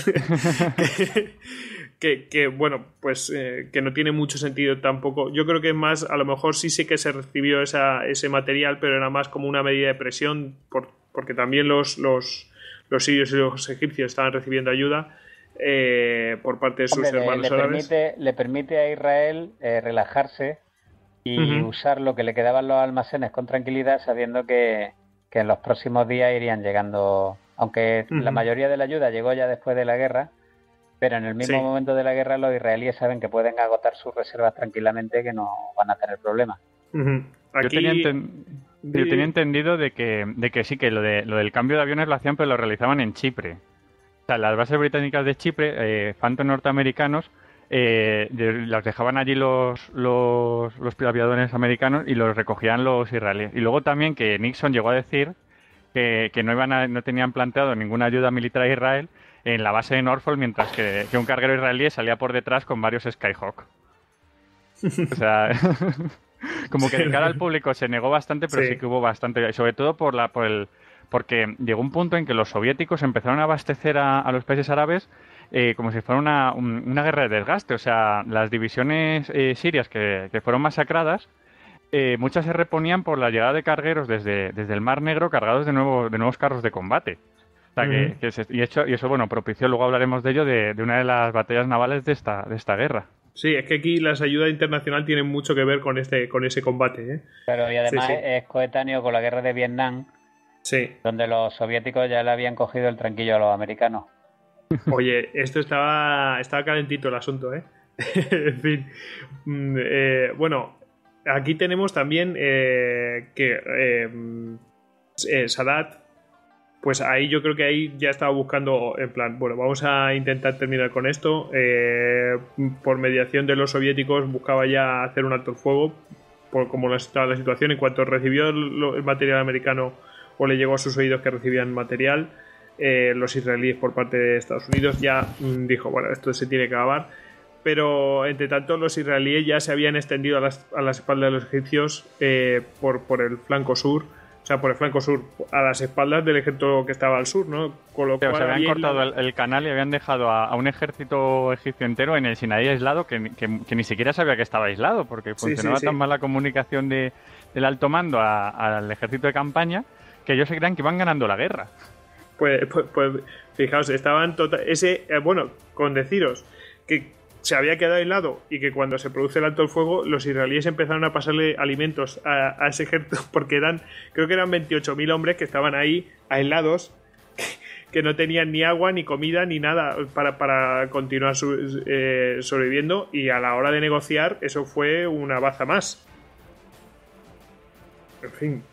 que bueno, pues que no tiene mucho sentido tampoco. Yo creo que es más, a lo mejor sí sé que se recibió ese material, pero era más como una medida de presión, porque también los sirios y los egipcios estaban recibiendo ayuda por parte de sus hermanos árabes. Le permite a Israel relajarse y usar lo que le quedaban los almacenes con tranquilidad, sabiendo que en los próximos días irían llegando, aunque la mayoría de la ayuda llegó ya después de la guerra, pero en el mismo momento de la guerra los israelíes saben que pueden agotar sus reservas tranquilamente, que no van a tener problemas. Yo tenía entendido de que sí, que lo del cambio de aviones lo hacían, pero lo realizaban en Chipre. O sea, las bases británicas de Chipre, Phantom norteamericanos, las dejaban allí los aviadores americanos y los recogían los israelíes. Y luego también que Nixon llegó a decir que no tenían planteado ninguna ayuda militar a Israel en la base de Norfolk, mientras que un carguero israelí salía por detrás con varios Skyhawk. O sea, como que de cara al público se negó bastante, pero sí que hubo bastante, y sobre todo porque llegó un punto en que los soviéticos empezaron a abastecer a los países árabes como si fuera una guerra de desgaste. O sea, las divisiones sirias que fueron masacradas, muchas se reponían por la llegada de cargueros desde el Mar Negro cargados de nuevos carros de combate. O sea, y eso, bueno, propició, luego hablaremos de ello, de una de las batallas navales de esta guerra. Sí, es que aquí las ayudas internacionales tienen mucho que ver con ese combate, ¿eh? Pero y además es coetáneo con la guerra de Vietnam, donde los soviéticos ya le habían cogido el tranquillo a los americanos. Oye, esto estaba calentito el asunto, ¿eh? En fin. Bueno, aquí tenemos también que Sadat, pues ahí yo creo que ahí ya estaba buscando, en plan, bueno, vamos a intentar terminar con esto. Por mediación de los soviéticos buscaba ya hacer un alto el fuego, por cómo estaba la situación. En cuanto recibió el material americano o le llegó a sus oídos que recibían material, los israelíes por parte de Estados Unidos ya dijo, bueno, esto se tiene que acabar. Pero entre tanto los israelíes ya se habían extendido a las espaldas de los egipcios por el flanco sur. O sea, por el flanco sur, a las espaldas del ejército que estaba al sur, ¿no? Con lo cual se habían cortado el canal y habían dejado a un ejército egipcio entero en el Sinaí aislado, que ni siquiera sabía que estaba aislado, porque funcionaba tan mal la comunicación del alto mando al ejército de campaña, que ellos se creían que iban ganando la guerra. Pues fijaos, estaban bueno, con deciros que se había quedado aislado y que cuando se produce el alto el fuego los israelíes empezaron a pasarle alimentos a ese ejército, porque creo que eran 28.000 hombres que estaban ahí aislados, que no tenían ni agua, ni comida, ni nada para continuar sobreviviendo, y a la hora de negociar eso fue una baza más. En fin.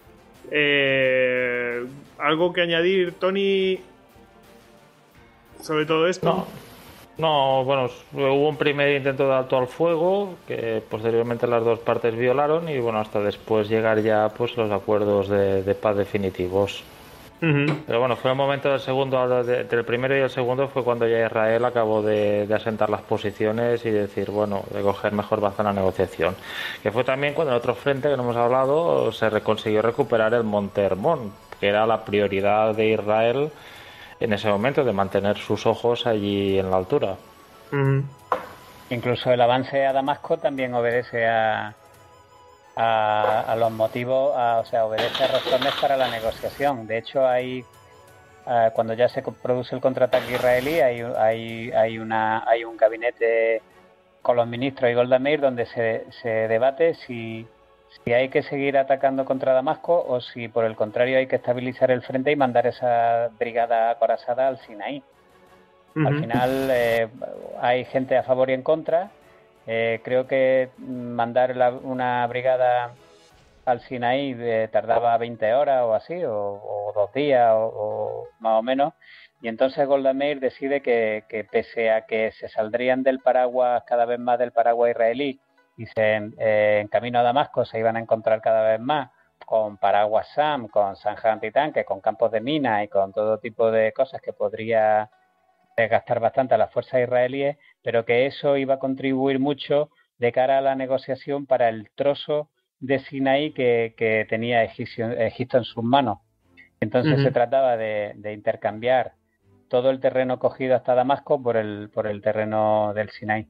¿Algo que añadir, Tony, sobre todo esto? No, bueno, hubo un primer intento de alto al fuego que posteriormente las dos partes violaron, y bueno, hasta después llegar ya pues los acuerdos de paz definitivos. Pero bueno, fue el momento del primero y el segundo fue cuando ya Israel acabó de asentar las posiciones y decir, bueno, de coger mejor baza en la negociación. Que fue también cuando en otro frente que no hemos hablado se consiguió recuperar el Monte Hermón, que era la prioridad de Israel en ese momento, de mantener sus ojos allí en la altura. Incluso el avance a Damasco también obedece a los motivos, o sea, obedece a razones para la negociación. De hecho, cuando ya se produce el contraataque israelí, hay un gabinete con los ministros y Golda Meir donde se debate si hay que seguir atacando contra Damasco o si por el contrario hay que estabilizar el frente y mandar esa brigada acorazada al Sinaí. Al final hay gente a favor y en contra. Creo que mandar una brigada al Sinaí tardaba 20 horas o así, o 2 días o más o menos, y entonces Golda Meir decide que pese a que se saldrían del paraguas, cada vez más del paraguas israelí, y en camino a Damasco se iban a encontrar cada vez más con paraguas SAM, con zanja antitanque, con campos de minas y con todo tipo de cosas que podría desgastar bastante a las fuerzas israelíes, pero que eso iba a contribuir mucho de cara a la negociación para el trozo de Sinaí que tenía Egipto en sus manos. Entonces se trataba de intercambiar todo el terreno cogido hasta Damasco por el terreno del Sinaí.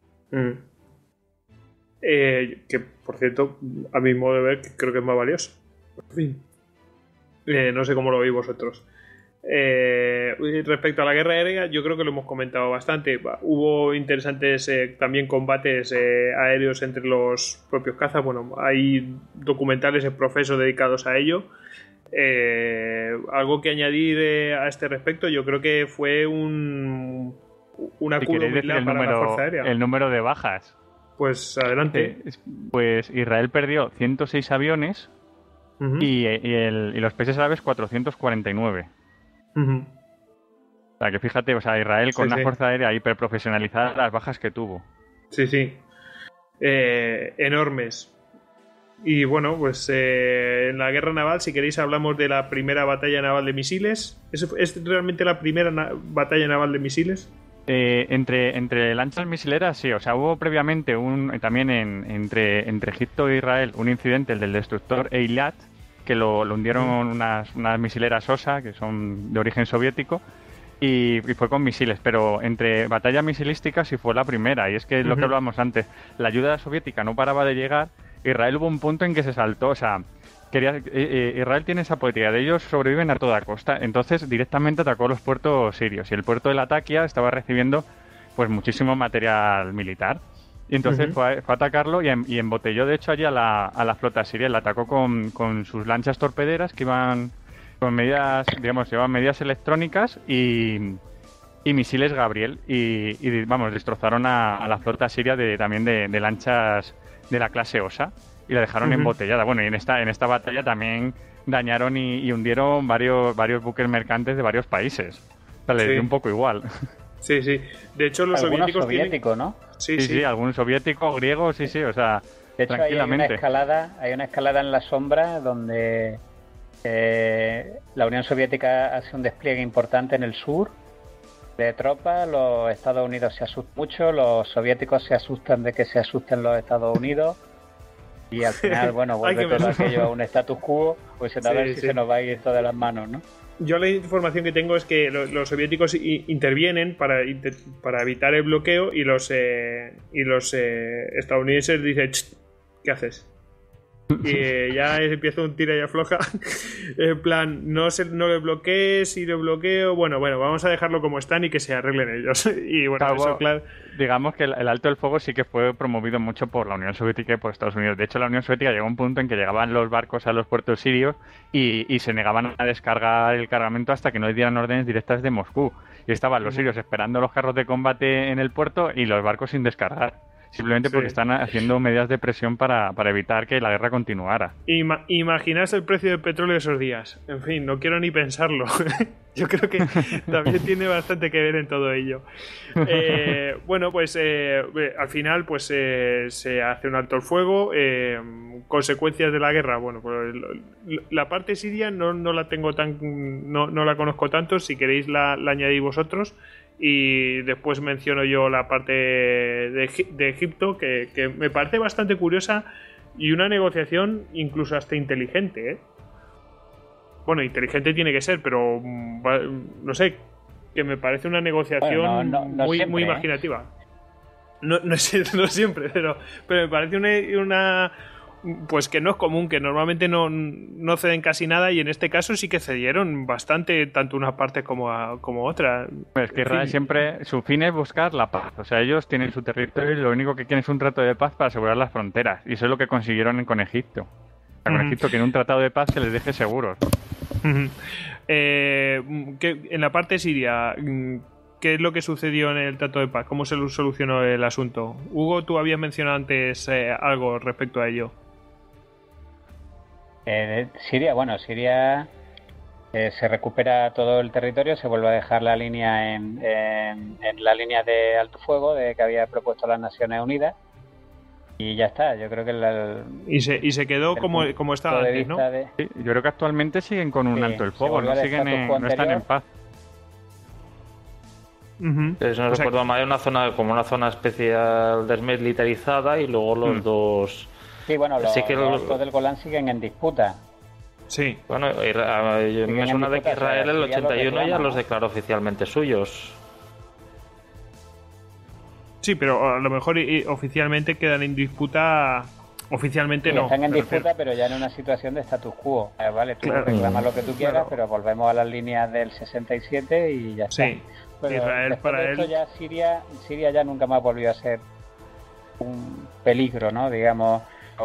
Que, por cierto, a mi modo de ver, creo que es más valioso. En fin. No sé cómo lo veis vosotros. Respecto a la guerra aérea, yo creo que lo hemos comentado bastante. Hubo interesantes también combates aéreos entre los propios cazas. Bueno, hay documentales en profeso dedicados a ello. Algo que añadir a este respecto, yo creo que fue una curva para la Fuerza Aérea. El número de bajas. Pues adelante. Pues Israel perdió 106 aviones y los países árabes 449. O sea, que fíjate, o sea, Israel con una fuerza aérea hiperprofesionalizada, las bajas que tuvo. Sí. Enormes. Y bueno, pues en la guerra naval, si queréis, hablamos de la primera batalla naval de misiles. ¿Es realmente la primera batalla naval de misiles? Entre lanchas misileras, sí. O sea, hubo previamente también entre Egipto e Israel un incidente, el del destructor Eilat, que lo hundieron unas misileras OSA, que son de origen soviético, y fue con misiles, pero entre batallas misilísticas sí fue la primera, y es que es lo que hablábamos antes, la ayuda soviética no paraba de llegar, Israel hubo un punto en que se saltó, o sea, Israel tiene esa política de ellos sobreviven a toda costa, entonces directamente atacó los puertos sirios, y el puerto de Latakia estaba recibiendo pues muchísimo material militar. Y entonces fue a atacarlo y embotelló, de hecho, allí a la flota siria. La atacó con sus lanchas torpederas que iban con medidas, digamos, llevaban medidas electrónicas y misiles Gabriel. Y vamos, destrozaron a la flota siria también de lanchas de la clase OSA y la dejaron embotellada. Bueno, y en esta batalla también dañaron y hundieron varios buques mercantes de varios países. O sea, les dio un poco igual. Sí. De hecho, los soviéticos ¿no? Sí, algún soviético, griego, sí, o sea, de hecho, tranquilamente. Hay una escalada en la sombra donde la Unión Soviética hace un despliegue importante en el sur de tropas, los Estados Unidos se asustan mucho, los soviéticos se asustan de que se asusten los Estados Unidos y al final, bueno, vuelve todo aquello a un status quo, pues a ver si se nos va a ir esto de las manos, ¿no? Yo la información que tengo es que los soviéticos intervienen para evitar el bloqueo y los estadounidenses dicen, ¿qué haces? Y ya empieza un tira y afloja. En plan, no le bloquees, y lo bloqueo. Bueno, vamos a dejarlo como están y que se arreglen ellos. Y bueno, eso, claro. Digamos que el alto del fuego sí que fue promovido mucho por la Unión Soviética y por Estados Unidos. De hecho, la Unión Soviética llegó a un punto en que llegaban los barcos a los puertos sirios y se negaban a descargar el cargamento hasta que no les dieran órdenes directas de Moscú. Y estaban los sirios esperando los carros de combate en el puerto y los barcos sin descargar. Simplemente porque están haciendo medidas de presión para evitar que la guerra continuara. Imaginaos el precio del petróleo esos días. En fin, no quiero ni pensarlo. Yo creo que también tiene bastante que ver en todo ello. Bueno, pues al final pues se hace un alto el fuego. Consecuencias de la guerra. Bueno, pues la parte siria no la tengo no la conozco tanto. Si queréis la añadís vosotros. Y después menciono yo la parte de Egipto, que me parece bastante curiosa y una negociación incluso hasta inteligente, ¿eh? Bueno, inteligente tiene que ser, pero no sé, que me parece una negociación muy imaginativa. No siempre, pero me parece una pues que no es común, que normalmente no ceden casi nada, y en este caso sí que cedieron bastante, tanto una parte como otra. Es que Israel siempre, su fin es buscar la paz, o sea, ellos tienen su territorio y lo único que quieren es un trato de paz para asegurar las fronteras, y eso es lo que consiguieron con Egipto. O sea, con Egipto quieren un tratado de paz que les deje seguros. En la parte siria, ¿qué es lo que sucedió en el trato de paz? ¿Cómo se solucionó el asunto? Hugo, tú habías mencionado antes algo respecto a ello. Siria se recupera todo el territorio, se vuelve a dejar la línea en la línea de alto fuego que había propuesto las Naciones Unidas, y ya está. Yo creo que y se quedó como estaba antes, ¿no? Sí, yo creo que actualmente siguen con un alto el fuego, no están en paz. Si no recuerdo mal, hay una zona como una zona especial desmilitarizada y luego los dos... Sí, bueno, los altos del Golán siguen en disputa. Sí. Bueno, me suena de que Israel en el 81 ya los declaró oficialmente suyos. Sí, pero a lo mejor oficialmente quedan en disputa. Oficialmente sí, no. Están en disputa, pero ya en una situación de status quo. Vale, tú reclamas lo que tú quieras, pero volvemos a las líneas del 67 y ya está. Sí. Pero Israel para de esto él. Ya Siria ya nunca más volvió a ser un peligro, ¿no? Digamos,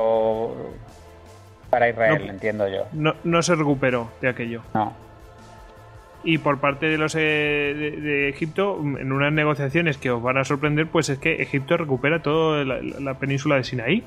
para Israel, entiendo yo. No se recuperó de aquello. No. Y por parte de los de Egipto, en unas negociaciones que os van a sorprender, pues es que Egipto recupera toda la península de Sinaí.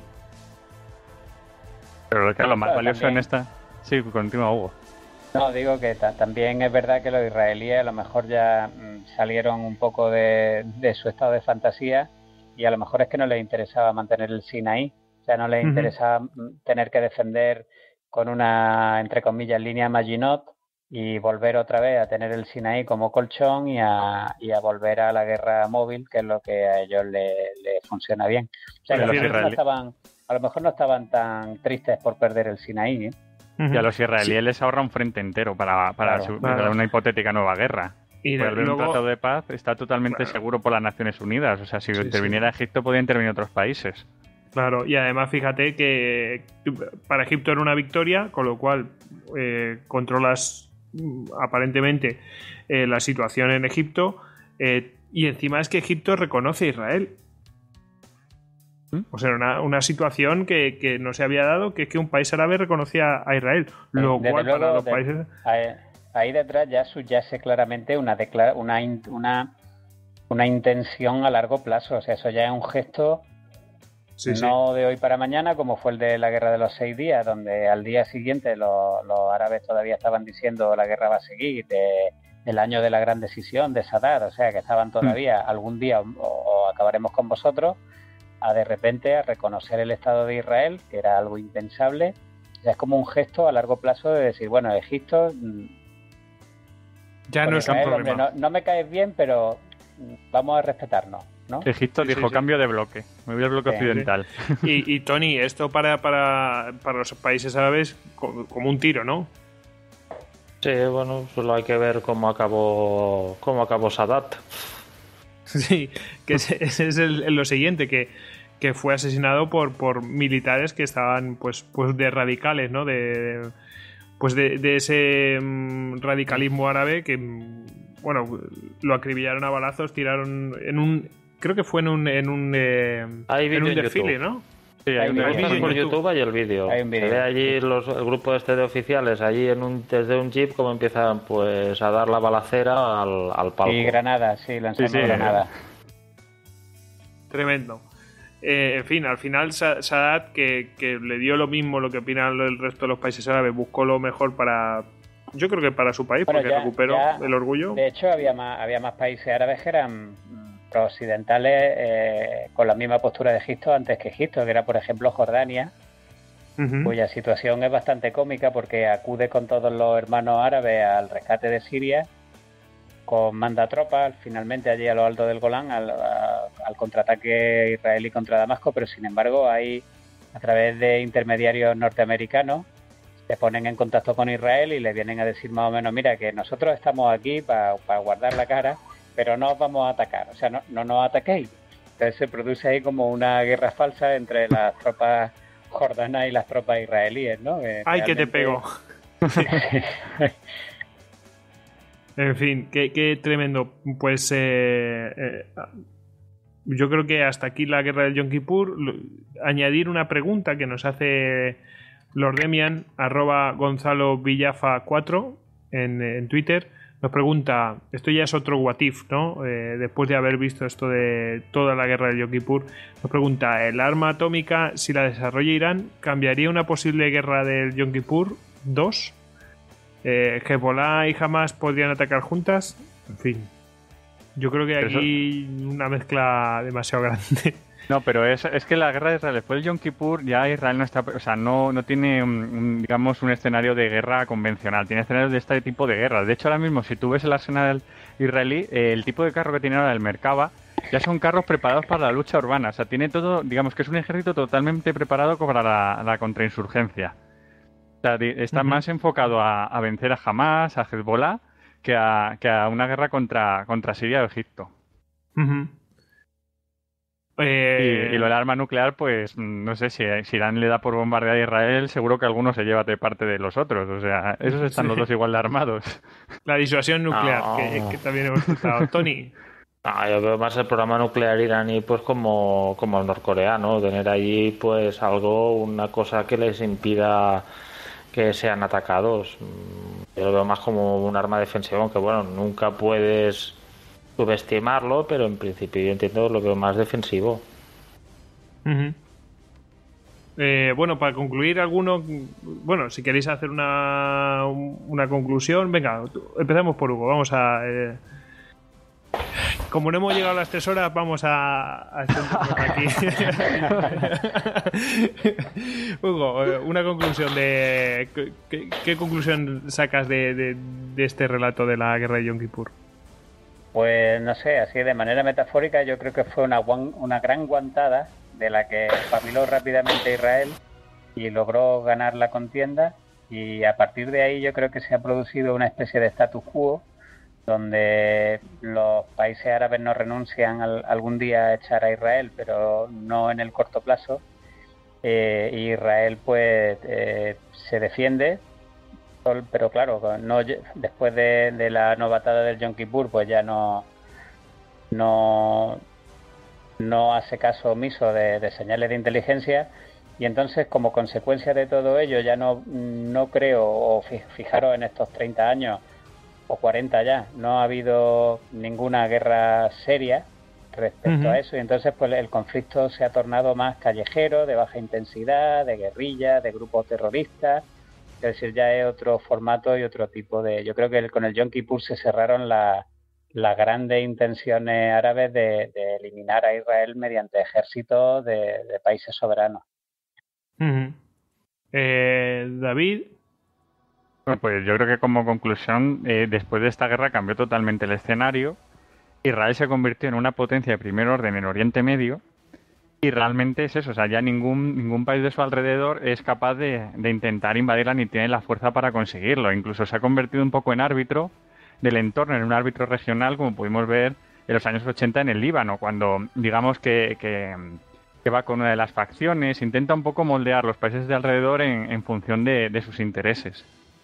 Pero lo más valioso en esta... Sí, continúa, Hugo. No, digo que también es verdad que los israelíes a lo mejor ya salieron un poco de su estado de fantasía y a lo mejor es que no les interesaba mantener el Sinaí. O sea, no les interesaba tener que defender con una, entre comillas, línea Maginot y volver otra vez a tener el Sinaí como colchón y a volver a la guerra móvil, que es lo que a ellos les funciona bien. O sea, a lo mejor no estaban tan tristes por perder el Sinaí, ¿eh? Y a los israelíes les ahorra un frente entero para una hipotética nueva guerra. Y luego, un tratado de paz está totalmente seguro por las Naciones Unidas. O sea, si interviniera Egipto, podría intervenir otros países. Claro, y además fíjate que para Egipto era una victoria, con lo cual controlas aparentemente la situación en Egipto, y encima es que Egipto reconoce a Israel. O sea, una situación que no se había dado, que es que un país árabe reconocía a Israel, lo cual luego, para los países... Ahí detrás ya subyace claramente una intención a largo plazo. O sea, eso ya es un gesto no de hoy para mañana, como fue el de la Guerra de los 6 días, donde al día siguiente los árabes todavía estaban diciendo la guerra va a seguir, el año de la gran decisión de Sadat, o sea, que estaban todavía algún día o acabaremos con vosotros, a de repente a reconocer el Estado de Israel, que era algo impensable. O sea, es como un gesto a largo plazo de decir, bueno, Egipto... Ya no es un problema. Hombre, no me caes bien, pero vamos a respetarnos, ¿no? Egipto dijo cambio de bloque. Me voy al bloque occidental. Y Tony, esto para los países árabes como un tiro, ¿no? Sí, bueno, solo hay que ver cómo acabó Sadat. Sí, que ese es lo siguiente, que fue asesinado por militares que estaban pues de radicales, ¿no? De ese radicalismo árabe que, bueno, lo acribillaron a balazos, tiraron creo que fue en un desfile, ¿no? Sí, hay un vídeo por YouTube, hay el vídeo. Se ve allí el grupo de oficiales allí desde un jeep como empiezan pues a dar la balacera al palco. Y granadas, lanzando granadas. Tremendo. En fin, al final Sadat, que le dio lo mismo lo que opinan el resto de los países árabes, buscó lo mejor yo creo que para su país, porque recuperó el orgullo. De hecho, había más países árabes que eran prooccidentales con la misma postura de Egipto antes que Egipto, que era, por ejemplo, Jordania, cuya situación es bastante cómica porque acude con todos los hermanos árabes al rescate de Siria, manda tropas finalmente allí a lo alto del Golán al contraataque israelí contra Damasco, pero sin embargo ahí, a través de intermediarios norteamericanos, se ponen en contacto con Israel y le vienen a decir más o menos, mira, que nosotros estamos aquí para guardar la cara, pero no os vamos a atacar, o sea, no nos ataquéis. Entonces se produce ahí como una guerra falsa entre las tropas jordanas y las tropas israelíes, ¿no? ¡Ay, que te pego! En fin, qué tremendo. Pues yo creo que hasta aquí la guerra del Yom Kippur. Añadir una pregunta que nos hace Lord Demian, @GonzaloVillafa4 en Twitter. Nos pregunta, esto ya es otro what if, ¿no? Después de haber visto esto de toda la guerra del Yom Kippur, nos pregunta, ¿el arma atómica, si la desarrolla Irán, cambiaría una posible guerra del Yom Kippur 2? Hezbollah y Hamas podrían atacar juntas. En fin, yo creo que aquí una mezcla demasiado grande. No, pero es que la guerra de Israel después del Yom Kippur ya Israel no está, o sea, no tiene digamos un escenario de guerra convencional, tiene escenarios de este tipo de guerras. De hecho, ahora mismo si tú ves el arsenal israelí, el tipo de carro que tiene ahora el Merkava ya son carros preparados para la lucha urbana, o sea, tiene todo, digamos que es un ejército totalmente preparado para la contrainsurgencia. O sea, está más enfocado a vencer a Hamas, a Hezbollah, que a una guerra contra Siria o Egipto. Y lo del arma nuclear, pues no sé, si Irán le da por bombardear a Israel, seguro que alguno se lleva de parte de los otros. O sea, esos están los dos igual de armados. La disuasión nuclear, que también hemos escuchado. Tony. No, yo veo más el programa nuclear iraní pues como el norcoreano, tener allí pues una cosa que les impida que sean atacados. Yo lo veo más como un arma defensiva, aunque bueno, nunca puedes subestimarlo, pero en principio yo entiendo lo veo más defensivo. Bueno, para concluir bueno, si queréis hacer una conclusión, venga, empezamos por Hugo, vamos a... Como no hemos llegado a las 3 horas, vamos a extendernos aquí. Hugo, una conclusión ¿qué conclusión sacas de este relato de la guerra de Yom Kippur? Pues no sé, así de manera metafórica yo creo que fue una gran guantada de la que espabiló rápidamente Israel y logró ganar la contienda, y a partir de ahí yo creo que se ha producido una especie de status quo donde los países árabes no renuncian algún día a echar a Israel, pero no en el corto plazo. Israel pues se defiende, pero claro, después de la novatada del Yom Kippur pues ya no hace caso omiso de señales de inteligencia, y entonces como consecuencia de todo ello ya no creo, o fijaros en estos 30 años o 40 ya, no ha habido ninguna guerra seria respecto a eso, y entonces pues el conflicto se ha tornado más callejero, de baja intensidad, de guerrilla, de grupos terroristas. Es decir, ya es otro formato y otro tipo de... Yo creo que con el Yom Kippur se cerraron las grandes intenciones árabes de eliminar a Israel mediante ejércitos de países soberanos. David. Bueno, pues yo creo que como conclusión, después de esta guerra cambió totalmente el escenario. Israel se convirtió en una potencia de primer orden en Oriente Medio, y realmente es eso, o sea, ya ningún país de su alrededor es capaz de intentar invadirla ni tiene la fuerza para conseguirlo. Incluso se ha convertido un poco en árbitro del entorno, en un árbitro regional, como pudimos ver en los años 80 en el Líbano, cuando digamos que va con una de las facciones, intenta un poco moldear los países de alrededor en función de sus intereses.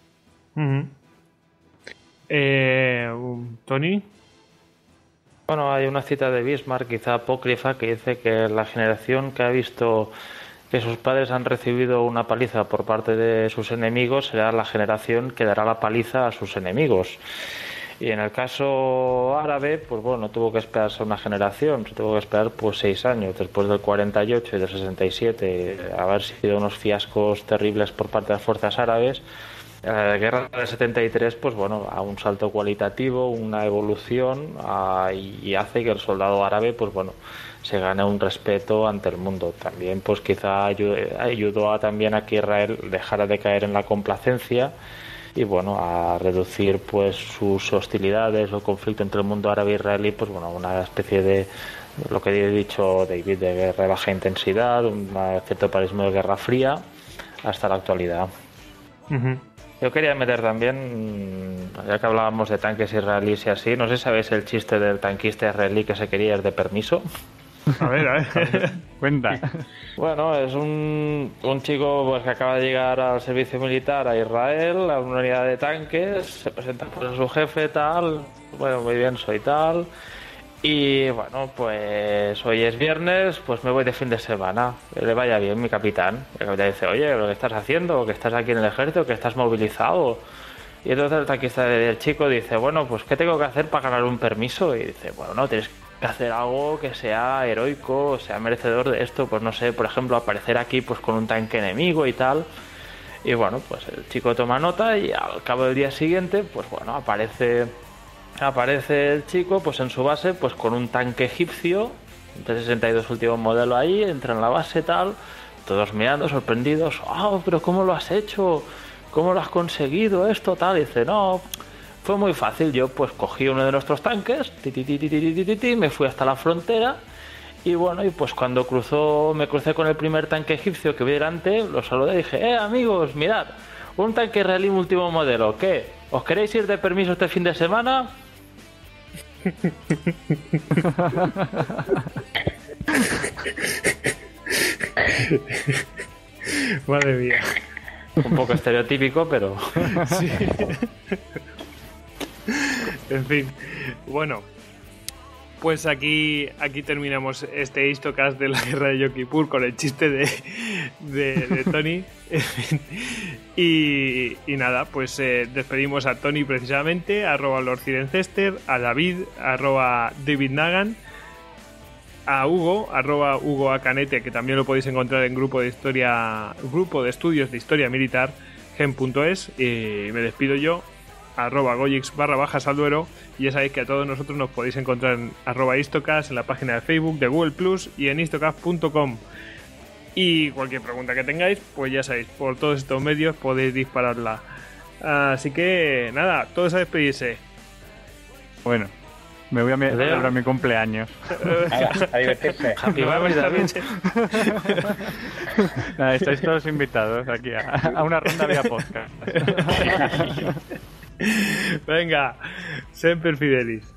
Tony. Bueno, hay una cita de Bismarck, quizá apócrifa, que dice que la generación que ha visto que sus padres han recibido una paliza por parte de sus enemigos será la generación que dará la paliza a sus enemigos. Y en el caso árabe, pues bueno, tuvo que esperarse una generación, se tuvo que esperar pues 6 años, después del 48 y del 67, haber sido unos fiascos terribles por parte de las fuerzas árabes. La guerra del 73, pues bueno, a un salto cualitativo, una evolución, y hace que el soldado árabe, pues bueno, se gane un respeto ante el mundo. También, pues quizá ayudó también a que Israel dejara de caer en la complacencia y bueno, a reducir pues sus hostilidades o conflicto entre el mundo árabe e israelí, pues bueno, una especie de lo que he dicho David, de guerra de baja intensidad, un cierto paradigma de guerra fría hasta la actualidad. Yo quería meter también, ya que hablábamos de tanques israelíes y así, no sé si sabéis el chiste del tanquista israelí que se quería ir de permiso. A ver, cuenta. Bueno, es un chico pues que acaba de llegar al servicio militar a Israel, a una unidad de tanques, se presenta por su jefe, tal, bueno, muy bien, soy tal, y bueno, pues hoy es viernes, pues me voy de fin de semana, que le vaya bien mi capitán. El capitán dice, oye, ¿lo que estás haciendo? ¿Que estás aquí en el ejército? ¿Que estás movilizado? Y entonces el tanquista del chico dice, bueno, pues ¿qué tengo que hacer para ganar un permiso? Y dice, bueno, no, tienes que hacer algo que sea heroico, sea merecedor de esto, pues no sé, por ejemplo, aparecer aquí pues con un tanque enemigo y tal. Y bueno, pues el chico toma nota y al cabo del día siguiente, pues bueno, aparece el chico pues en su base pues con un tanque egipcio T62 último modelo ahí, entra en la base tal, todos mirando, sorprendidos, pero ¿cómo lo has hecho? ¿Cómo lo has conseguido esto? Tal, y dice, no, fue muy fácil, yo pues cogí uno de nuestros tanques, me fui hasta la frontera, y bueno, y pues cuando me crucé con el primer tanque egipcio que vi delante, lo saludé y dije, amigos, mirad, un tanque israelí último modelo, ¿qué? ¿Os queréis ir de permiso este fin de semana? Madre mía. Un poco estereotípico, pero... Sí. En fin, bueno, pues aquí terminamos este Histocast de la guerra de Yom Kippur con el chiste de Tony. y nada, pues despedimos a Tony precisamente, @LordCirencester, a David, @David Nagan, a Hugo, @Hugo Acanete, que también lo podéis encontrar en grupo de estudios de historia militar, gen.es, y me despido yo, @Goyix_Salduero, y ya sabéis que a todos nosotros nos podéis encontrar en @Histocast, en la página de Facebook, de Google Plus y en histocast.com. Y cualquier pregunta que tengáis, pues ya sabéis, por todos estos medios podéis dispararla. Así que nada, todos a despedirse. Bueno, me voy a celebrar mi cumpleaños. A divertirse. Happy birthday. Nada, estáis todos invitados aquí a una ronda vía podcast. Venga, Semper Fidelis.